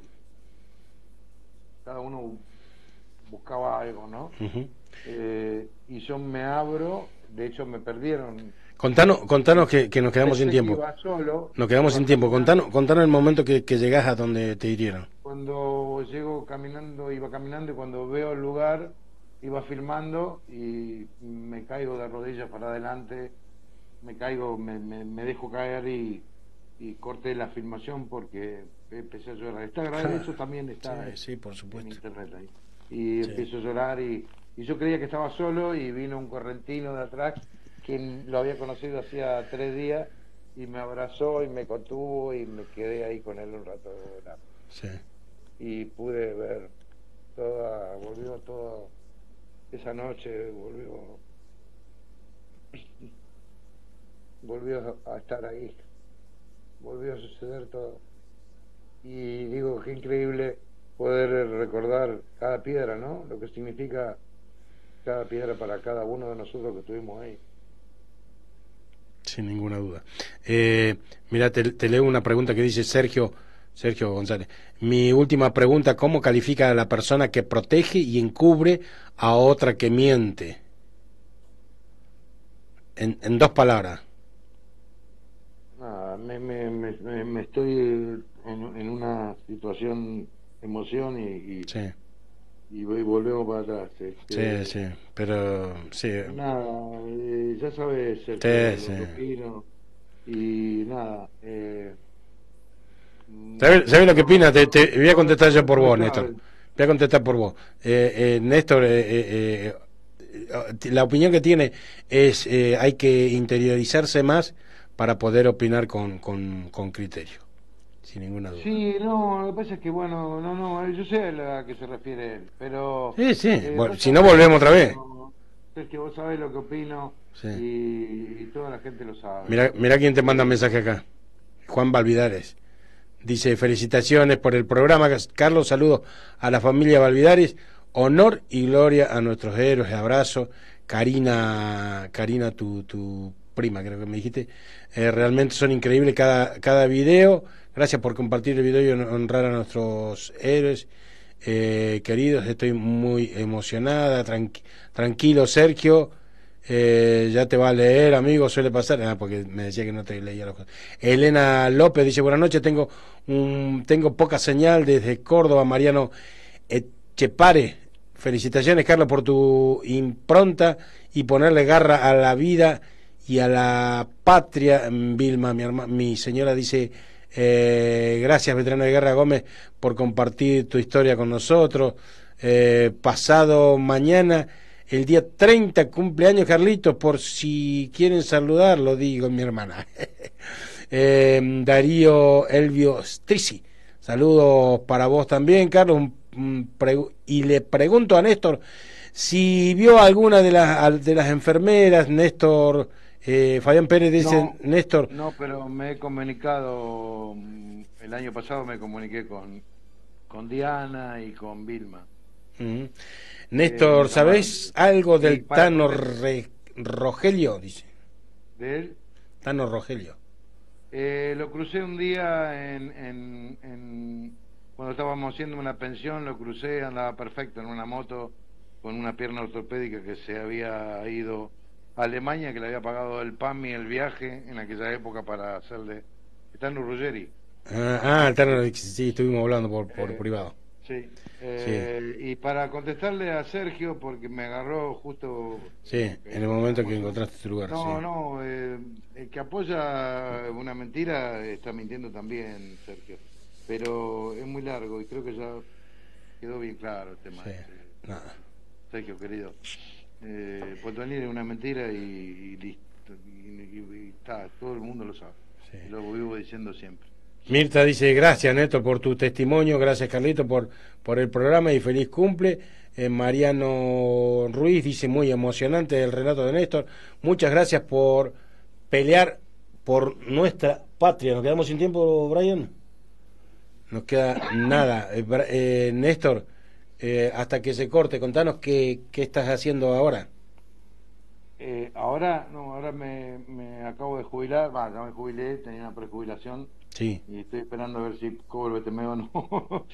cada uno buscaba algo, ¿no? Ujú. Eh, y yo me abro, de hecho me perdieron. Contanos, contanos que, que nos quedamos sin Pensé que tiempo. iba solo, Nos quedamos iba sin tiempo. caminando. Contanos, contanos el momento que, que llegás a donde te hirieron. Cuando llego caminando, iba caminando, y cuando veo el lugar, iba filmando y me caigo de rodillas para adelante, me caigo, me, me, me dejo caer y, y corté la filmación porque empecé a llorar. Está grabado, eso también está Sí, sí, por en supuesto. internet ahí. Y Sí. empiezo a llorar y, y yo creía que estaba solo, y vino un correntino de atrás que lo había conocido hacía tres días y me abrazó y me contuvo y me quedé ahí con él un rato llorando. Sí. Y pude ver toda, volvió toda esa noche, volvió volvió a estar ahí, volvió a suceder todo. Y digo, qué increíble poder recordar cada piedra, ¿no? Lo que significa cada piedra para cada uno de nosotros que estuvimos ahí. Sin ninguna duda. Eh, mira, te, te leo una pregunta que dice Sergio Sergio González. Mi última pregunta: ¿cómo califica a la persona que protege y encubre a otra que miente? En, en dos palabras. Nada, me, me, me, me- me estoy en, en una situación emoción y, y, Sí, y voy- volvemos para atrás. Este, sí, sí. Pero, sí. Nada, eh, ya sabes, Sergio, Sí, lo sí. que opino. Y nada, eh, ¿Sabes sabe lo que opina? Te, te voy a contestar yo por vos, no Néstor. sabes. Voy a contestar por vos. Eh, eh, Néstor, eh, eh, eh, la opinión que tiene es eh, hay que interiorizarse más para poder opinar con, con, con criterio. sin ninguna duda. Sí, no, lo que pasa es que, bueno, no, no, yo sé a la que se refiere él, pero... Sí, sí, eh, bueno, vos si no sabés volvemos otra que vez. yo- Es que vos sabés lo que opino Sí. y, y toda la gente lo sabe. Mira, mira quién te manda Eh, mensaje acá. Juan Valvidares. Dice, felicitaciones por el programa, Carlos, saludos a la familia Valvidares, honor y gloria a nuestros héroes, abrazo. Karina, Karina, tu, tu prima, creo que me dijiste, eh, realmente son increíbles cada, cada video, gracias por compartir el video y honrar a nuestros héroes, eh, queridos, estoy muy emocionada, tranqui tranquilo Sergio, eh, ya te va a leer, amigo, suele pasar, ah, porque me decía que no te leía los cosas. Elena López dice, buenas noches, tengo un, tengo poca señal desde Córdoba, Mariano Echepare, felicitaciones Carlos por tu impronta y ponerle garra a la vida y a la patria. Vilma, mi, herma, mi señora dice, eh, gracias veterano de guerra Gómez por compartir tu historia con nosotros. Eh, pasado mañana el día treinta cumpleaños Carlitos, por si quieren saludarlo, digo mi hermana. eh, Darío Elvio Strisi, saludos para vos también, Carlos. Un, un y le pregunto a Néstor si vio alguna de las de las enfermeras. Néstor, eh, Fabián Pérez dice, no, Néstor. No, pero me he comunicado, el año pasado me comuniqué con, con Diana y con Vilma. Uh-huh. Néstor, eh, ¿sabés algo del Tano Re, Rogelio? Dice. ¿De él? Tano Rogelio. Eh, lo crucé un día en, en, en cuando estábamos haciendo una pensión, lo crucé, andaba perfecto en una moto con una pierna ortopédica que se había ido a Alemania, que le había pagado el P A M y el viaje en aquella época para hacerle... Tano Ruggeri. Ah, ah el Tano, sí, estuvimos hablando por, por eh, privado. Sí. Eh, sí. Y para contestarle a Sergio, porque me agarró justo... Sí, en el momento que encontraste tu lugar. No, sí. no, eh, el que apoya una mentira está mintiendo también, Sergio. Pero es muy largo y creo que ya quedó bien claro el tema. Sí. Este. Nada. Sergio, querido. Eh, Potonil es una mentira y, y listo. Y, y, y está, todo el mundo lo sabe. Sí. Lo vivo diciendo siempre. Mirta dice, gracias Néstor por tu testimonio, gracias Carlito por, por el programa y feliz cumple. Eh, Mariano Ruiz dice, muy emocionante el relato de Néstor, muchas gracias por pelear por nuestra patria. ¿Nos quedamos sin tiempo, Brian? Nos queda nada. Eh, eh, Néstor, eh, hasta que se corte, contanos qué, qué estás haciendo ahora. Eh, ahora, no, ahora me, me acabo de jubilar, va, ya me jubilé, tenía una prejubilación. Sí. Y estoy esperando a ver si cobro el B T M o no.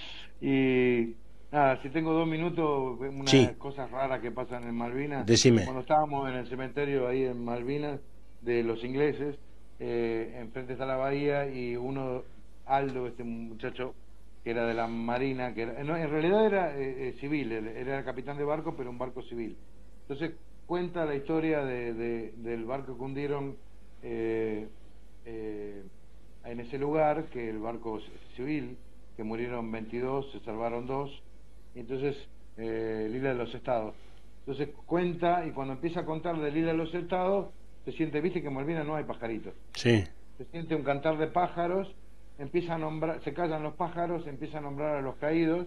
Y nada, si tengo dos minutos, unas sí. cosas raras que pasan en Malvinas. Decime. Cuando estábamos en el cementerio ahí en Malvinas de los ingleses, eh, enfrente está la bahía y uno, Aldo, este muchacho que era de la Marina, que era, no, en realidad era eh, eh, civil, era el capitán de barco, pero un barco civil. Entonces cuenta la historia de, de, del barco que hundieron eh, eh, en ese lugar, que el barco civil, que murieron veintidós, se salvaron dos, y entonces eh, el Isla de los Estados. Entonces cuenta, y cuando empieza a contar del Isla de los Estados, se siente, viste que en Malvinas no hay pajaritos. Sí. Se siente un cantar de pájaros, empieza a nombrar, se callan los pájaros, empieza a nombrar a los caídos,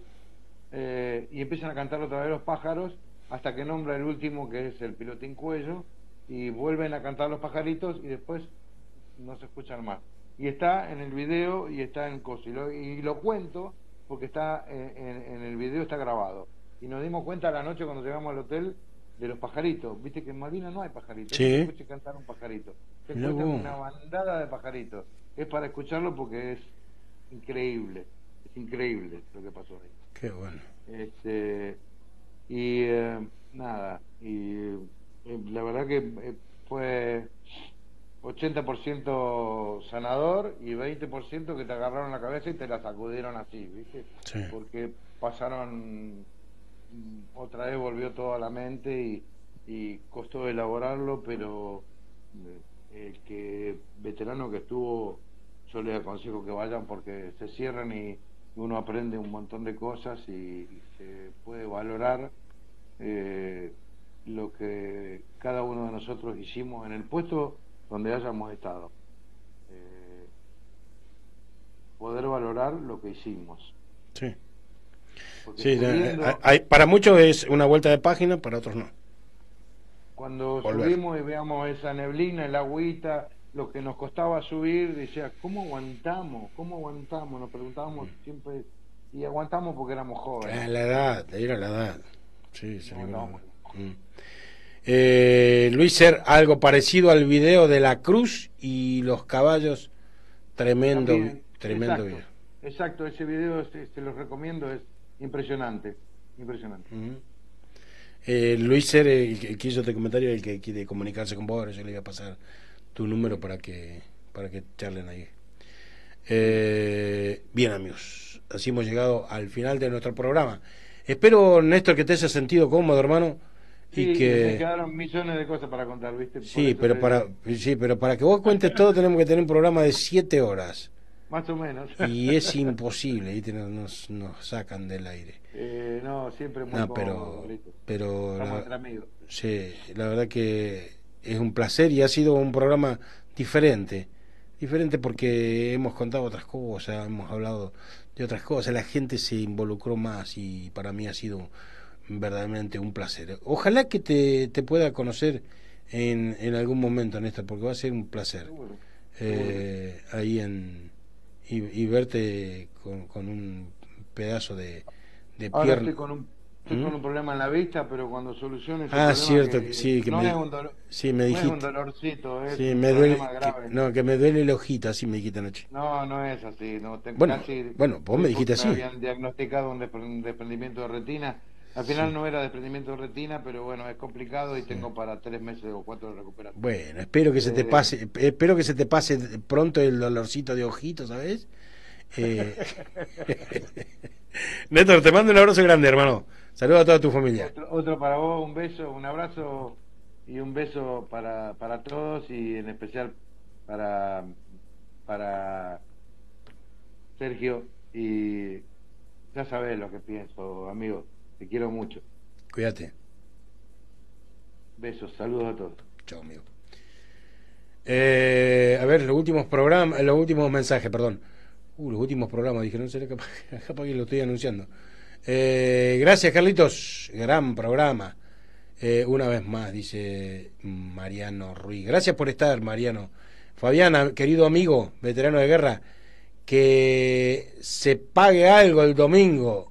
eh, y empiezan a cantar otra vez los pájaros, hasta que nombra el último, que es el Pilotín Cuello, y vuelven a cantar los pajaritos, y después no se escuchan más. Y está en el video y está en coso. Y lo, y lo cuento porque está en, en, en el video, está grabado. Y nos dimos cuenta a la noche cuando llegamos al hotel de los pajaritos. Viste que en Malvinas no hay pajaritos. Sí. Se escucha cantar un pajarito. Se escucha una bandada de pajaritos. Es para escucharlo porque es increíble. Es increíble lo que pasó ahí. Qué bueno. Este, y eh, nada. Y eh, la verdad que eh, fue ochenta por ciento sanador y veinte por ciento que te agarraron la cabeza y te la sacudieron así, ¿viste? Sí. Porque pasaron, otra vez volvió todo a la mente y, y costó elaborarlo, pero el que veterano que estuvo, yo les aconsejo que vayan porque se cierran y uno aprende un montón de cosas y, y se puede valorar eh, lo que cada uno de nosotros hicimos en el puesto donde hayamos estado. Eh, poder valorar lo que hicimos. Sí. Porque Sí, subiendo, eh, hay, para muchos es una vuelta de página, para otros no. cuando Volver. subimos y veamos esa neblina, el agüita, lo que nos costaba subir, decía, ¿cómo aguantamos? ¿Cómo aguantamos? Nos preguntábamos siempre, y aguantamos porque éramos jóvenes. Ah, la edad, era la edad. Sí, se No, libró. no. Mm. Eh, Luis Ser, algo parecido al video de la cruz y los caballos, tremendo, También, tremendo exacto, video. exacto, ese video se, se los recomiendo, es impresionante, impresionante. Ujú. Eh, Luis Ser, el que, que hizo este comentario, el que quiere comunicarse con vos, yo le voy a pasar tu número para que para que charlen ahí. Eh, bien, amigos, así hemos llegado al final de nuestro programa. Espero, Néstor, que te haya sentido cómodo, hermano, Sí, y que me quedaron millones de cosas para contar, ¿viste? Por sí, eso pero te para digo, sí, pero para que vos cuentes todo tenemos que tener un programa de siete horas más o menos. y es imposible, ¿viste? Nos, nos, nos sacan del aire. Eh, no, siempre muy No, cómodo, pero ¿viste? pero Estamos la- entre amigos. sí, la verdad que es un placer y ha sido un programa diferente, diferente porque hemos contado otras cosas, hemos hablado de otras cosas, la gente se involucró más y para mí ha sido verdaderamente un placer. Ojalá que te, te pueda conocer en, en algún momento, Néstor, porque va a ser un placer Seguro. eh, ahí en y, y verte con, con un pedazo de, de Ahora pierna. estoy con un estoy ¿Mm? con un problema en la vista, pero cuando solucione ese Ah, problema cierto, que, sí, que no me- es un dolor, sí, me no es dijiste. un dolorcito, es Sí, un me duele, problema grave. que- no, que me duele el ojito, así me dijiste anoche. No, no es así, no tengo Bueno, casi, bueno, vos me dijiste así. Me habían diagnosticado un despre- un desprendimiento de retina. Al final no era desprendimiento de retina, pero bueno, es complicado y tengo para tres meses o cuatro de recuperación. Bueno, espero que se te Eh, pase, espero que se te pase pronto el dolorcito de ojito, ¿sabes? Eh... Néstor, te mando un abrazo grande, hermano. Saludos a toda tu familia. Otro, otro para vos, un beso, un abrazo y un beso para, para todos y en especial para, para Sergio. Y ya sabés lo que pienso, amigo. Te quiero mucho. Cuídate. Besos, saludos a todos. Chao, amigo. Eh, a ver, los últimos programas, los últimos mensajes, perdón. Uh, los últimos programas, dije, no sé, capaz, capaz que lo estoy anunciando. Eh, gracias, Carlitos. Gran programa. Eh, una vez más, dice Mariano Ruiz. Gracias por estar, Mariano. Fabiana, querido amigo, veterano de guerra, que se pague algo el domingo.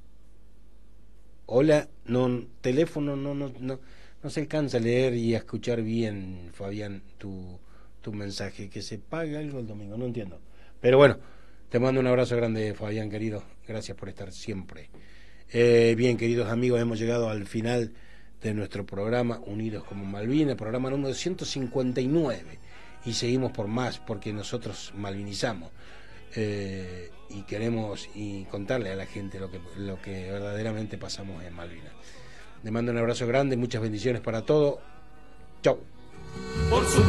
Hola, no, teléfono, no, no, no, no se alcanza a leer y a escuchar bien, Fabián, tu, tu mensaje. Que se pague algo el domingo, no entiendo. Pero bueno, te mando un abrazo grande, Fabián, querido. Gracias por estar siempre. Eh, bien, queridos amigos, hemos llegado al final de nuestro programa Unidos como Malvinas, programa número ciento cincuenta y nueve. Y seguimos por más, porque nosotros malvinizamos. Eh, y queremos y contarle a la gente lo que, lo que verdaderamente pasamos en Malvinas. Le mando un abrazo grande, muchas bendiciones para todos. Chau. Por su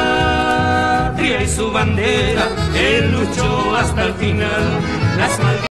patria y su bandera, él luchó hasta el final. Las Malvinas